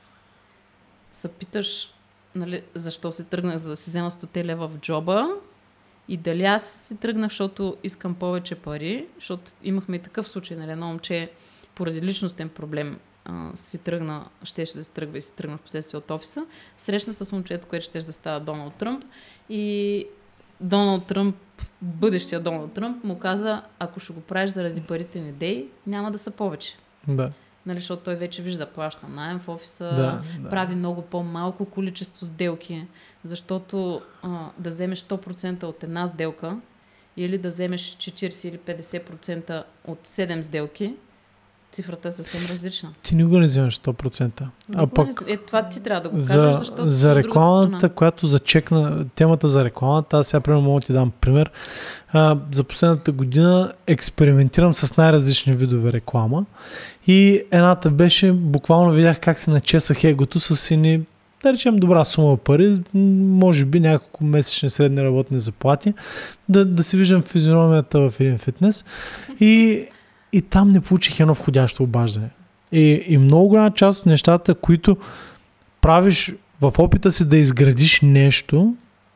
A: се питаш, нали, защо си тръгнах, за да си взема сто лева в джоба и дали аз си тръгнах, защото искам повече пари, защото имахме и такъв случай, нали, едно момче поради личностен проблем а, си тръгна, щеше да се тръгва и си тръгна в последствие от офиса, срещна с момчето, което щеше да става Доналд Тръмп и Доналд Тръмп, бъдещия Доналд Тръмп, му каза, ако ще го правиш заради парите не дей, няма да са повече.
B: Да.
A: Нали, защото той вече вижда, плаща наем в офиса,
B: да, да.
A: прави много по-малко количество сделки, защото а, да вземеш сто процента от една сделка или да вземеш четирийсет или петдесет процента от седем сделки, цифрата е съвсем различна.
B: Ти никога не вземеш сто процента. А пък
A: не... Е, това ти трябва да го
B: за,
A: кажеш, защото
B: за рекламата, която зачекна, темата за рекламата, аз сега примерно мога да ти дам пример. А, за последната година експериментирам с най-различни видове реклама и едната беше, буквално видях как се начесах егото с едни, да речем, добра сума пари, може би няколко месечни средни работни заплати, да, да си виждам физиономията в един фитнес и И там не получих едно входящо обаждане. И, и много голяма част от нещата, които правиш в опита си да изградиш нещо,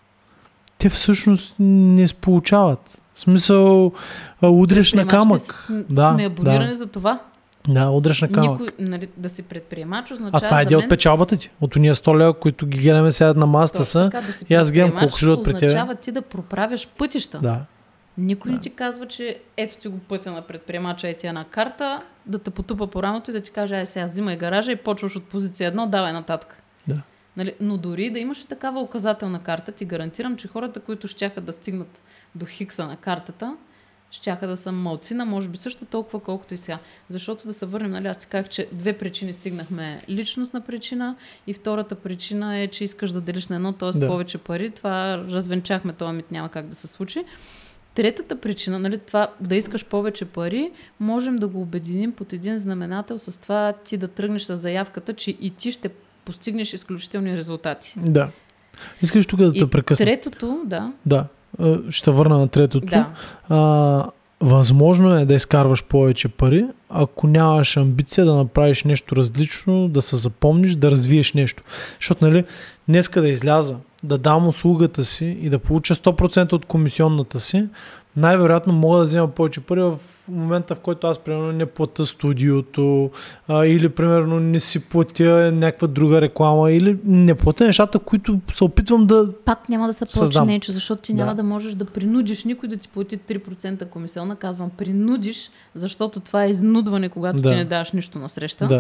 B: те всъщност не се получават. В смисъл, удреш на камък.
A: Сме,
B: да,
A: сме абонирани
B: да.
A: за това.
B: Да, удреш на камък.
A: Никой, нали, да си предприемач означава.
B: А това е дел
A: мен...
B: от печалбата ти. От уния сто лева, които ги гледаме сега на масата са.
A: Така, да
B: и аз гледам колко ще от пред тебе.
A: Означава ти да проправяш пътища.
B: Да.
A: Никой
B: да.
A: не ти казва, че ето ти го пътя на предприемача, е ти една карта, да те потупа по рамото и да ти каже, ай сега взимай гаража и почваш от позиция едно, давай нататък.
B: Да.
A: Нали? Но дори да имаш такава указателна карта, ти гарантирам, че хората, които щяха да стигнат до хикса на картата, щяха да са малцина, може би също толкова, колкото и сега. Защото да се върнем, нали, аз ти казах, че две причини стигнахме. Личностна причина и втората причина е, че искаш да делиш на едно, т.е.
B: Да.
A: повече пари. Това развенчахме, това мит няма как да се случи. Третата причина, нали, това да искаш повече пари, можем да го обединим под един знаменател с това ти да тръгнеш с заявката, че и ти ще постигнеш изключителни резултати.
B: Да. Искаш тук да те прекъсна.
A: Третото, да.
B: Да. Ще върна на третото.
A: Да.
B: А, възможно е да изкарваш повече пари, ако нямаш амбиция да направиш нещо различно, да се запомниш, да развиеш нещо. Защото, нали, днеска да изляза, да дам услугата си и да получа сто процента от комисионната си, най-вероятно мога да взема повече пари в момента, в който аз, примерно, не платя студиото а, или, примерно, не си платя някаква друга реклама или не платя нещата, които се опитвам да
A: Пак няма да се плаче нещо, защото ти
B: да.
A: няма да можеш да принудиш никой да ти плати три процента комисиона. Казвам, принудиш, защото това е изнудване, когато
B: да.
A: ти не даваш нищо на среща.
B: Да.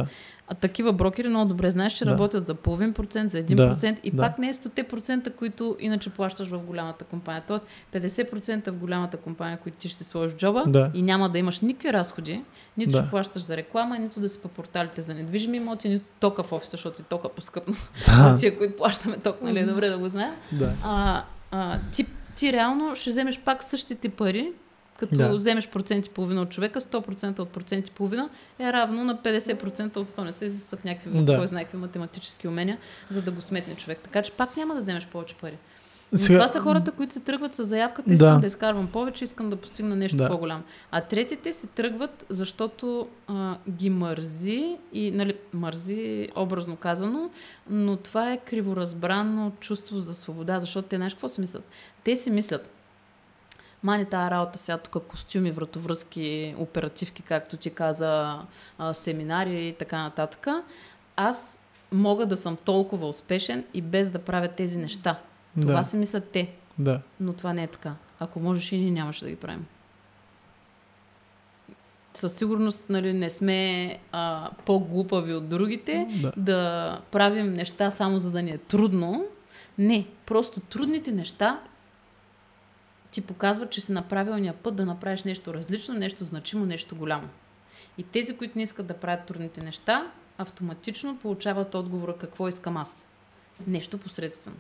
A: А такива брокери много добре знаеш, че
B: да.
A: работят за половин процент, за един процент
B: да,
A: и
B: да.
A: пак не е сто процента, които иначе плащаш в голямата компания. Тоест петдесет процента в голямата компания, които ти ще си сложиш в джоба
B: да.
A: и няма да имаш никакви разходи, нито
B: да.
A: ще плащаш за реклама, нито да си по порталите за недвижими имоти, нито тока в офиса, защото и тока поскъпно.
B: Да.
A: За тия, които плащаме ток, нали, е добре да го знаем.
B: Да.
A: А, а, ти, ти реално ще вземеш пак същите пари, като да. вземеш процент и половина от човека, сто процента от процент и половина е равно на петдесет процента от сто. Не се изискват някакви, да. кой знае какви математически умения, за да го сметне човек. Така че пак няма да вземеш повече пари. Но Сега... това са хората, които се тръгват с заявката, искам да, да изкарвам повече, искам да постигна нещо да. по-голямо. А третите се тръгват, защото а, ги мързи, и, нали, мързи образно казано, но това е криворазбрано чувство за свобода, защото те знаеш какво си мислят? Те си мислят, мани тази работа сега тук костюми, вратовръзки, оперативки, както ти каза, а, семинари и така нататък. Аз мога да съм толкова успешен и без да правя тези неща. Това да. си мислят те.
B: Да.
A: Но това не е така. Ако можеш и ние нямаше да ги правим. Със сигурност, нали, не сме а, по-глупави от другите да. да правим неща само за да ни е трудно. Не, просто трудните неща ти показват, че си на правилния път да направиш нещо различно, нещо значимо, нещо голямо. И тези, които не искат да правят трудните неща, автоматично получават отговора какво искам аз. Нещо посредствено.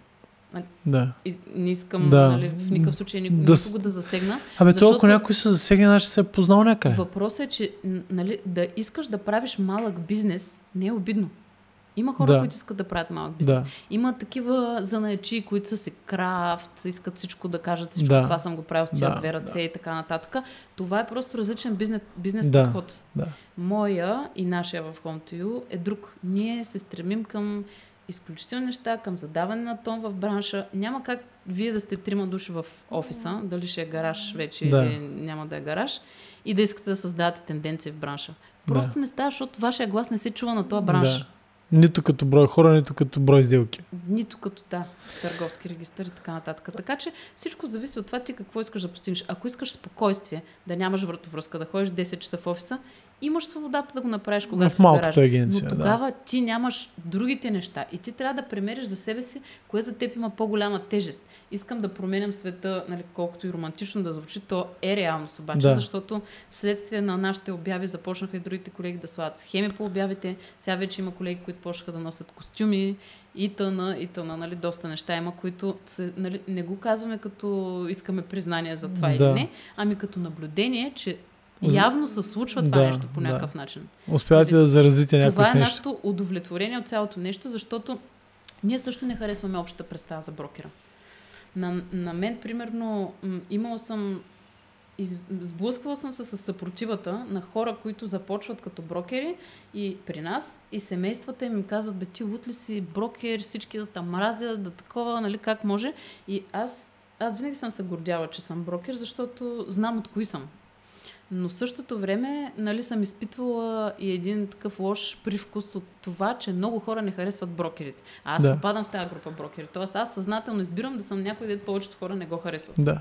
B: Да.
A: И не искам,
B: да.
A: нали, в никакъв случай никого
B: да.
A: да засегна.
B: Абе, защото... ако някой се засегне, значи се е познал някъде.
A: Въпросът е, че, нали, да искаш да правиш малък бизнес не е обидно. Има хора,
B: да.
A: които искат да правят малък бизнес.
B: Да.
A: Има такива занаячи, които са се крафт, искат всичко да кажат всичко.
B: Да.
A: Това съм го правил с тия
B: да.
A: две ръце да. и така нататък. Това е просто различен бизнес, бизнес
B: да.
A: подход.
B: Да.
A: Моя и нашия в Home to You е друг. Ние се стремим към изключителни неща, към задаване на тон в бранша. Няма как вие да сте трима души в офиса, дали ще е гараж вече да. или няма да е гараж, и да искате да създавате тенденции в бранша. Просто да. не става, защото вашия глас не се чува на този бранш.
B: Да. Нито като брой хора, нито като брой сделки.
A: Нито като, да, търговски регистър и така нататък. Така че всичко зависи от това ти какво искаш да постигнеш. Ако искаш спокойствие, да нямаш вратовръзка, да ходиш десет часа в офиса, имаш свободата да го направиш, когато си в гараж.
B: Агенция,
A: но тогава
B: да.
A: ти нямаш другите неща и ти трябва да премериш за себе си, кое за теб има по-голяма тежест. Искам да променям света, нали, колкото и романтично да звучи, то е реалност обаче, да. защото вследствие на нашите обяви започнаха и другите колеги да слагат схеми по обявите. Сега вече има колеги, които почнаха да носят костюми и тъна, и тъна, нали, доста неща има, които се, нали, не го казваме като искаме признание за това да. или не, ами като наблюдение, че явно се случва това да, нещо по някакъв да. начин.
B: Успявате да заразите някакво нещо.
A: Това е нашето удовлетворение от цялото нещо, защото ние също не харесваме общата представа за брокера. На, на мен, примерно, имала съм, из, сблъсквала съм се с съпротивата на хора, които започват като брокери и при нас, и семействата им казват, бе, ти лут ли си брокер, всички да те мразят, да такова, нали, как може. И аз, аз винаги съм се гордяла, че съм брокер, защото знам от кои съм. Но в същото време, нали, съм изпитвала и един такъв лош привкус от това, че много хора не харесват брокерите. А аз да. попадам в тази група брокери. Тоест аз съзнателно избирам да съм някой, дето повечето хора не го харесват.
B: Да.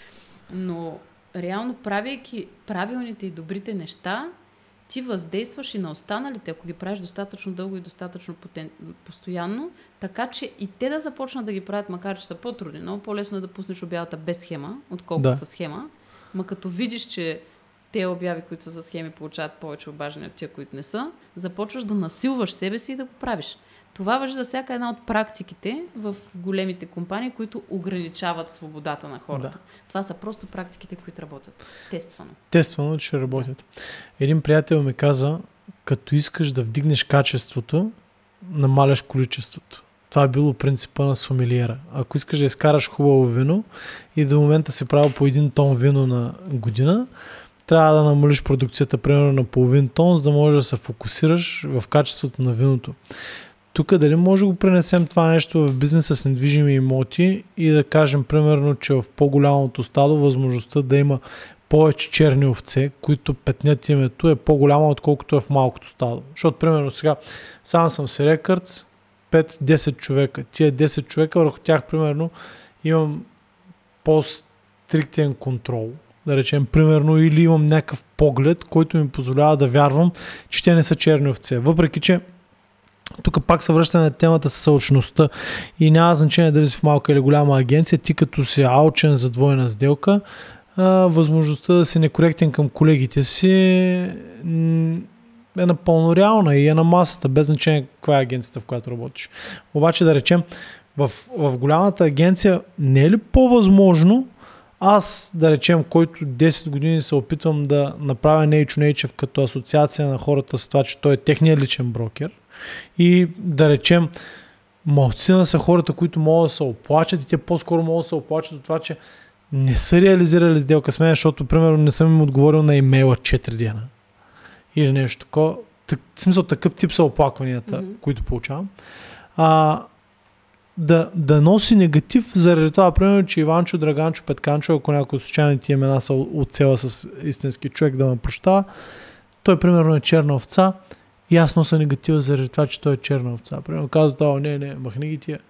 A: Но реално, правейки правилните и добрите неща, ти въздействаш и на останалите, ако ги правиш достатъчно дълго и достатъчно потен... постоянно, така че и те да започнат да ги правят, макар че са по-трудни. Много по-лесно е да пуснеш обявата без схема, отколкото да. с схема. Ма като видиш, че те обяви, които са за схеми, получават повече обаждания от тия, които не са, започваш да насилваш себе си и да го правиш. Това важи за всяка една от практиките в големите компании, които ограничават свободата на хората. Да. Това са просто практиките, които работят. Тествано.
B: Тествано, че ще работят. Да. Един приятел ми каза, като искаш да вдигнеш качеството, намаляш количеството. Това е било принципа на сомелиера. Ако искаш да изкараш хубаво вино и до момента си правил по един тон вино на година, трябва да намалиш продукцията примерно на половин тон, за да можеш да се фокусираш в качеството на виното. Тук дали може да го пренесем това нещо в бизнеса с недвижими имоти и да кажем примерно, че в по-голямото стадо възможността да има повече черни овце, които петнят името, е по-голяма, отколкото е в малкото стадо. Защото примерно сега сам съм си рекърдс, пет-десет човека. Тия десет човека, върху тях примерно имам по-стриктен контрол. да речем, примерно, или имам някакъв поглед, който ми позволява да вярвам, че те не са черни овце. Въпреки че тук пак се връщаме на темата с съочността и няма значение дали си в малка или голяма агенция, ти като си алчен за двойна сделка, а, възможността да си некоректен към колегите си е напълно реална и е на масата, без значение каква е агенцията, в която работиш. Обаче да речем, в, в голямата агенция не е ли по-възможно аз, да речем, който десет години се опитвам да направя Нейчо Нейчев като асоциация на хората с това, че той е техният личен брокер, и да речем, малцина са хората, които могат да се оплачат и те по-скоро могат да се оплачат от това, че не са реализирали сделка с мен, защото, примерно, не съм им отговорил на имейла четири дена. Или нещо такова. Так, в смисъл, такъв тип са оплакванията, mm-hmm. които получавам. А, да, да носи негатив заради това, примерно, че Иванчо, Драганчо, Петканчо, ако някой от случайно тия имена са оцела с истински човек да ме прощава, той, примерно, е черна овца. И аз нося негатива заради това, че той е черна овца. Примерно казват, а, не, не, махни ги тия.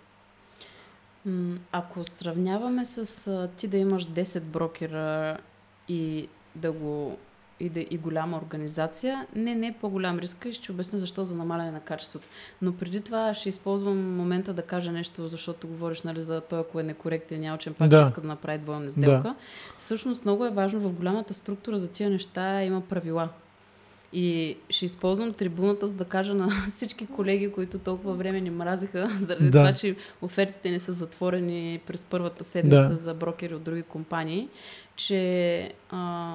A: Ако сравняваме с а, ти да имаш десет брокера и да го и, да, и голяма организация, не, не е по-голям риск и ще обясня защо за намаляне на качеството. Но преди това ще използвам момента да кажа нещо, защото говориш, нали, за той, ако е некоректен, нямачен, пак да. Ще иска да направи двойна сделка. Да. Всъщност много е важно в голямата структура за тия неща има правила. И ще използвам трибуната, за да кажа на всички колеги, които толкова време ни мразиха, заради да. Това, че офертите не са затворени през първата седмица да. За брокери от други компании, че а,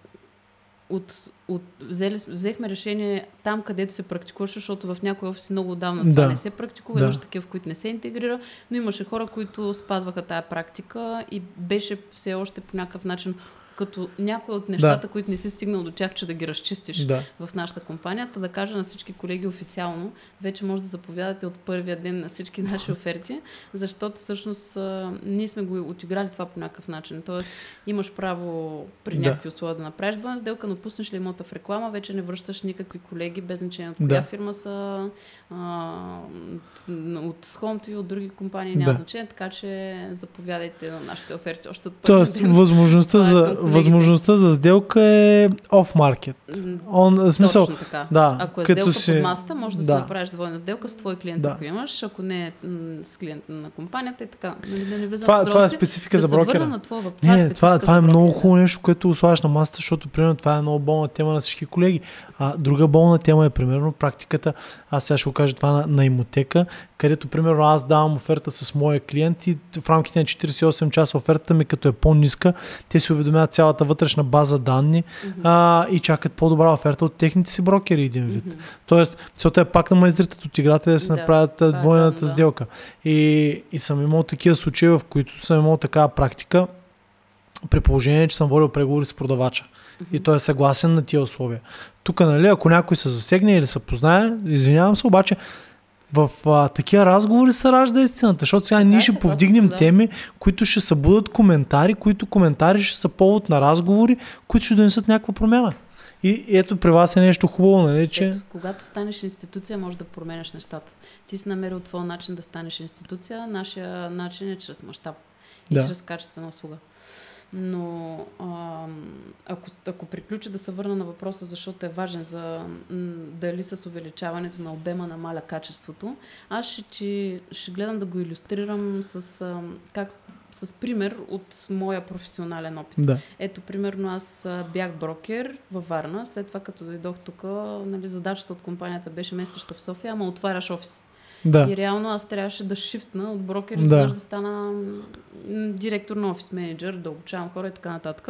A: от, от, взели, взехме решение там, където се практикуваше, защото в някои офиси много отдавна това да. Не се практикува, да. Имаше такива, в които не се интегрира, но имаше хора, които спазваха тая практика и беше все още по някакъв начин като някои от нещата, да. Които не си стигнал до тях, че да ги разчистиш да. В нашата компания, да кажа на всички колеги официално, вече може да заповядате от първия ден на всички наши оферти, защото всъщност а, ние сме го отиграли това по някакъв начин. Тоест имаш право при някакви да. Условия да направиш двойна сделка, но пуснеш ли имота в реклама, вече не връщаш никакви колеги, без значение от коя да. Фирма са, а, от Home и от други компании, няма да. Значение, така че заповядайте на нашите оферти още от първия
B: Тоест,
A: ден.
B: възможността за Възможността за сделка е off-market.
A: Он, смисъл, точно така. Да, ако е сделка си... под масата, може да, да си направиш двойна сделка с твой клиент, да. Ако имаш, ако не е м- с клиент на компанията и така. Да не
B: това, това е специфика да за брокера.
A: На това, това,
B: не, е, това, това е много хубаво нещо, което слагаш на масата, защото примерно това е много болна тема на всички колеги. А друга болна тема е примерно практиката, аз сега ще го кажа това на, на имотека, където примерно аз давам оферта с моя клиент и в рамките на четирийсет и осем часа офертата ми, като е по-ниска, те се уведомяват цялата вътрешна база данни mm-hmm. а, и чакат по-добра оферта от техните си брокери един вид. Mm-hmm. Тоест, целта е пак да ме издритат от играта да се да, направят да, двойната да, сделка. Да. И, и съм имал такива случаи, в които съм имал такава практика, при положение, че съм водил преговори с продавача. Mm-hmm. И той е съгласен на тия условия. Тук, нали, ако някой се засегне или се познае, извинявам се, обаче в а, такива разговори се ражда истината, защото сега така ние ще повдигнем да. Теми, които ще събудат коментари, които коментари ще са повод на разговори, които ще донесат някаква промяна. И, и ето при вас е нещо хубаво, нали, че...
A: Ето, когато станеш институция, можеш да променяш нещата. Ти си намерил твой начин да станеш институция, нашия начин е чрез мащаб и да. Чрез качествена услуга. Но а, ако, ако приключа да се върна на въпроса, защото е важен за м, дали с увеличаването на обема намаля качеството, аз ще, че, ще гледам да го илюстрирам с, а, как, с пример от моя професионален опит.
B: Да.
A: Ето, примерно, аз бях брокер във Варна, след това като дойдох тук, нали, задачата от компанията беше местиш се в София, ама отваряш офис. Да. И реално аз трябваше да шифтна от брокер, да. За да стана директор на офис менеджер, да обучавам хора и така нататък.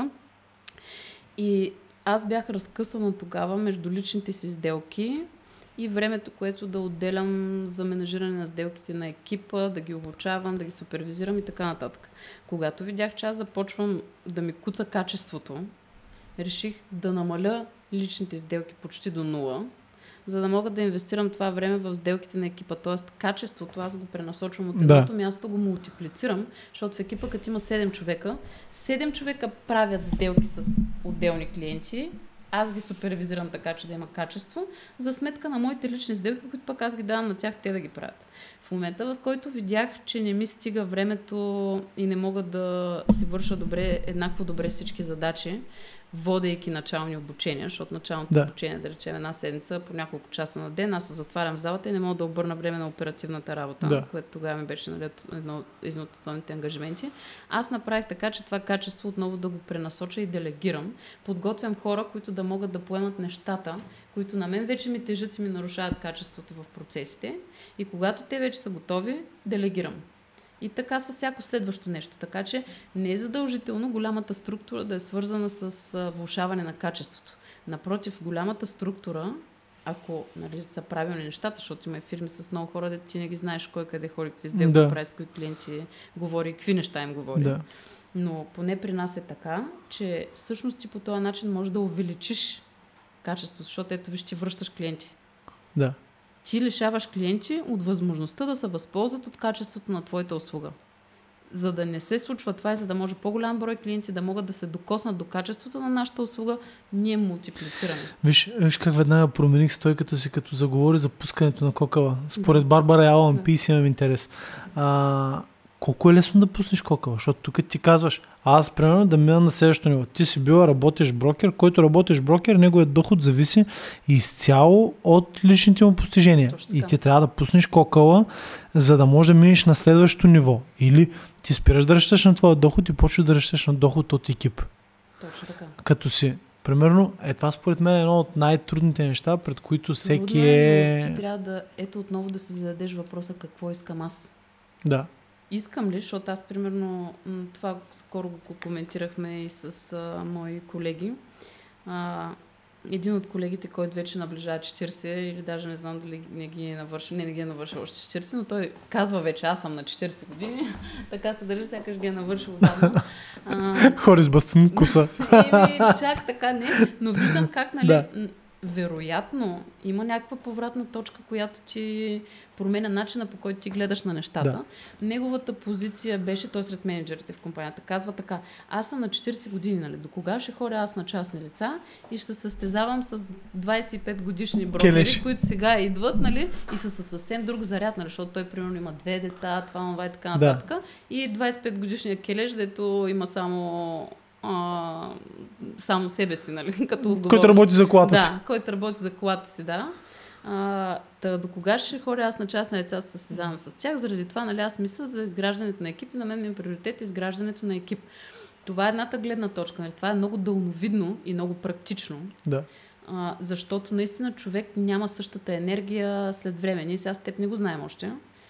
A: И аз бях разкъсана тогава между личните си сделки и времето, което да отделям за менажиране на сделките на екипа, да ги обучавам, да ги супервизирам и така нататък. Когато видях, че аз започвам да ми куца качеството, реших да намаля личните сделки почти до нула, за да мога да инвестирам това време в сделките на екипа. Тоест, качеството аз го пренасочвам от едното да. Място, го мултиплицирам, защото в екипа, като има седем човека, седем човека правят сделки с отделни клиенти, аз ги супервизирам така, че да има качество, за сметка на моите лични сделки, които пък аз ги давам на тях, те да ги правят. В момента, в който видях, че не ми стига времето и не мога да си върша добре, еднакво добре всички задачи, водейки начални обучения, защото началното
B: да.
A: обучение, да речем една седмица, по няколко часа на ден, аз се затварям в залата и не мога да обърна време на оперативната работа,
B: да.
A: което тогава ми беше, нали, едно, едно от основните ангажименти. Аз направих така, че това качество отново да го пренасоча и делегирам. Подготвям хора, които да могат да поемат нещата, които на мен вече ми тежат и ми нарушават качеството в процесите. И когато те вече са готови, делегирам. И така с всяко следващо нещо. Така че не е задължително голямата структура да е свързана с а, влошаване на качеството. Напротив, голямата структура, ако, нали, са правилни нещата, защото има фирми с много хора, да ти не ги знаеш кой къде ходи, какви сделки да. прави, с кои клиенти говори, какви неща им говори.
B: Да.
A: Но поне при нас е така, че всъщност ти по този начин можеш да увеличиш качеството, защото ето виж, ти връщаш клиенти.
B: Да.
A: Ти лишаваш клиенти от възможността да се възползват от качеството на твоята услуга. За да не се случва това и за да може по-голям брой клиенти да могат да се докоснат до качеството на нашата услуга, ние мултиплицираме.
B: Виж, виж как веднага промених стойката си, като заговори за пускането на кокала. Според Барбара Ялан да. Пис имам интерес. А, колко е лесно да пуснеш кокала? Защото тук ти казваш, аз примерно да мина на следващото ниво. Ти си била работиш брокер, който работиш брокер, неговият доход зависи изцяло от личните му постижения. И ти трябва да пуснеш кокала, за да можеш да минеш на следващото ниво. Или ти спираш да разчиташ на твоя доход и почваш да разчиташ на доход от екип.
A: Точно така.
B: Като си, примерно, е това според мен е едно от най-трудните неща, пред които всеки
A: Трудно е...
B: е...
A: Ти трябва да, ето отново да се зададеш въпроса какво искам аз.
B: Да.
A: Искам ли, защото аз примерно това скоро го коментирахме и с а, мои колеги. А, един от колегите, който вече наближава четирийсет, или даже не знам дали не ги е навършил, не, не ги е навършил още четирийсет, но той казва вече, аз съм на четирийсет години, така се държи, сякаш ги е навършил давно.
B: Хори с бастун, куца.
A: Еми, чак така не, но виждам как, нали,
B: да.
A: вероятно има някаква повратна точка, която ти променя начина, по който ти гледаш на нещата.
B: Да.
A: Неговата позиция беше, той сред менеджерите в компанията, казва така, аз съм на четирийсет години, нали, до кога ще ходя аз на частни лица и ще се състезавам с двайсет и пет годишни брокери, които сега идват, нали, и са със съвсем друг заряд, нали, защото той примерно има две деца, това, това и така нататък. Да. И двайсет и пет годишния келеш, дето има само А, само себе си, нали, като отговорност.
B: Който работи за колата
A: да,
B: си.
A: Да, който работи за колата си, да. А, та, до кога ще ходя аз на частни лица се състезавам с тях, заради това, нали, аз мисля за изграждането на екип и на мен ми е приоритет изграждането на екип. Това е едната гледна точка, нали, това е много дълновидно и много практично.
B: Да.
A: А, защото наистина човек няма същата енергия след време. Ние сега с теб не го знаем още,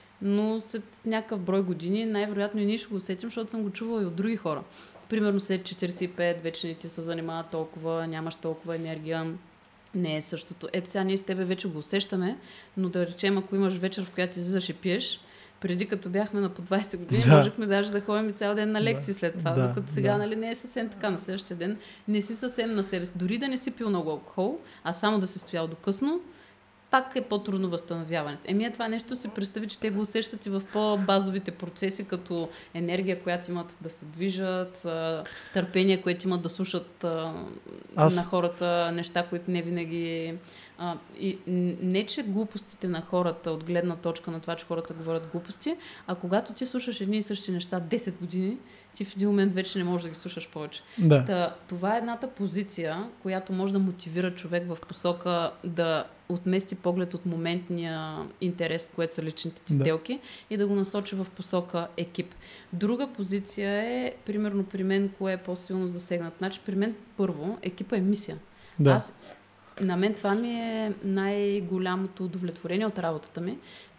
A: но след някакъв брой години най-вероятно и ние ще го усетим, защото съм го чувала и от други хора. Примерно след четирийсет и пет вече не ти се занимава толкова, нямаш толкова енергия, не е същото. Ето сега ние с тебе вече го усещаме, но да речем, ако имаш вечер, в която излизаш и пиеш, преди като бяхме на по двайсет години, да. можехме даже да ходим и цял ден на лекции да. след това, да. докато сега да. нали, не е съвсем така. На следващия ден не си съвсем на себе си. Дори да не си пил много алкохол, а само да си стоял до късно, пак е по-трудно възстановяването. Еми, това нещо си представи, че те го усещат и в по-базовите процеси, като енергия, която имат да се движат, търпение, което имат да слушат Аз... на хората, неща, които не винаги... А, и не, че глупостите на хората, от гледна точка на това, че хората говорят глупости, а когато ти слушаш едни и същи неща десет години, ти в един момент вече не можеш да ги слушаш повече.
B: Да.
A: Та, това е едната позиция, която може да мотивира човек в посока да отмести поглед от моментния интерес, което са личните ти сделки, да. и да го насочи в посока екип. Друга позиция е, примерно при мен, кое е по-силно засегнат. Значи при мен първо, екипа е мисия. Да. Аз На мен това ми е най-голямото удовлетворение от работата ми.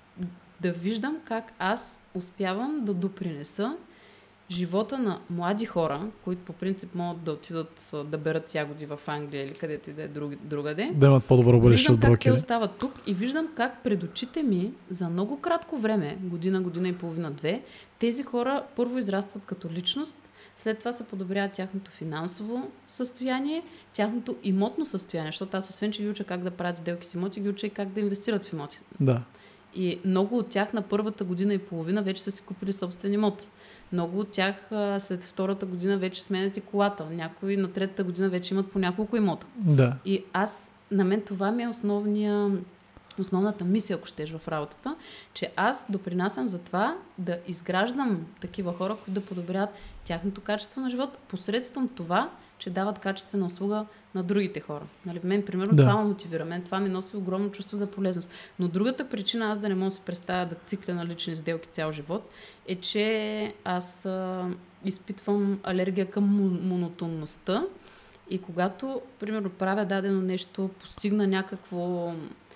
A: Да виждам как аз успявам да допринеса живота на млади хора, които по принцип могат да отидат да берат ягоди в Англия или където и да е другаде.
B: Да имат по-добро бъдеще от брокери.
A: Виждам как те остават тук и виждам как пред очите ми за много кратко време, година, година и половина, две, тези хора първо израстват като личност, след това се подобрява тяхното финансово състояние, тяхното имотно състояние, защото аз освен, че ги уча как да правят сделки с имоти, ги уча и как да инвестират в имоти.
B: Да.
A: И много от тях на първата година и половина вече са си купили собствен имот. Много от тях след втората година вече сменят и колата. Някои на третата година вече имат по няколко имота.
B: Да.
A: И аз, на мен това ми е основния основната мисия, ако щеш, в работата, че аз допринасям за това да изграждам такива хора, които да подобрят тяхното качество на живот, посредством това, че дават качествена услуга на другите хора. Нали, мен, примерно,
B: да.
A: това ме мотивира. Мен това ми носи огромно чувство за полезност. Но другата причина аз да не мога да се представя да цикля на лични сделки цял живот, е, че аз а, изпитвам алергия към монотонността и когато, примерно, правя дадено нещо, постигна някакво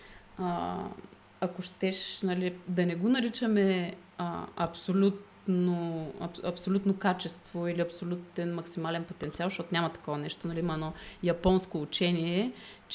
A: а, ако щеш, нали, да не го наричаме а, абсолютно, аб, абсолютно качество или абсолютен максимален потенциал, защото няма такова нещо, нали, има едно японско учение,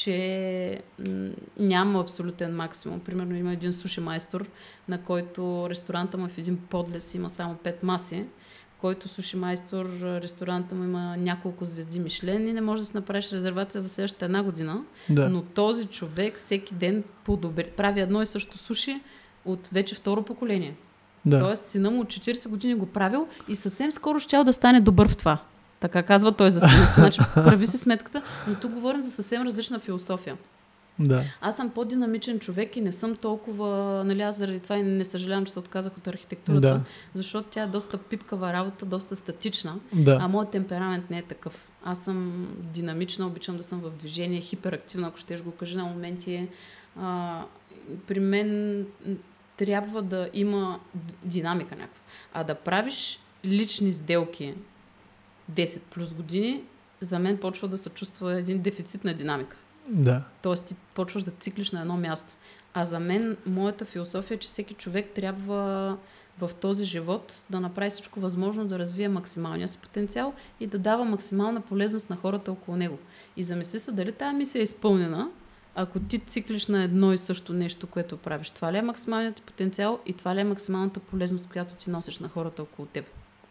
A: че м- няма абсолютен максимум. Примерно има един суши майстор, на който ресторанта му в един подлес има само пет маси, който суши майстор, ресторанта му има няколко звезди Мишлен и не може да си направиш резервация за следващата една година. Да. Но този човек всеки ден подобри, прави едно и също суши от вече второ поколение. Да. Тоест сина му от четирийсет години го правил и съвсем скоро щял да стане добър в това. Така казва той за себе си. Значи, прави си сметката, но тук говорим за съвсем различна философия.
B: Да.
A: Аз съм по-динамичен човек и не съм толкова, нали, аз заради това и не съжалявам, че се отказах от архитектурата, да. Защото тя е доста пипкава работа, доста статична, да. А моят темперамент не е такъв. Аз съм динамична, обичам да съм в движение, хиперактивна, ако щеш го кажа на моменти. А, при мен трябва да има динамика някаква. А да правиш лични сделки десет плюс години, за мен почва да се чувства един дефицит на динамика.
B: Да.
A: Тоест ти почваш да циклиш на едно място. А за мен, моята философия е, че всеки човек трябва в този живот да направи всичко възможно да развие максималния си потенциал и да дава максимална полезност на хората около него. И замисли се дали тази мисия е изпълнена, ако ти циклиш на едно и също нещо, което правиш. Това ли е максималният ти потенциал и това ли е максималната полезност, която ти носиш на хората около теб?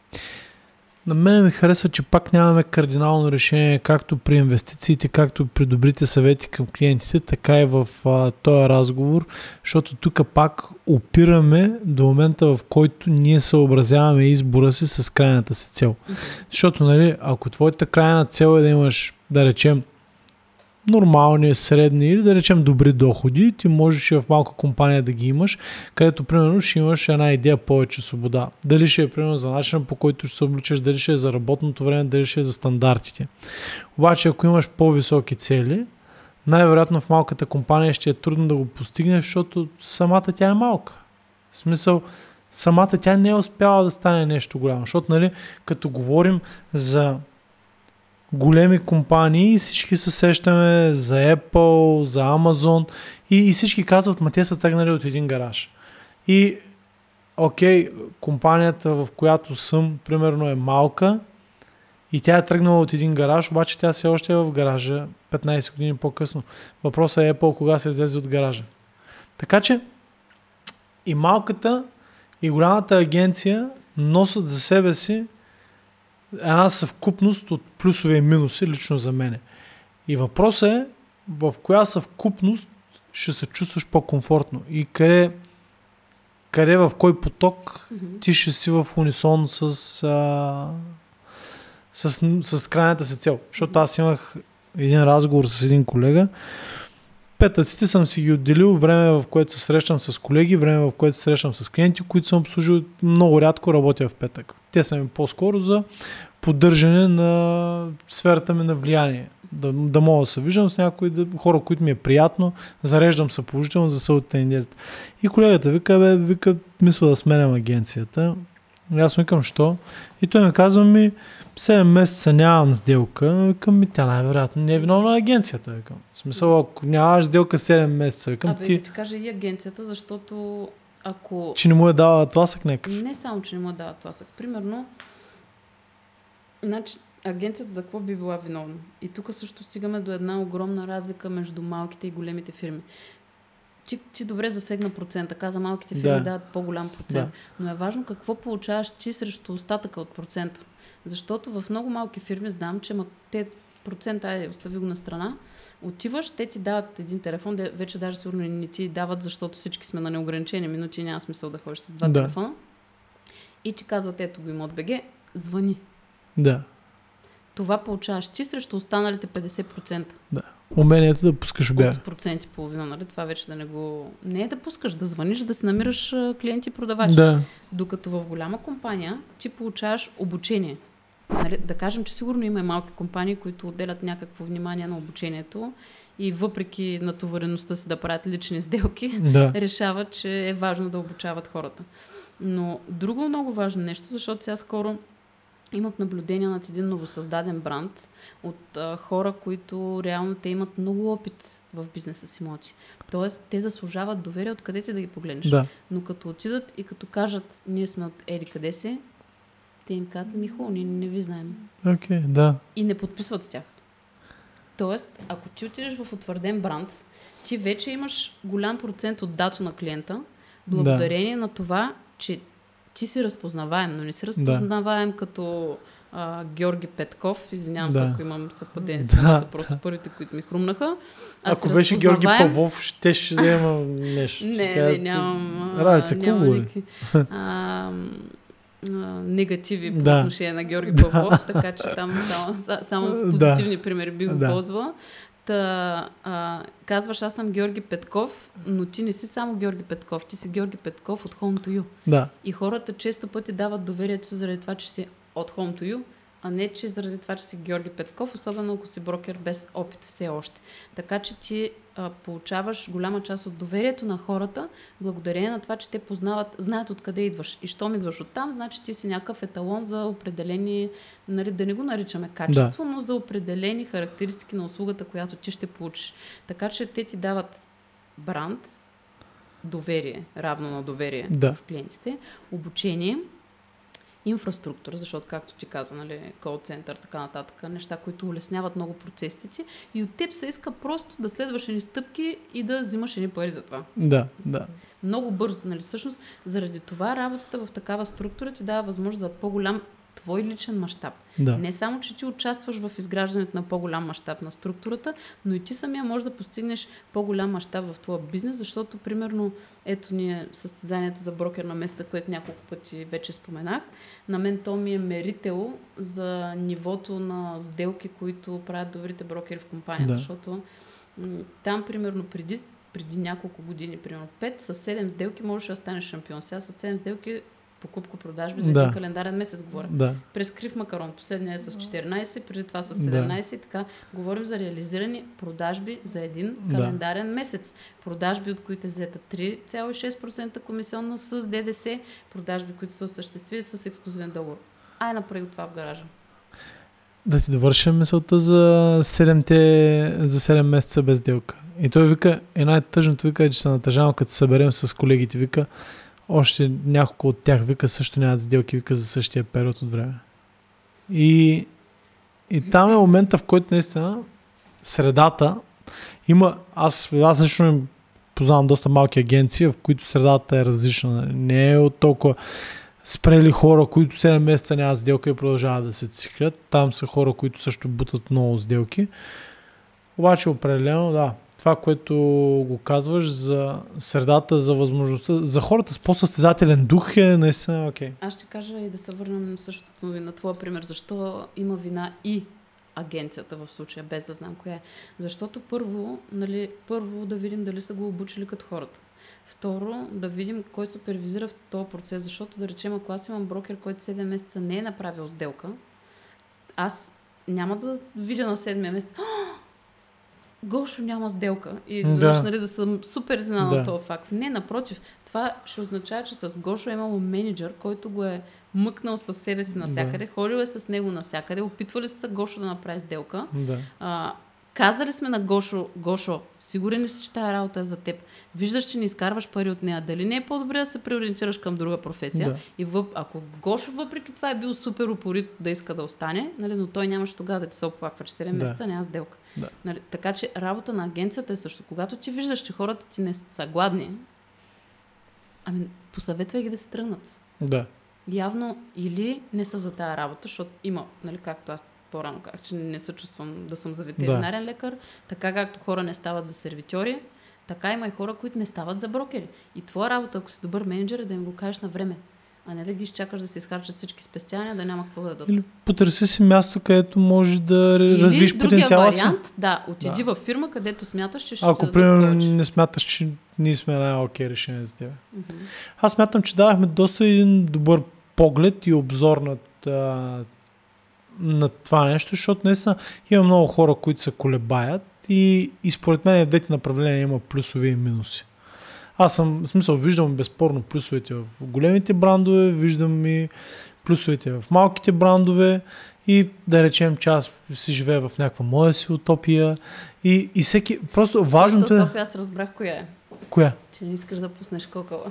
B: На мен ми харесва, че пак нямаме кардинално решение както при инвестициите, както при добрите съвети към клиентите, така и в а, този разговор, защото тук пак опираме до момента, в който ние съобразяваме избора си с крайната си цел. Защото, нали, ако твоята крайна цел е да имаш, да речем, нормални, средни или да речем добри доходи, ти можеш и в малка компания да ги имаш, където примерно ще имаш една идея повече свобода. Дали ще е примерно за начина, по който ще се обличаш, дали ще е за работното време, дали ще е за стандартите. Обаче ако имаш по-високи цели, най-вероятно в малката компания ще е трудно да го постигнеш, защото самата тя е малка. В смисъл, самата тя не е успяла да стане нещо голямо, защото, нали, като говорим за големи компании, всички се сещаме за Apple, за Amazon и, и всички казват, ма те са тръгнали от един гараж. И окей, компанията, в която съм, примерно е малка и тя е тръгнала от един гараж, обаче тя все още е в гаража петнайсет години по-късно. Въпросът е Apple кога се излезе от гаража. Така че и малката, и голямата агенция носят за себе си една съвкупност от плюсове и минуси, лично за мене. И въпросът е в коя съвкупност ще се чувстваш по-комфортно и къде, къде в кой поток mm-hmm. ти ще си в унисон с, а, с, с крайната си цел. Защото аз имах един разговор с един колега. Петъците съм си ги отделил, време в което се срещам с колеги, време в което се срещам с клиенти, които съм обслужил, много рядко работя в петък. Те са ми по-скоро за поддържане на сферата ми на влияние. Да, да мога да се виждам с някои да, хора, които ми е приятно, зареждам се положително за съботата и неделята. И колегата вика, бе, вика, мисля да сменям агенцията. И аз му викам, що? И той ми казва ми, седем месеца нямам сделка. Викам ми, тя най-вероятно не е виновна агенцията. Викам. В смисъл, ако нямаш сделка седем месеца, викам
A: Абе,
B: ти...
A: да ти кажа и агенцията, защото ако...
B: Че не му е дала тласък някакъв.
A: Не само, че не му е дала тласък. Примерно, значи, агенцията за какво би била виновна? И тук също стигаме до една огромна разлика между малките и големите фирми. Ти, ти добре засегна процента. Каза, малките фирми да. дават по-голям процент. Да. Но е важно какво получаваш ти срещу остатъка от процента. Защото в много малки фирми знам, че ма, те процента, айде, остави го на страна, отиваш, те ти дават един телефон, де, вече даже сигурно не ти дават, защото всички сме на неограничени минути и няма смисъл да ходиш с два да. телефона. И ти казват, ето го има от БГ, звъни.
B: Да.
A: Това получаваш ти срещу останалите петдесет процента.
B: Да. Умението да пускаш обяви.
A: От проценти половина, нали? Това вече да не го... Не е да пускаш, да звъниш, да си намираш клиенти и продавачи.
B: Да.
A: Докато в голяма компания ти получаваш обучение. Нали? Да кажем, че сигурно има и малки компании, които отделят някакво внимание на обучението и въпреки натовареността си да правят лични сделки,
B: да.
A: решават, че е важно да обучават хората. Но друго много важно нещо, защото сега скоро имах наблюдение над един новосъздаден бранд от а, хора, които реално те имат много опит в бизнеса с имоти. Тоест, те заслужават доверие, откъде ти да ги погледнеш.
B: Да.
A: Но като отидат и като кажат, ние сме от еди къде си, те им казват, Михо, ние не ви знаем.
B: Окей, okay, да.
A: И не подписват с тях. Тоест, ако ти отидеш в утвърден бранд, ти вече имаш голям процент от дато на клиента, благодарение да. на това, че ти си разпознаваем, но не си разпознаваем да. като а, Георги Петков. Извинявам да. се, ако имам съвпадение с да, просто да. първите, които ми хрумнаха.
B: Аз ако беше Георги Павлов, ще ще взема нещо.
A: Не, не, нямам,
B: Радица,
A: нямам никакви а, а, негативи по да. отношение на Георги Павлов, така че там само, само в позитивни да. примери би го да. ползвала. Та, а, казваш, аз съм Георги Петков, но ти не си само Георги Петков, ти си Георги Петков от Home to You.
B: Да.
A: И хората често пъти дават доверието си заради това, че си от Home to You, а не че заради това, че си Георги Петков, особено ако си брокер без опит все още. Така че ти а, получаваш голяма част от доверието на хората, благодарение на това, че те познават, знаят откъде идваш. И щом идваш оттам, значи ти си някакъв еталон за определени, нали, да не го наричаме качество, да. но за определени характеристики на услугата, която ти ще получиш. Така че те ти дават бранд, доверие, равно на доверие
B: да.
A: в клиентите, обучение, инфраструктура, защото, както ти каза, нали, кол-център, така нататък, неща, които улесняват много процесите ти и от теб се иска просто да следваш едни стъпки и да взимаш едни пари за това.
B: Да, да.
A: Много бързо, нали, всъщност, заради това работата в такава структура ти дава възможност за по-голям твой личен мащаб.
B: Да.
A: Не само, че ти участваш в изграждането на по-голям мащаб на структурата, но и ти самия можеш да постигнеш по-голям мащаб в твоя бизнес, защото, примерно, ето ние състезанието за брокер на месеца, което няколко пъти вече споменах, на мен то ми е мерител за нивото на сделки, които правят добрите брокери в компанията, да. защото м- там, примерно, преди, преди няколко години, примерно пет, с седем сделки можеш да станеш шампион. Сега с седем сделки покупко-продажби за да. един календарен месец говоря.
B: Да.
A: През крив макарон. Последния е с четиринайсет, преди това с седемнайсет. Да. Така говорим за реализирани продажби за един календарен да. месец. Продажби, от които е взета три цяло и шест процента комисионна с ДДС. Продажби, които са осъществили с ексклузивен договор. Ай, направи това в гаража.
B: Да ти довършим мисълта за седемте, за седем месеца без сделка. И той вика, е най-тъжното вика, че се натъжавам, като се съберем с колегите, вика, още няколко от тях вика също нямат сделки, вика за същия период от време. И, и там е момента, в който наистина средата има, аз, аз лично познавам доста малки агенции, в които средата е различна. Не е от толкова спрели хора, които седем месеца нямат сделка и продължават да се циклят. Там са хора, които също бутат много сделки. Обаче определено, да, това, което го казваш за средата, за възможността, за хората с по-състезателен дух е наистина окей. Okay.
A: Аз ще кажа и да се върнем същото на твоя пример. Защо има вина и агенцията в случая, без да знам коя е. Защото първо, нали, първо да видим дали са го обучили като хората. Второ, да видим кой супервизира в този процес, защото да речем, ако аз имам брокер, който седем месеца не е направил сделка, аз няма да видя на седмия месец Гошо няма сделка и изведнъж да. Нали, да съм супер изненадана да. от този факт. Не, напротив, това ще означава, че с Гошо е имало менеджер, който го е мъкнал със себе си навсякъде, да. ходил е с него навсякъде, опитвали се с Гошо да направи сделка.
B: Да. А,
A: казали сме на Гошо, Гошо, сигурен ли си, че тази работа е за теб? Виждаш, че не изкарваш пари от нея. Дали не е по-добре да се преориентираш към друга професия?
B: Да.
A: И въп, ако Гошо въпреки това е бил супер упорит да иска да остане, нали, но той нямаше тогава да ти се оплаква, че седем да. месеца няма сделка.
B: Да.
A: Нали, така че работа на агенцията е също. Когато ти виждаш, че хората ти не са гладни, ами посъветвай ги да се тръгнат.
B: Да.
A: Явно или не са за тая работа, защото има, нали, както аз по-рано казах, че не се чувствам да съм за ветеринарен да. лекар, така както хора не стават за сервитьори, така има и хора, които не стават за брокери. И твоя работа, ако си добър менеджер, е да им го кажеш на време. а не да ги изчакаш да се изхарчат всички спестявания, да няма какво да дадат.
B: Или потърси си място, където може да развиш потенциала си.
A: Вариант, да, отиди
B: Да.
A: във фирма, където смяташ, че ще
B: Ако,
A: ти
B: примерно,
A: дадат повече.
B: не смяташ, че ние сме най-окей решение за тебе.
A: Мгм.
B: Аз смятам, че дадахме доста един добър поглед и обзор над, а, на това нещо, защото наистина има много хора, които се колебаят и, и според мен в двете направления има плюсове и минуси. Аз съм, в смисъл, виждам безспорно плюсовете в големите брандове, виждам и плюсовете в малките брандове и да речем, че аз си живея в някаква моя си утопия и, и всеки, просто важното е...
A: Аз разбрах коя е.
B: Коя?
A: Че не искаш да пуснеш кокала.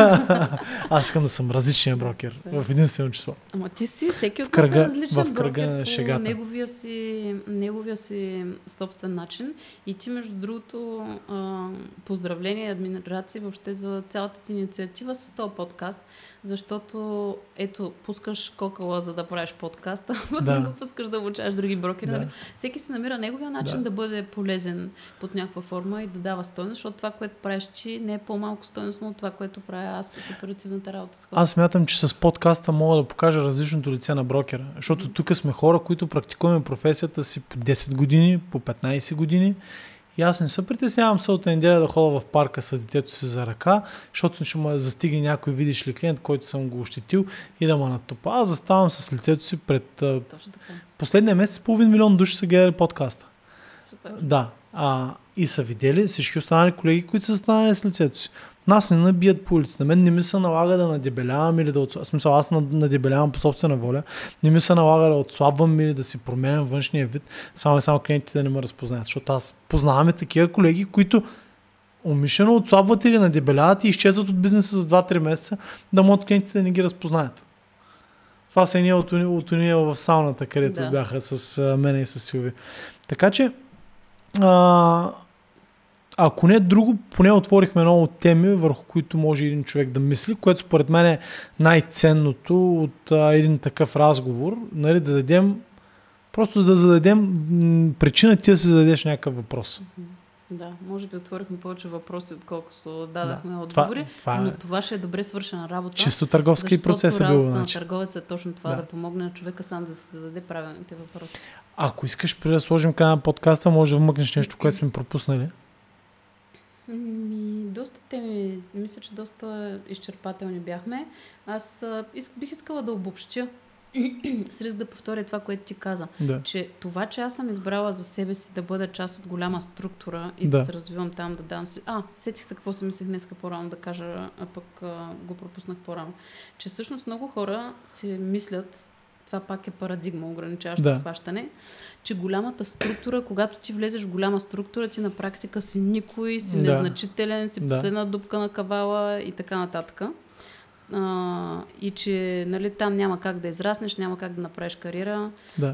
B: Аз искам да съм различния брокер в единствено число.
A: Ама ти си, всеки от
B: кръга-
A: нас е различен
B: в кръга
A: брокер
B: на
A: по
B: шегата.
A: неговия си, неговия си собствен начин. И ти, между другото, а, поздравления и адмирации въобще за цялата ти инициатива с този подкаст, защото ето, пускаш кокала, за да правиш подкаста, а
B: Да.
A: не го пускаш да обучаваш други брокери.
B: Да.
A: Нали? Всеки си намира неговия начин
B: Да.
A: да. бъде полезен под някаква форма и да дава стойност, защото това, което правиш ти, не е по-малко стойностно от това, което правя аз с оперативната работа с хората.
B: Аз смятам, че с подкаста мога да покажа различното лице на брокера, защото
A: Мгм.
B: тук сме хора, които практикуваме професията си по десет години, по петнайсет години и аз не се притеснявам събота неделя да ходя в парка с детето си за ръка, защото ще ме застига някой, видиш ли, клиент, който съм го ощетил и да ме натопа. Аз заставам с лицето си пред... а,
A: Точно така.
B: Последния месец половин милион души са гледали подкаста.
A: Супер.
B: Да. А, и са видели всички останали колеги, които са станали с лицето си. Нас не набият по улицата. На мен не ми се налага да надебелявам или да отслабвам. В смисъл, аз над- надебелявам по собствена воля. Не ми се налага да отслабвам или да си променям външния вид, само и само клиентите да не ме разпознаят. Защото аз познаваме такива колеги, които умишлено отслабват или надебеляват и изчезват от бизнеса за два-три месеца, да могат клиентите да не ги разпознаят. Това са едни от, уни- от уния в сауната, където
A: Да.
B: бяха с а, мене и с Силви. Така че а, ако не друго, поне отворихме много теми, върху които може един човек да мисли, което според мен е най-ценното от а, един такъв разговор, нали, да дадем, просто да зададем м, причина ти да си зададеш някакъв въпрос.
A: Да, може би отворихме повече въпроси, отколкото дадахме
B: Да.
A: отговори,
B: Това, това
A: но
B: е
A: това ще е добре свършена работа.
B: чисто търговски
A: защото
B: процес е бил.
A: работата на
B: Значи.
A: търговеца е точно това,
B: Да.
A: да. да помогне на човека сам да се зададе правилните въпроси.
B: Ако искаш преди да сложим края на подкаста, може да вмъкнеш нещо, което сме пропуснали.
A: Ми, доста теми, мисля, че доста изчерпателни бяхме. Аз а, иск, бих искала да обобщя, с риск да повторя това, което ти каза.
B: Да.
A: Че това, че аз съм избрала за себе си да бъда част от голяма структура и да,
B: Да.
A: да се развивам там, да дам си... А, сетих се какво си мислех днеска по-рано да кажа, а пък а, го пропуснах по-рано. Че всъщност много хора си мислят, това пак е парадигма, ограничаващо
B: Да.
A: схващане, че голямата структура, когато ти влезеш в голяма структура, ти на практика си никой, си
B: Да.
A: незначителен, си
B: Да.
A: последна дупка на кавала и така нататък. А, и че нали, там няма как да израснеш, няма как да направиш кариера
B: Да.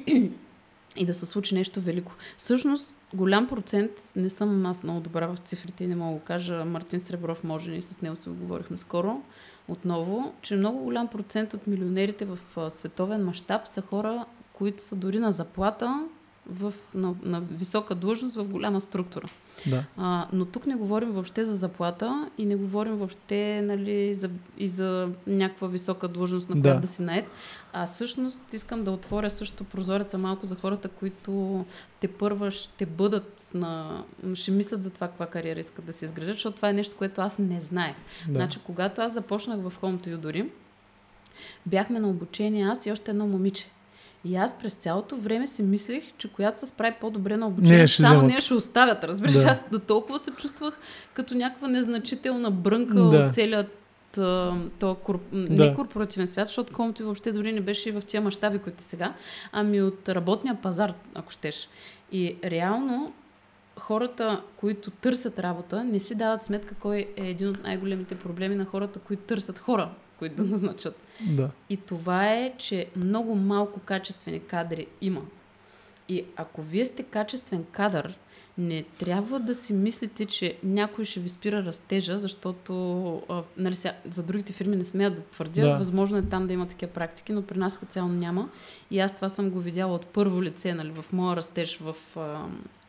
A: и да се случи нещо велико. Всъщност, голям процент, не съм аз много добра в цифрите и не мога да кажа, Мартин Сребров може и с него си говорихме скоро отново, че много голям процент от милионерите в а, световен мащаб са хора, които са дори на заплата в, на, на висока длъжност в голяма структура.
B: Да.
A: А, но тук не говорим въобще за заплата и не говорим въобще нали, за, и за някаква висока длъжност, на
B: Да.
A: която да си наед. А всъщност искам да отворя също прозореца малко за хората, които те първа ще бъдат на... ще мислят за това каква кариера искат да се изградят, защото това е нещо, което аз не знаех.
B: Да.
A: Значи, когато аз започнах в Home to You дори, бяхме на обучение аз и още едно момиче. И аз през цялото време си мислех, че която се справи по-добре на обучение,
B: Нея ще
A: само
B: вземат.
A: нея ще оставят. Разбираш,
B: Да.
A: аз до толкова се чувствах като някаква незначителна брънка
B: Да.
A: от целият то корп...
B: Да.
A: не корпоративен свят, защото Комто въобще дори не беше и в тия мащаби, които сега, ами от работния пазар, ако щеш. И реално хората, които търсят работа, не си дават сметка кой е един от най-големите проблеми на хората, които търсят хора, които да назначат.
B: Да.
A: И това е, че много малко качествени кадри има. И ако вие сте качествен кадър, не трябва да си мислите, че някой ще ви спира растежа, защото а, нали, сега, за другите фирми не смеят да твърдя.
B: Да.
A: Възможно е там да има такива практики, но при нас специално няма. И аз това съм го видяла от първо лице, нали, в моя растеж в а,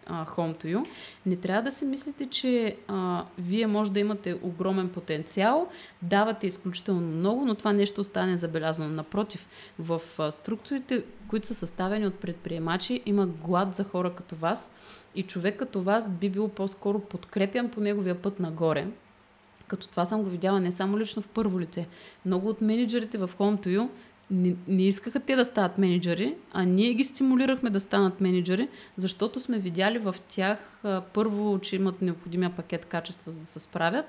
A: а, Home to You, не трябва да си мислите, че а, вие може да имате огромен потенциал, давате изключително много, но това нещо остане забелязано. Напротив, в а, структурите, които са съставени от предприемачи, има глад за хора като вас и човек като вас би бил по-скоро подкрепян по неговия път нагоре. Като това съм го видяла не само лично в първо лице. Много от менеджерите в Home to You не, не искаха те да стават менеджери, а ние ги стимулирахме да станат менеджери, защото сме видяли в тях а, първо, че имат необходимия пакет качества, за да се справят.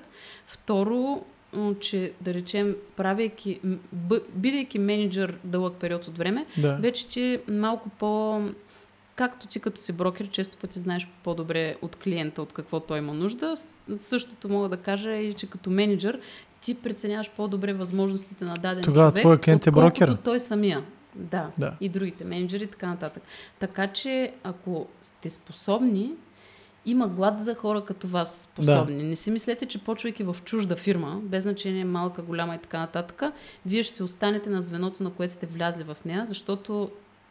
A: Второ, че да речем, правейки, бидейки менеджер дълъг период от време, да. вече ти е малко по... Както ти като си брокер, често пъти знаеш по-добре от клиента, от какво той има нужда. Същото мога да кажа и, че като менеджер ти преценяваш по-добре възможностите на даден
B: Тогава
A: човек,
B: твой клиент е брокер.
A: отколкото той самия. Да,
B: да,
A: и другите менеджери и така нататък. Така че, ако сте способни, има глад за хора като вас способни. Да. Не си мислете, че почвайки в чужда фирма, без значение малка, голяма и така нататък, вие ще се останете на звеното, на което сте влязли в нея, защото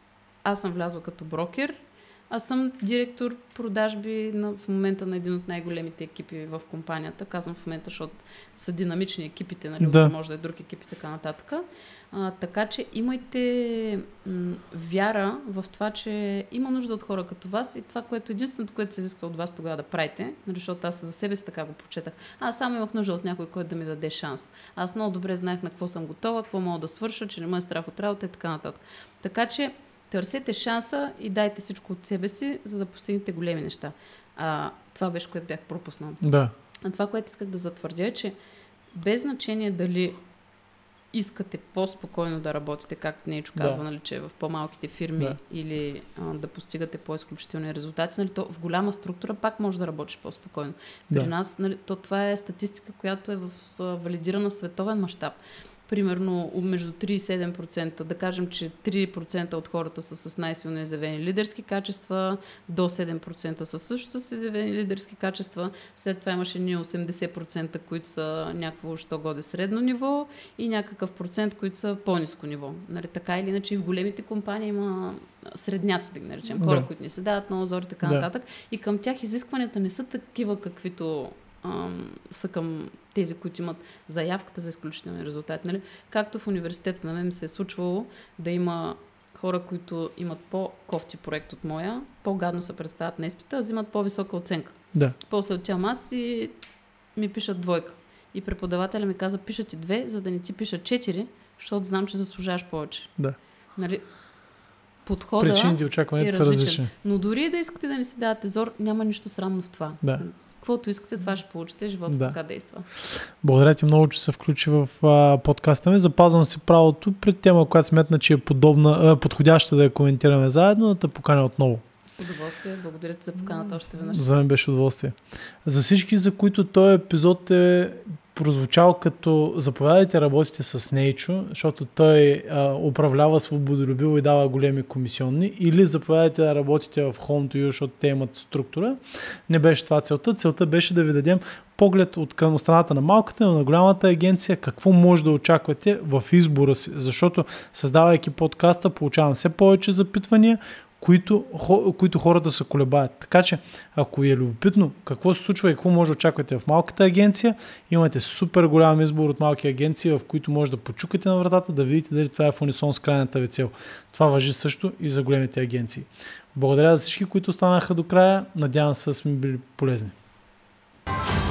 A: аз съм влязла като брокер, аз съм директор продажби на, в момента на един от най-големите екипи в компанията. Казвам в момента, защото са динамични екипите, нали, да. може да е друг екип и така нататък. А, така че имайте м, вяра в това, че има нужда от хора като вас и това, което единственото, което се изисква от вас тогава да правите, нали, защото аз за себе си така го прочетах. Аз само имах нужда от някой, който да ми даде шанс. Аз много добре знаех на какво съм готова, какво мога да свърша, че не ме е страх от работа и така нататък. Така че търсете шанса и дайте всичко от себе си, за да постигнете големи неща. А, това беше, което бях пропуснал.
B: Да.
A: А това, което исках да затвърдя е, че без значение дали искате по-спокойно да работите, както Нейчо казва, да. нали, че в по-малките фирми да. или а, да постигате по-изключителни резултати, нали, то в голяма структура пак може да работиш по-спокойно. При да. нас нали, то, това е статистика, която е в, а, валидирана в световен мащаб. Примерно между три и седем процента, да кажем, че три процента от хората са с най-силно изявени лидерски качества, до седем процента са също с изявени лидерски качества, след това имаше ние осемдесет процента, които са някакво що годе средно ниво и някакъв процент, които са по-ниско ниво. Нали, така или иначе и в големите компании има средняци, да ги наречем, хора, да. които не се дават много зор и така да. нататък. И към тях изискванията не са такива, каквито са към тези, които имат заявката за изключителни резултати. Нали? Както в университета на мен се е случвало да има хора, които имат по-кофти проект от моя, по-гадно се представят на изпита, взимат по-висока оценка.
B: Да.
A: После отивам аз и ми пишат двойка. И преподавателя ми каза, пишат ти две, за да не ти пишат четири, защото знам, че заслужаваш повече.
B: Да.
A: Нали? Подхода
B: причините и очакванията са различни.
A: Но дори да искате да не си давате зор, няма нищо срамно в това.
B: Да.
A: Каквото искате, това ще получите. Живота да. така действа.
B: Благодаря ти много, че се включи в а, подкаста ми. Запазвам си правото пред тема, която сметна, че е подобна, а, подходяща да я коментираме заедно, да те поканя отново.
A: С удоволствие. Благодаря ти за поканата още веднъж.
B: За мен беше удоволствие. За всички, за които този епизод е прозвучал като заповядайте работите с Нейчо, защото той а, управлява свободолюбиво и дава големи комисионни, или заповядайте да работите в Home to You, защото те имат структура. Не беше това целта. Целта беше да ви дадем поглед от към страната на малката, но на голямата агенция, какво може да очаквате в избора си, защото създавайки подкаста, получавам все повече запитвания, които, хо, които хората се колебаят. Така че, ако е любопитно какво се случва и какво може да очаквате в малката агенция, имате супер голям избор от малки агенции, в които може да почукате на вратата, да видите дали това е в унисон с крайната ви цел. Това важи също и за големите агенции. Благодаря за всички, които останаха до края. Надявам се да сме били полезни.